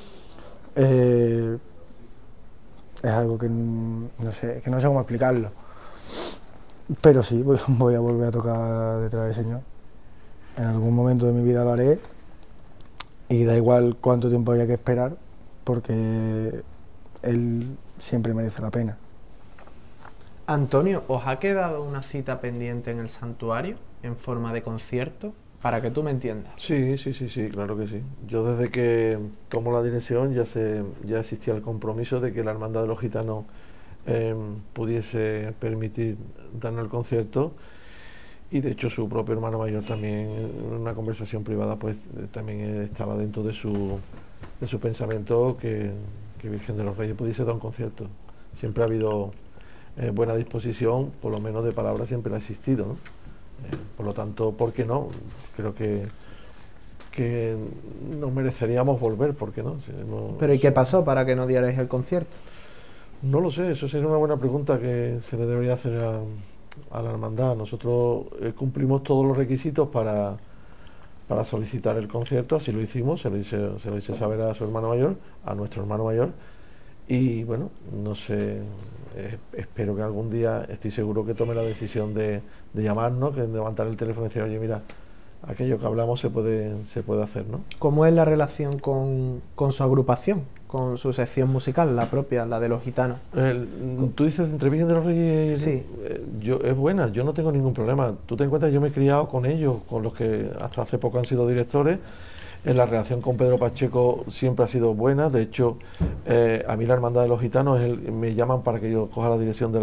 es algo que no sé cómo explicarlo. Pero sí, voy a volver a tocar detrás del Señor. En algún momento de mi vida lo haré, y da igual cuánto tiempo haya que esperar, porque él siempre merece la pena. Antonio, ¿os ha quedado una cita pendiente en el santuario en forma de concierto? Para que tú me entiendas. Sí, claro que sí. Yo desde que tomo la dirección ya existía el compromiso de que la Hermandad de los Gitanos pudiese permitir darnos el concierto. Y de hecho su propio hermano mayor también, en una conversación privada, pues también estaba dentro de su pensamiento que Virgen de los Reyes pudiese dar un concierto. Siempre ha habido buena disposición, por lo menos de palabra siempre ha existido, ¿no? Por lo tanto, ¿por qué no? Creo que nos mereceríamos volver, ¿por qué no? ¿Pero y qué pasó para que no dierais el concierto? No lo sé, eso sería una buena pregunta que se le debería hacer a la hermandad. Nosotros cumplimos todos los requisitos para solicitar el concierto, así lo hicimos, se lo hice saber a su hermano mayor, a nuestro hermano mayor, y bueno, no sé, espero que algún día, estoy seguro que tome la decisión de llamarnos, que de levantar el teléfono y decir, oye, mira, aquello que hablamos se puede hacer, ¿no? ¿Cómo es la relación con su agrupación, con su sección musical, la propia, la de los gitanos? Tú dices entre Virgen de los Reyes, sí. Es buena, yo no tengo ningún problema. Tú ten en cuenta que yo me he criado con ellos, con los que hasta hace poco han sido directores. La relación con Pedro Pacheco siempre ha sido buena. De hecho, a mí la Hermandad de los Gitanos me llaman para que yo coja la dirección de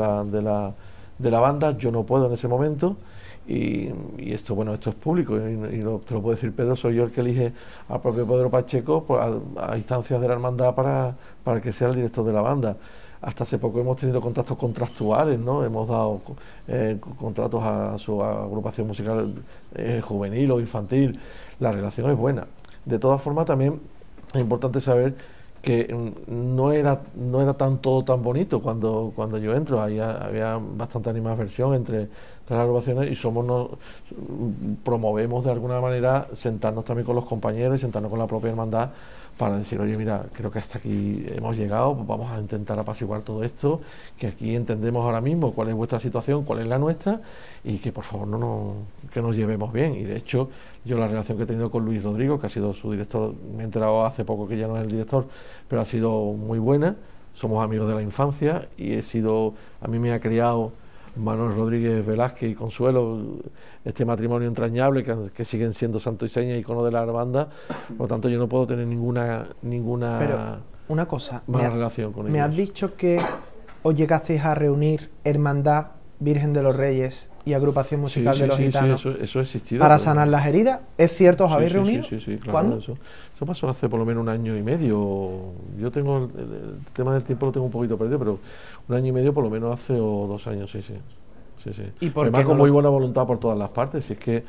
la banda. Yo no puedo en ese momento. Y esto, bueno, esto es público te lo puede decir Pedro, soy yo el que elige al propio Pedro Pacheco a instancias de la hermandad para que sea el director de la banda. Hasta hace poco hemos tenido contactos contractuales, ¿no? Hemos dado contratos a su agrupación musical juvenil o infantil. La relación es buena. De todas formas, también es importante saber que no era todo tan bonito cuando yo entro. Había bastante animadversión entre las agrupaciones y promovemos de alguna manera sentarnos también con los compañeros y sentarnos con la propia hermandad para decir, oye, mira, creo que hasta aquí hemos llegado, pues vamos a intentar apaciguar todo esto, que aquí entendemos ahora mismo cuál es vuestra situación, cuál es la nuestra, y que por favor que nos llevemos bien. Y de hecho, yo la relación que he tenido con Luis Rodrigo, que ha sido su director, me he enterado hace poco que ya no es el director, pero ha sido muy buena, somos amigos de la infancia, y a mí me ha criado Manuel Rodríguez Velázquez y Consuelo, este matrimonio entrañable que siguen siendo santo y seña, icono de la banda. Por lo tanto, yo no puedo tener ninguna Pero una cosa, mala relación con ellos. Me has dicho que os llegasteis a reunir Hermandad, Virgen de los Reyes y Agrupación Musical de los Gitanos eso ha existido, para sanar las heridas. ¿Es cierto? ¿Os habéis reunido? Sí, claro. ¿Cuándo? Eso pasó hace por lo menos 1 año y medio. Yo tengo el tema del tiempo lo tengo un poquito perdido, pero 1 año y medio por lo menos hace 2 años, sí. ¿Y por Además, qué con muy buena voluntad por todas las partes. Si es que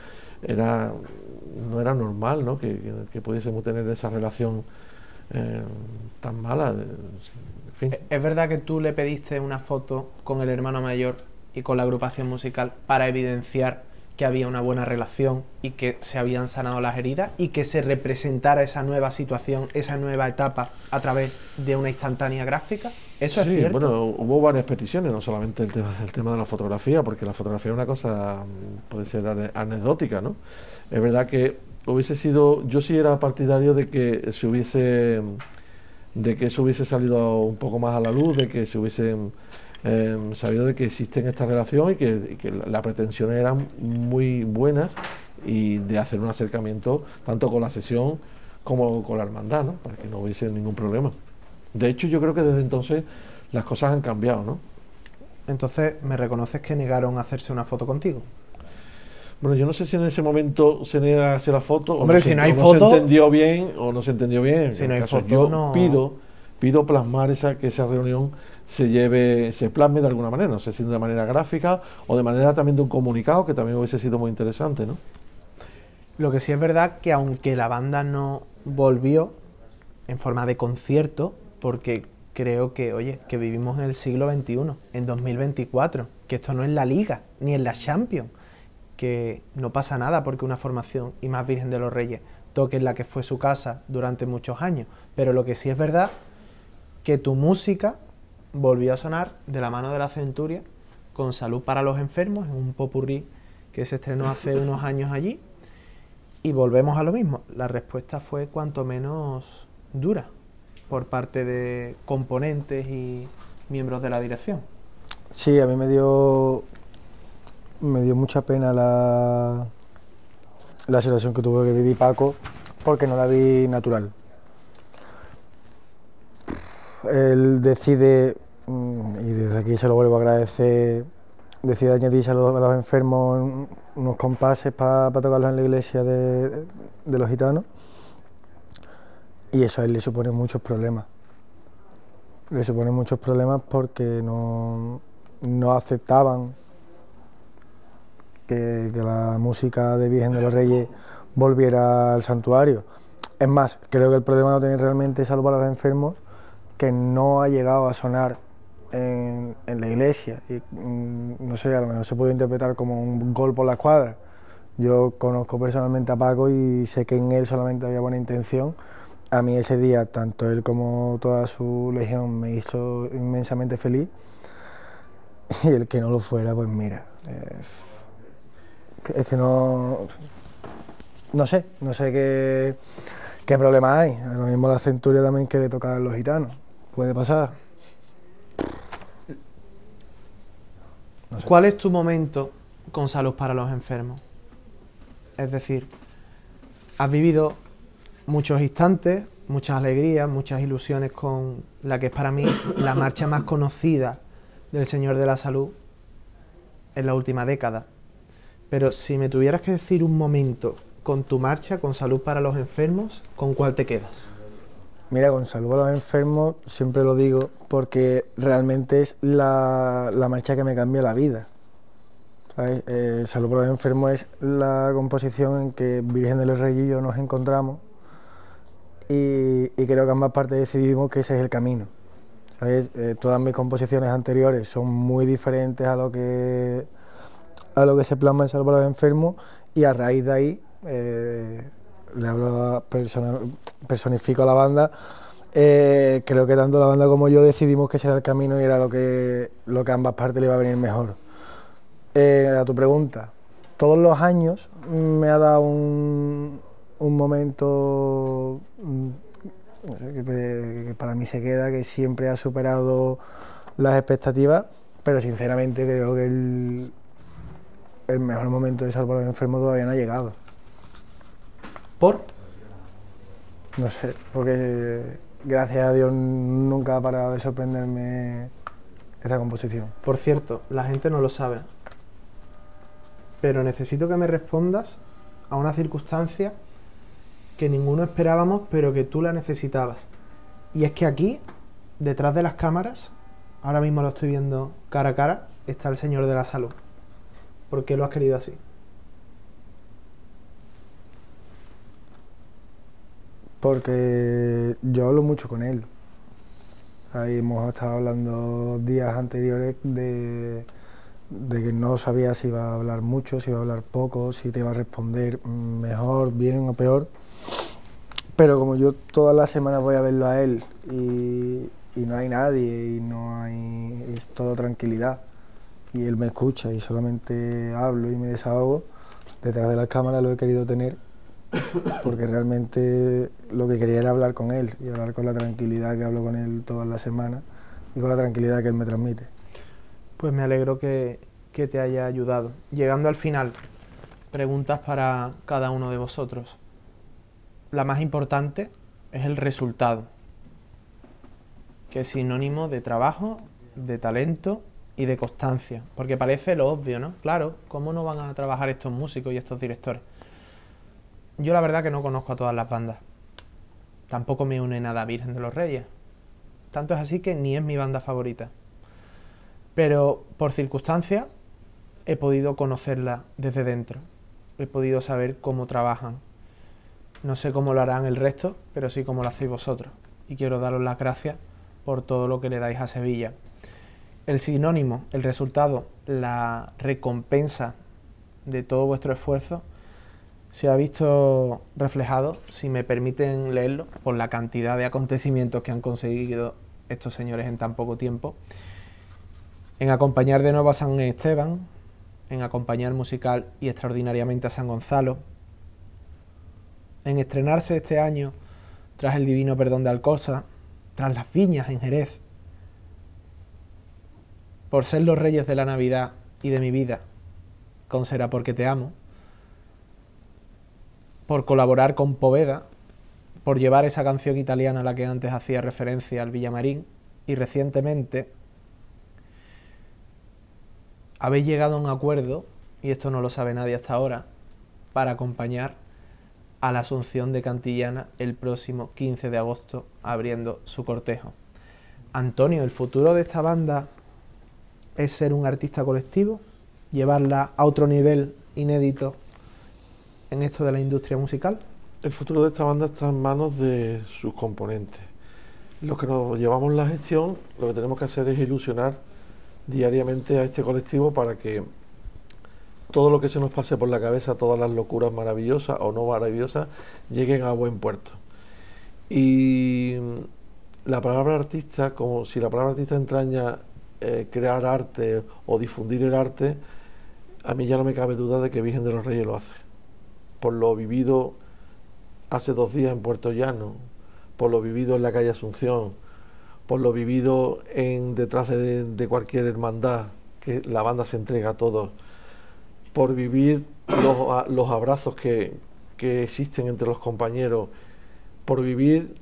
no era normal, ¿no? que pudiésemos tener esa relación tan mala. En fin. ¿Es verdad que tú le pediste una foto con el hermano mayor y con la agrupación musical para evidenciar que había una buena relación y que se habían sanado las heridas y que se representara esa nueva situación, esa nueva etapa a través de una instantánea gráfica? ¿Eso es cierto? Bueno, hubo varias peticiones, no solamente el tema de la fotografía, porque la fotografía es una cosa, puede ser anecdótica, ¿no? Es verdad que yo sí era partidario de que eso hubiese salido un poco más a la luz, de que se hubiesen sabido de que existen esta relación y que las pretensiones eran muy buenas y de hacer un acercamiento tanto con la sesión como con la hermandad, ¿no? Para que no hubiese ningún problema. De hecho, yo creo que desde entonces las cosas han cambiado, ¿no? Entonces, ¿me reconoces que negaron a hacerse una foto contigo? Bueno, yo no sé si en ese momento se nega a hacer la foto. Hombre, o si no hay no foto... se entendió bien o no se entendió bien. Si no hay foto, yo no... pido plasmar que esa reunión se plasme de alguna manera. No sé si de manera gráfica o de manera también de un comunicado, que también hubiese sido muy interesante, ¿no? Lo que sí es verdad que aunque la banda no volvió en forma de concierto, porque creo que, oye, que vivimos en el siglo XXI, en 2024, que esto no es la Liga, ni en la Champions, que no pasa nada porque una formación, y más Virgen de los Reyes, toque en la que fue su casa durante muchos años. Pero lo que sí es verdad, que tu música volvió a sonar de la mano de la Centuria, con Salud para los Enfermos, en un popurrí que se estrenó hace unos años allí, y volvemos a lo mismo. La respuesta fue cuanto menos dura por parte de componentes y miembros de la dirección. Sí, a mí me dio mucha pena la situación que tuvo que vivir Paco, porque no la vi natural. Él decide, y desde aquí se lo vuelvo a agradecer, decide añadirse a los enfermos unos compases para tocarlos en la iglesia de los gitanos, y eso a él le supone muchos problemas. Le supone muchos problemas porque no aceptaban que la música de Virgen de los Reyes volviera al santuario. Es más, creo que el problema lo tiene realmente Salvo para los enfermos, que no ha llegado a sonar en la iglesia. Y, no sé, a lo mejor se puede interpretar como un gol por la escuadra. Yo conozco personalmente a Paco y sé que en él solamente había buena intención. A mí ese día, tanto él como toda su legión me hizo inmensamente feliz, y el que no lo fuera, pues mira, es que no sé qué problema hay. A lo mismo la centuria también quiere tocar a los gitanos, puede pasar. No sé. ¿Cuál es tu momento con Salud para los enfermos? Es decir, has vivido muchos instantes, muchas alegrías, muchas ilusiones con la que es para mí la marcha más conocida del Señor de la Salud en la última década. Pero si me tuvieras que decir un momento con tu marcha, con Salud para los enfermos, ¿con cuál te quedas? Mira, con Salud para los enfermos siempre lo digo porque realmente es la marcha que me cambia la vida. ¿Sabes? Salud para los enfermos es la composición en que Virgen de los Reyes y yo nos encontramos, y creo que ambas partes decidimos que ese es el camino. ¿Sabes? Todas mis composiciones anteriores son muy diferentes a lo que se plasma en Salud para los enfermos, y a raíz de ahí le hablo personifico a la banda. Creo que tanto la banda como yo decidimos que ese era el camino y era lo que a ambas partes le iba a venir mejor. A tu pregunta, todos los años me ha dado un momento que para mí se queda, que siempre ha superado las expectativas, pero sinceramente creo que el mejor momento de Salud para los enfermos todavía no ha llegado. ¿Por? No sé, porque gracias a Dios nunca ha parado de sorprenderme esta composición. Por cierto, la gente no lo sabe, pero necesito que me respondas a una circunstancia que ninguno esperábamos, pero que tú la necesitabas. Y es que aquí, detrás de las cámaras, ahora mismo lo estoy viendo cara a cara, está el Señor de la Salud. ¿Por qué lo has querido así? Porque yo hablo mucho con él. Ahí hemos estado hablando días anteriores de que no sabía si iba a hablar mucho, si iba a hablar poco, si te iba a responder mejor, bien o peor. Pero como yo todas las semanas voy a verlo a él y no hay nadie y no hay, es todo tranquilidad, y él me escucha y solamente hablo y me desahogo, detrás de las cámaras lo he querido tener, porque realmente lo que quería era hablar con él y hablar con la tranquilidad que hablo con él todas las semanas y con la tranquilidad que él me transmite. Pues me alegro que te haya ayudado. Llegando al final, preguntas para cada uno de vosotros. La más importante es el resultado, que es sinónimo de trabajo, de talento y de constancia, porque parece lo obvio, ¿no? Claro, ¿cómo no van a trabajar estos músicos y estos directores? Yo la verdad que no conozco a todas las bandas. Tampoco me une nada a Virgen de los Reyes. Tanto es así que ni es mi banda favorita. Pero por circunstancias he podido conocerla desde dentro. He podido saber cómo trabajan. No sé cómo lo harán el resto, pero sí cómo lo hacéis vosotros. Y quiero daros las gracias por todo lo que le dais a Sevilla. El sinónimo, el resultado, la recompensa de todo vuestro esfuerzo se ha visto reflejado, si me permiten leerlo, por la cantidad de acontecimientos que han conseguido estos señores en tan poco tiempo, en acompañar de nuevo a San Esteban, en acompañar musical y extraordinariamente a San Gonzalo, en estrenarse este año tras el Divino Perdón de Alcosa, tras las Viñas en Jerez, por ser los reyes de la Navidad y de mi vida, con Será porque te amo, por colaborar con Poveda, por llevar esa canción italiana a la que antes hacía referencia al Villamarín, y recientemente habéis llegado a un acuerdo, y esto no lo sabe nadie hasta ahora, para acompañar a la Asunción de Cantillana el próximo 15 de agosto abriendo su cortejo. Antonio, ¿el futuro de esta banda es ser un artista colectivo? ¿Llevarla a otro nivel inédito en esto de la industria musical? El futuro de esta banda está en manos de sus componentes. Los que nos llevamos la gestión, lo que tenemos que hacer es ilusionar diariamente a este colectivo para que todo lo que se nos pase por la cabeza, todas las locuras maravillosas o no maravillosas, lleguen a buen puerto. Y la palabra artista, como si la palabra artista entraña crear arte o difundir el arte, a mí ya no me cabe duda de que Virgen de los Reyes lo hace. Por lo vivido hace 2 días en Puerto Llano, por lo vivido en la calle Asunción, por lo vivido detrás de cualquier hermandad, que la banda se entrega a todos, por vivir los abrazos que existen entre los compañeros, por vivir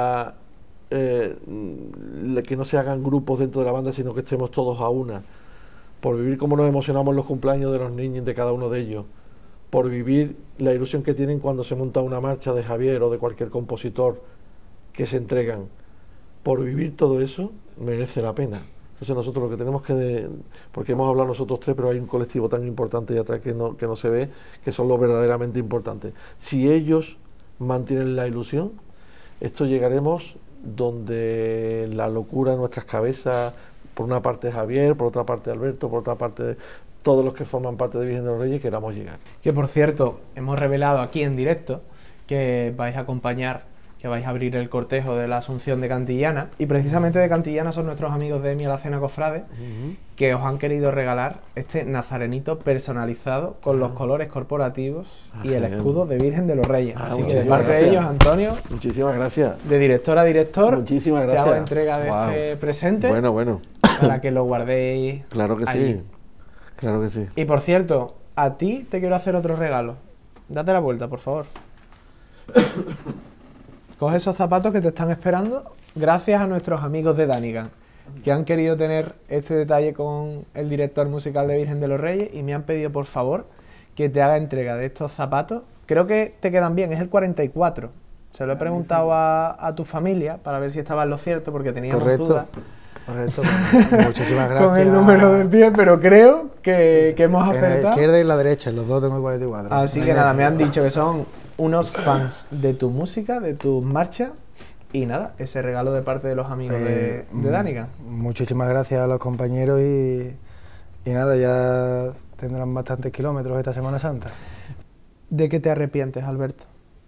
que no se hagan grupos dentro de la banda, sino que estemos todos a una, por vivir cómo nos emocionamos en los cumpleaños de los niños, de cada uno de ellos, por vivir la ilusión que tienen cuando se monta una marcha de Javier o de cualquier compositor que se entregan. Por vivir todo eso merece la pena. Entonces nosotros lo que tenemos que, porque hemos hablado nosotros 3, pero hay un colectivo tan importante allá atrás que no se ve, que son los verdaderamente importantes. Si ellos mantienen la ilusión, esto llegaremos donde la locura en nuestras cabezas, por una parte Javier, por otra parte Alberto, por otra parte todos los que forman parte de Virgen de los Reyes, queramos llegar. Que por cierto, hemos revelado aquí en directo que vais a acompañar, que vais a abrir el cortejo de la Asunción de Cantillana, y precisamente de Cantillana son nuestros amigos de Mi Alacena Cofrade, que os han querido regalar este nazarenito personalizado con los colores corporativos y el escudo de Virgen de los Reyes. Así que de parte de ellos, Antonio, muchísimas gracias. De director a director, Muchísimas gracias. Te hago entrega de este presente. Bueno. Para que lo guardéis. Claro que allí. sí. Claro que sí. Y por cierto, a ti te quiero hacer otro regalo. Date la vuelta, por favor. Coge esos zapatos que te están esperando, gracias a nuestros amigos de Danigan, que han querido tener este detalle con el director musical de Virgen de los Reyes y me han pedido por favor que te haga entrega de estos zapatos. Creo que te quedan bien, es el 44. Se lo he preguntado a tu familia para ver si estaba en lo cierto, porque teníamos dudas. Correcto. Muchísimas gracias. Con el número de pie, pero creo que hemos acertado. En la izquierda y la derecha, en los dos tengo el 44. Así que nada, me han dicho que son unos fans de tu música, de tus marchas, y nada, ese regalo de parte de los amigos de Danigan. Muchísimas gracias a los compañeros y nada, ya tendrán bastantes kilómetros esta Semana Santa. ¿De qué te arrepientes, Alberto?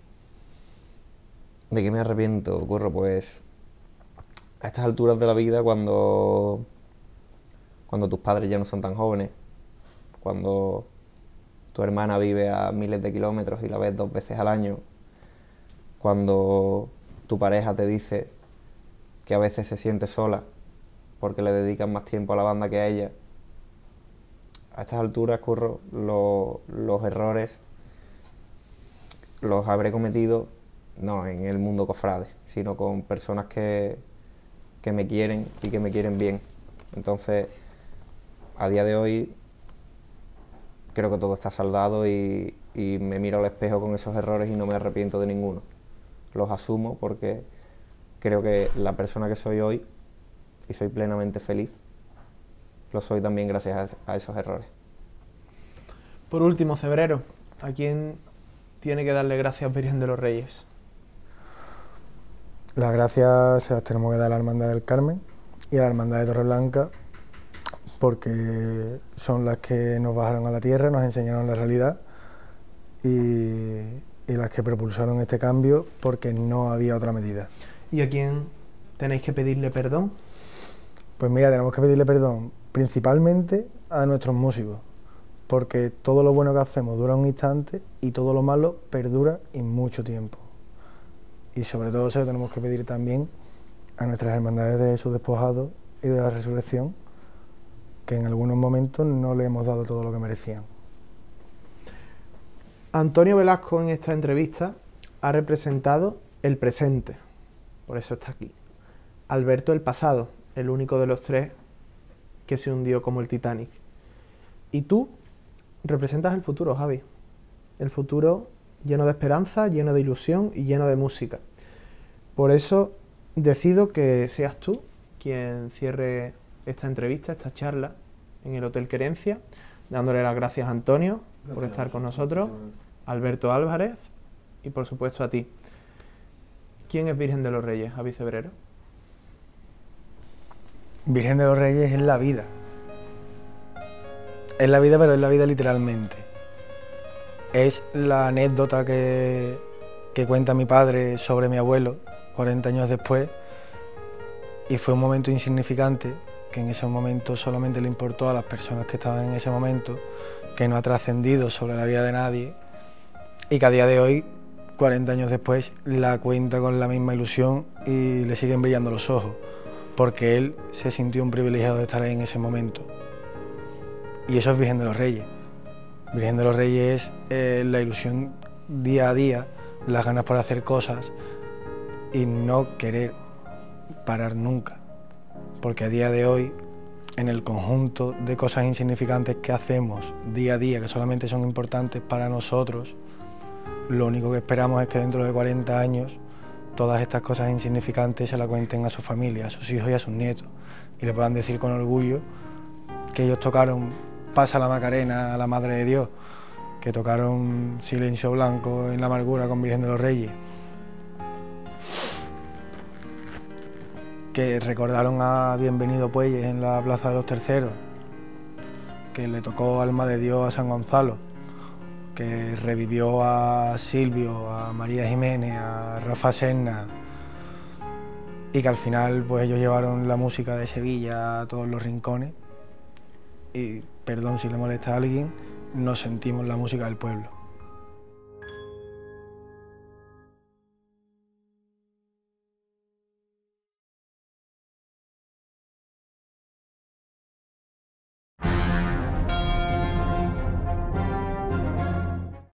¿De qué me arrepiento, Curro? Pues a estas alturas de la vida, cuando tus padres ya no son tan jóvenes, cuando tu hermana vive a miles de kilómetros y la ves 2 veces al año, cuando tu pareja te dice que a veces se siente sola porque le dedican más tiempo a la banda que a ella, a estas alturas, Curro, los errores los habré cometido no en el mundo cofrade, sino con personas que me quieren y que me quieren bien. Entonces, a día de hoy, creo que todo está saldado y me miro al espejo con esos errores y no me arrepiento de ninguno. Los asumo porque creo que la persona que soy hoy, y soy plenamente feliz, lo soy también gracias a esos errores. Por último, Cebrero, ¿a quién tiene que darle gracias Virgen de los Reyes? Las gracias se las tenemos que dar a la Hermandad del Carmen y a la Hermandad de Torreblanca, porque son las que nos bajaron a la tierra, nos enseñaron la realidad y las que propulsaron este cambio, porque no había otra medida. ¿Y a quién tenéis que pedirle perdón? Pues mira, tenemos que pedirle perdón principalmente a nuestros músicos, porque todo lo bueno que hacemos dura un instante y todo lo malo perdura y mucho tiempo. Y sobre todo se lo tenemos que pedir también a nuestras hermandades de Jesús Despojado y de la Resurrección, que en algunos momentos no le hemos dado todo lo que merecían. Antonio Velasco en esta entrevista ha representado el presente, por eso está aquí. Alberto el pasado, el único de los 3 que se hundió como el Titanic. Y tú representas el futuro, Javi. El futuro lleno de esperanza, lleno de ilusión y lleno de música. Por eso decido que seas tú quien cierre esta entrevista, esta charla en el Hotel Querencia, dándole las gracias a Antonio por estar con nosotros, a Alberto Álvarez y por supuesto a ti. ¿Quién es Virgen de los Reyes, Javi Cebrero? Virgen de los Reyes es la vida. Es la vida, pero es la vida literalmente. Es la anécdota que cuenta mi padre sobre mi abuelo 40 años después, y fue un momento insignificante que en ese momento solamente le importó a las personas que estaban en ese momento, que no ha trascendido sobre la vida de nadie y que a día de hoy, 40 años después, la cuenta con la misma ilusión y le siguen brillando los ojos, porque él se sintió un privilegiado de estar ahí en ese momento. Y eso es Virgen de los Reyes. Virgen de los Reyes es la ilusión día a día, las ganas por hacer cosas y no querer parar nunca. Porque a día de hoy, en el conjunto de cosas insignificantes que hacemos día a día, que solamente son importantes para nosotros, lo único que esperamos es que dentro de 40 años todas estas cosas insignificantes se las cuenten a su familia, a sus hijos y a sus nietos, y le puedan decir con orgullo que ellos tocaron Pasa la Macarena a la Madre de Dios, que tocaron Silencio Blanco en la Amargura con Virgen de los Reyes, que recordaron a Bienvenido Puelles en la Plaza de los Terceros, que le tocó Alma de Dios a San Gonzalo, que revivió a Silvio, a María Jiménez, a Rafa Serna, y que al final pues ellos llevaron la música de Sevilla a todos los rincones, y perdón si le molesta a alguien, nos sentimos la música del pueblo.